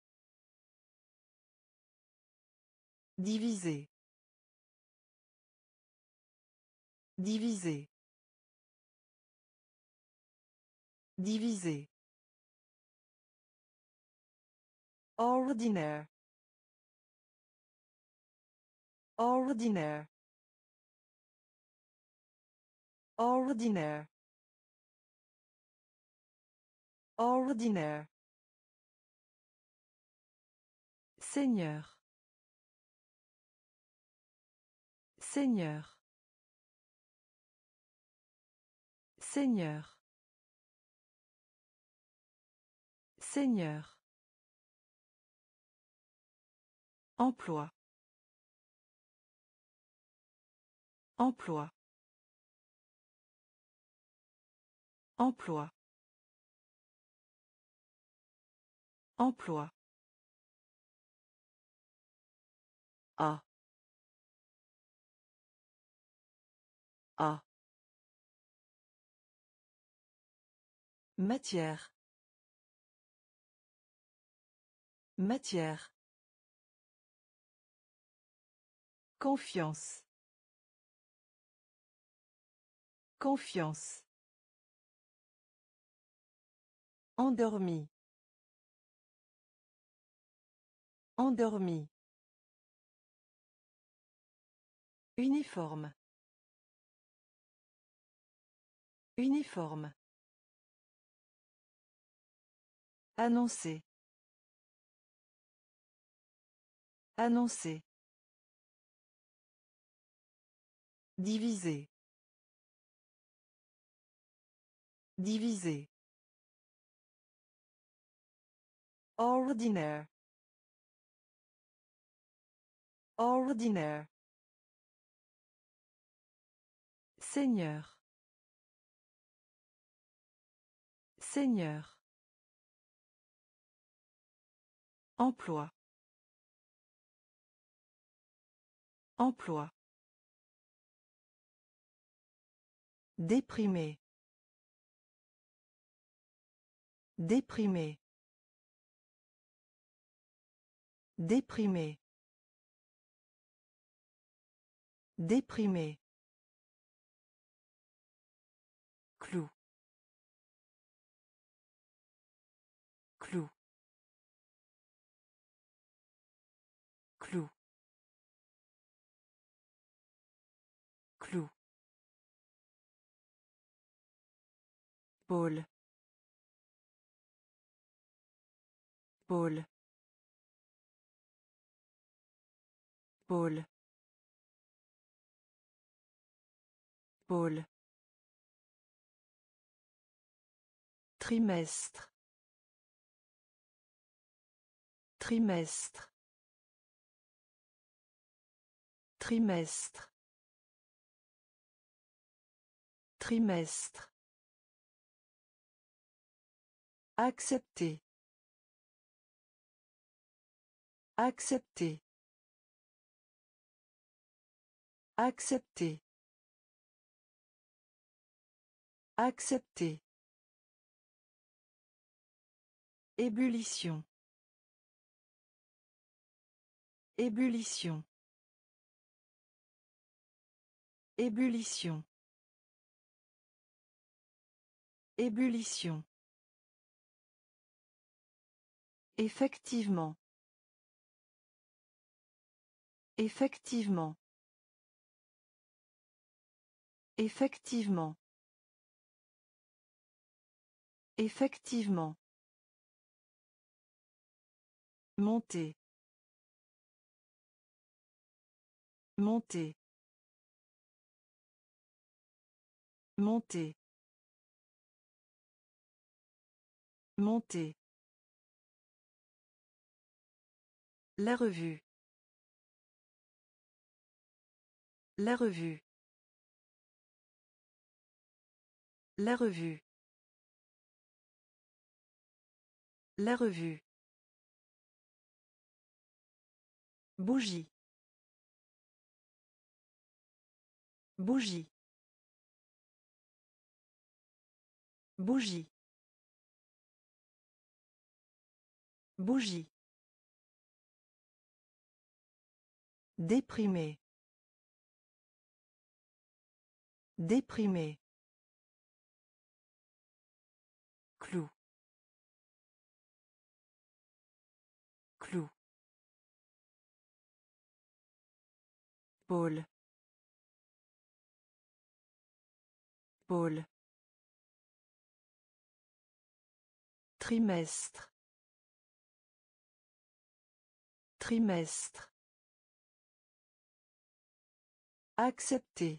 Speaker 2: Diviser. Diviser. Diviser. Ordinaire. Ordinaire. Ordinaire. Ordinaire. Seigneur. Seigneur. Seigneur. Seigneur. Emploi. Emploi. Emploi. Emploi. A. A. Matière. Matière. Confiance. Confiance. Endormi. Endormi. Uniforme. Uniforme. Annoncer. Annoncer. Diviser. Diviser. Ordinaire. Ordinaire. Seigneur. Seigneur. Emploi. Emploi. Déprimé. Déprimé. Déprimé. Déprimé. Clou. Clou. Clou. Clou. Pôle. Pôle. Pôle. Pôle. Trimestre. Trimestre. Trimestre. Trimestre. Accepter. Accepter. Accepter. Accepter. Ébullition. Ébullition. Ébullition. Ébullition. Effectivement. Effectivement. Effectivement. Effectivement. Monter. Monter. Monter. Monter. La revue. La revue. La revue. La revue. Bougie. Bougie. Bougie. Bougie. Déprimé. Déprimé. Clou. Clou. Pôle. Pôle. Trimestre. Trimestre. Accepter.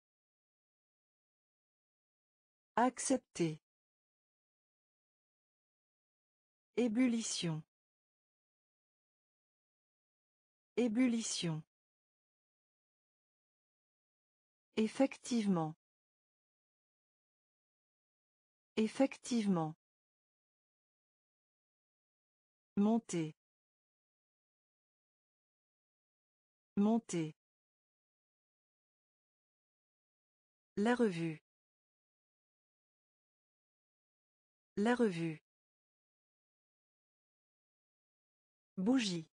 Speaker 2: Accepter. Ébullition. Ébullition. Effectivement. Effectivement. Monter. Monter. La revue. La revue. Bougie.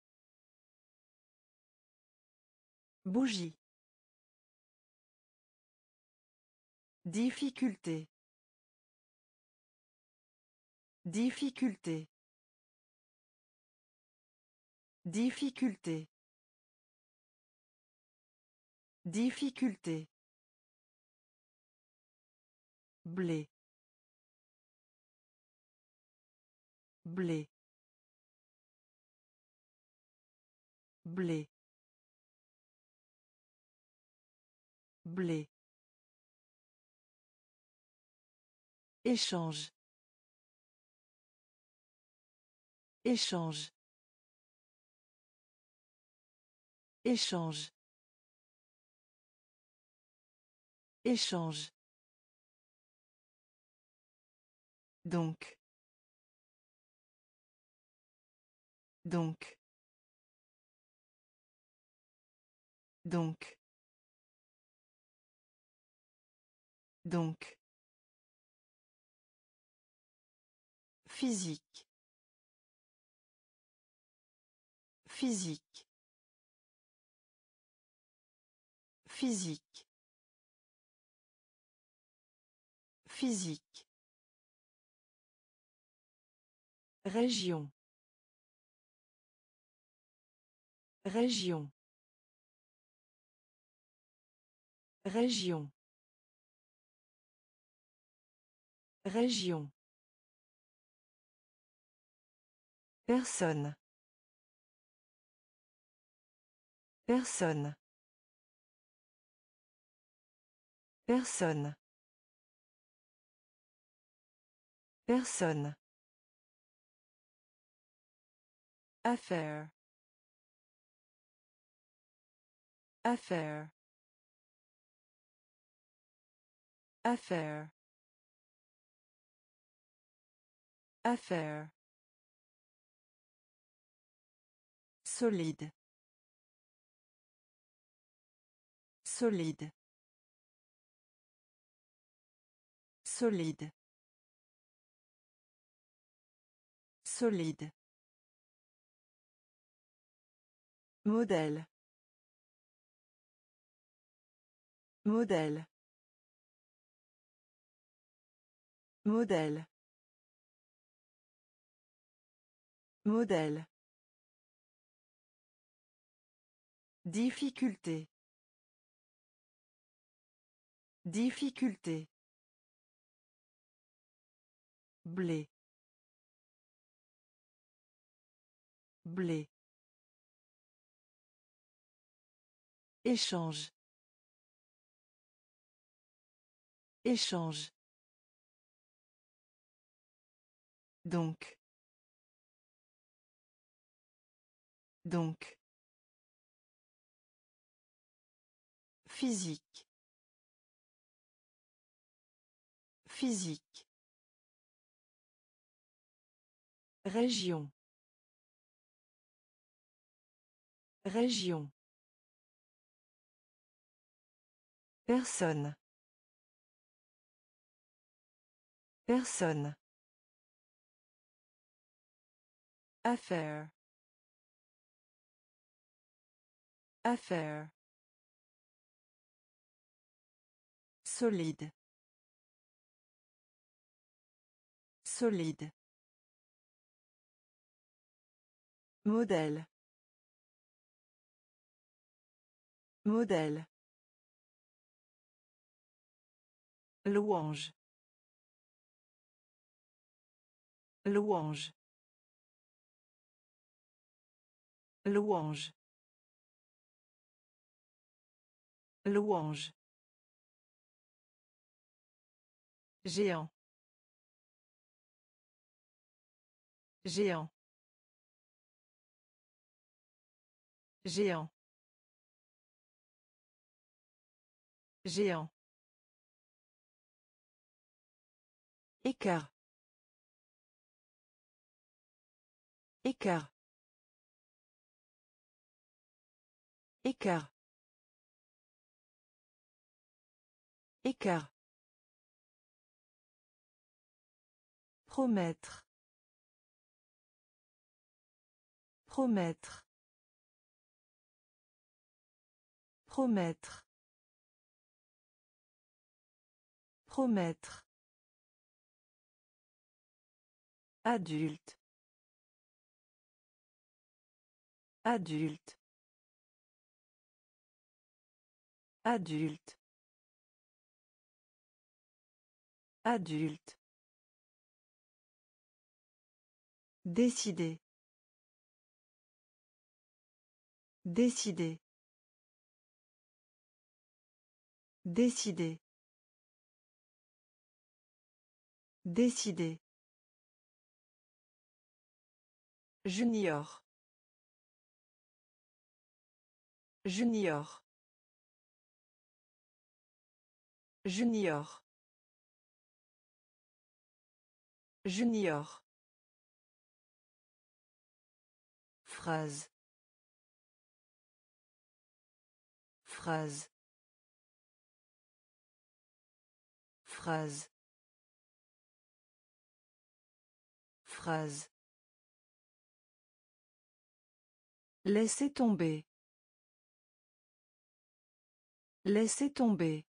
Speaker 2: Bougie. Difficulté. Difficulté. Difficulté. Difficulté. Blé. Blé. Blé. Blé. Échange. Échange. Échange. Échange. Donc. Donc. Donc. Donc. Physique. Physique. Physique. Physique. Région. Région. Région. Région. Personne. Personne. Personne. Personne. Affaire. Affaire. Affaire. Affaire. Solide. Solide. Solide. Solide. Modèle. Modèle. Modèle. Modèle. Difficulté. Difficulté. Blé. Blé. Échange. Échange. Donc. Donc. Physique. Physique. Région. Région. Personne. Personne. Affaire. Affaire. Solide. Solide. Modèle. Modèle. Louange. Louange. Louange. Louange. Géant. Géant. Géant. Géant. Écart. Écart. Écart. Écart. Promettre. Promettre. Promettre. Promettre. Adulte. Adulte. Adulte. Adulte. Décider. Décider. Décider. Décider. Junior. Junior. Junior. Junior. Phrase. Phrase. Phrase. Phrase. Laissez tomber. Laissez tomber.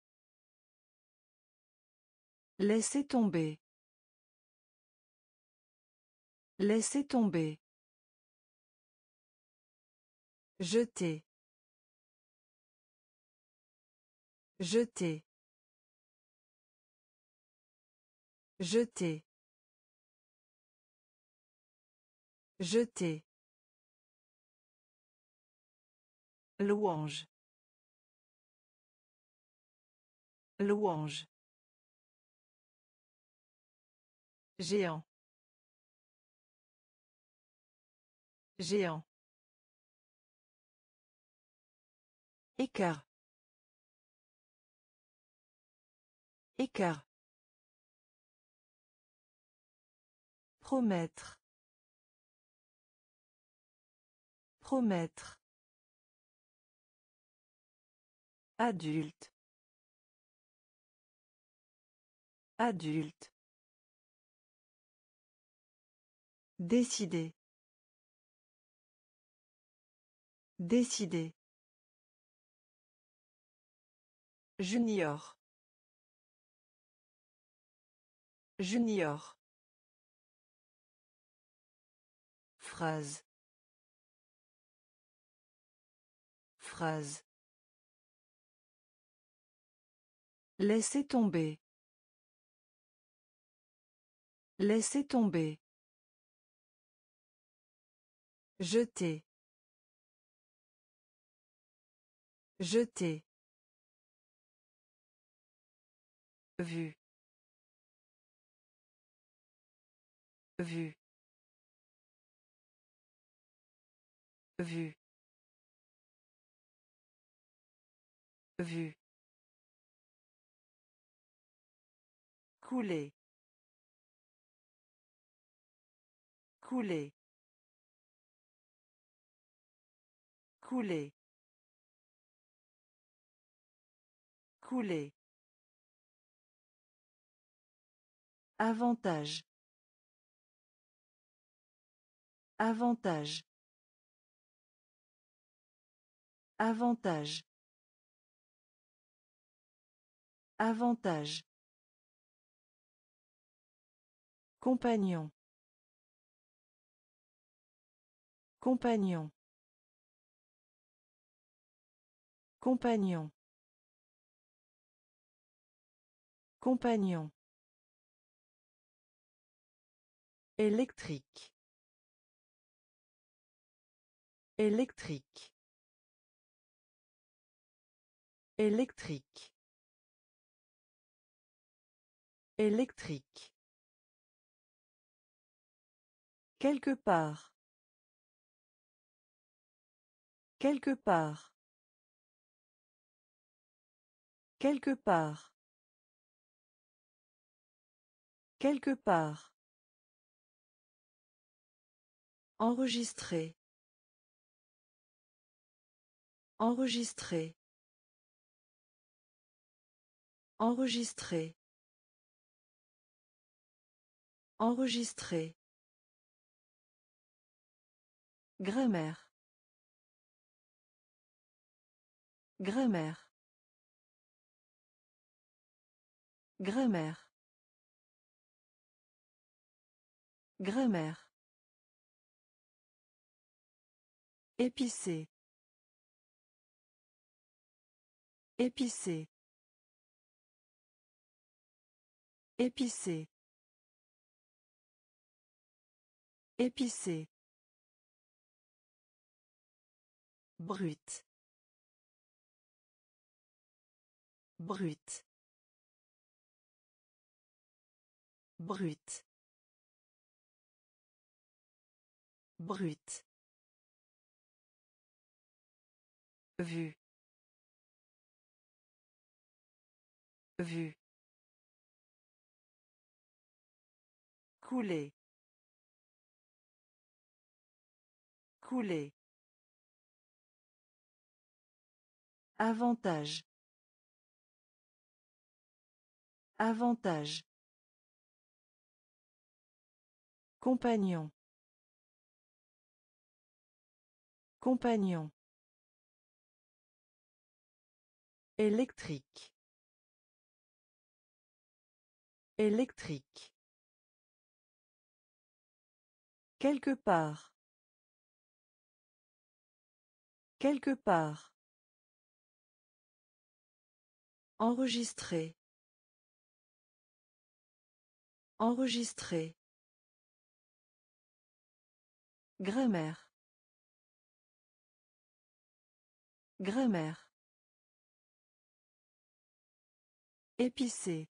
Speaker 2: Laissez tomber. Laissez tomber. Jeter. Jeter. Jeter. Jeter. Louange. Louange. Géant. Géant. Écart. Écart. Promettre. Promettre. Adulte. Adulte. Décider. Décider. Junior. Junior. Phrase. Phrase. Laissez tomber. Laissez tomber. Jeter. Jeter. Vue. Vue. Vue. Vue. Couler. Couler. Couler. Couler. Avantage. Avantage. Avantage. Avantage. Compagnon. Compagnon. Compagnon. Compagnon. Électrique. Électrique. Électrique. Électrique. Quelque part. Quelque part. Quelque part. Quelque part. Enregistrer. Enregistrer. Enregistrer. Enregistrer. Grammaire. Grammaire. Grammaire. Grammaire. Épicé. Épicé. Épicé. Épicé. Brut. Brut. Brut. Brut. Vue. Vue. Couler. Couler. Avantage. Avantage. Compagnon. Compagnon. Électrique. Électrique. Quelque part. Quelque part. Enregistrer. Enregistrer. Grammaire. Grammaire. Épicé.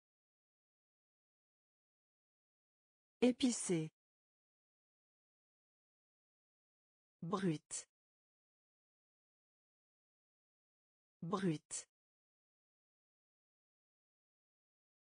Speaker 2: Épicé. Brut. Brut.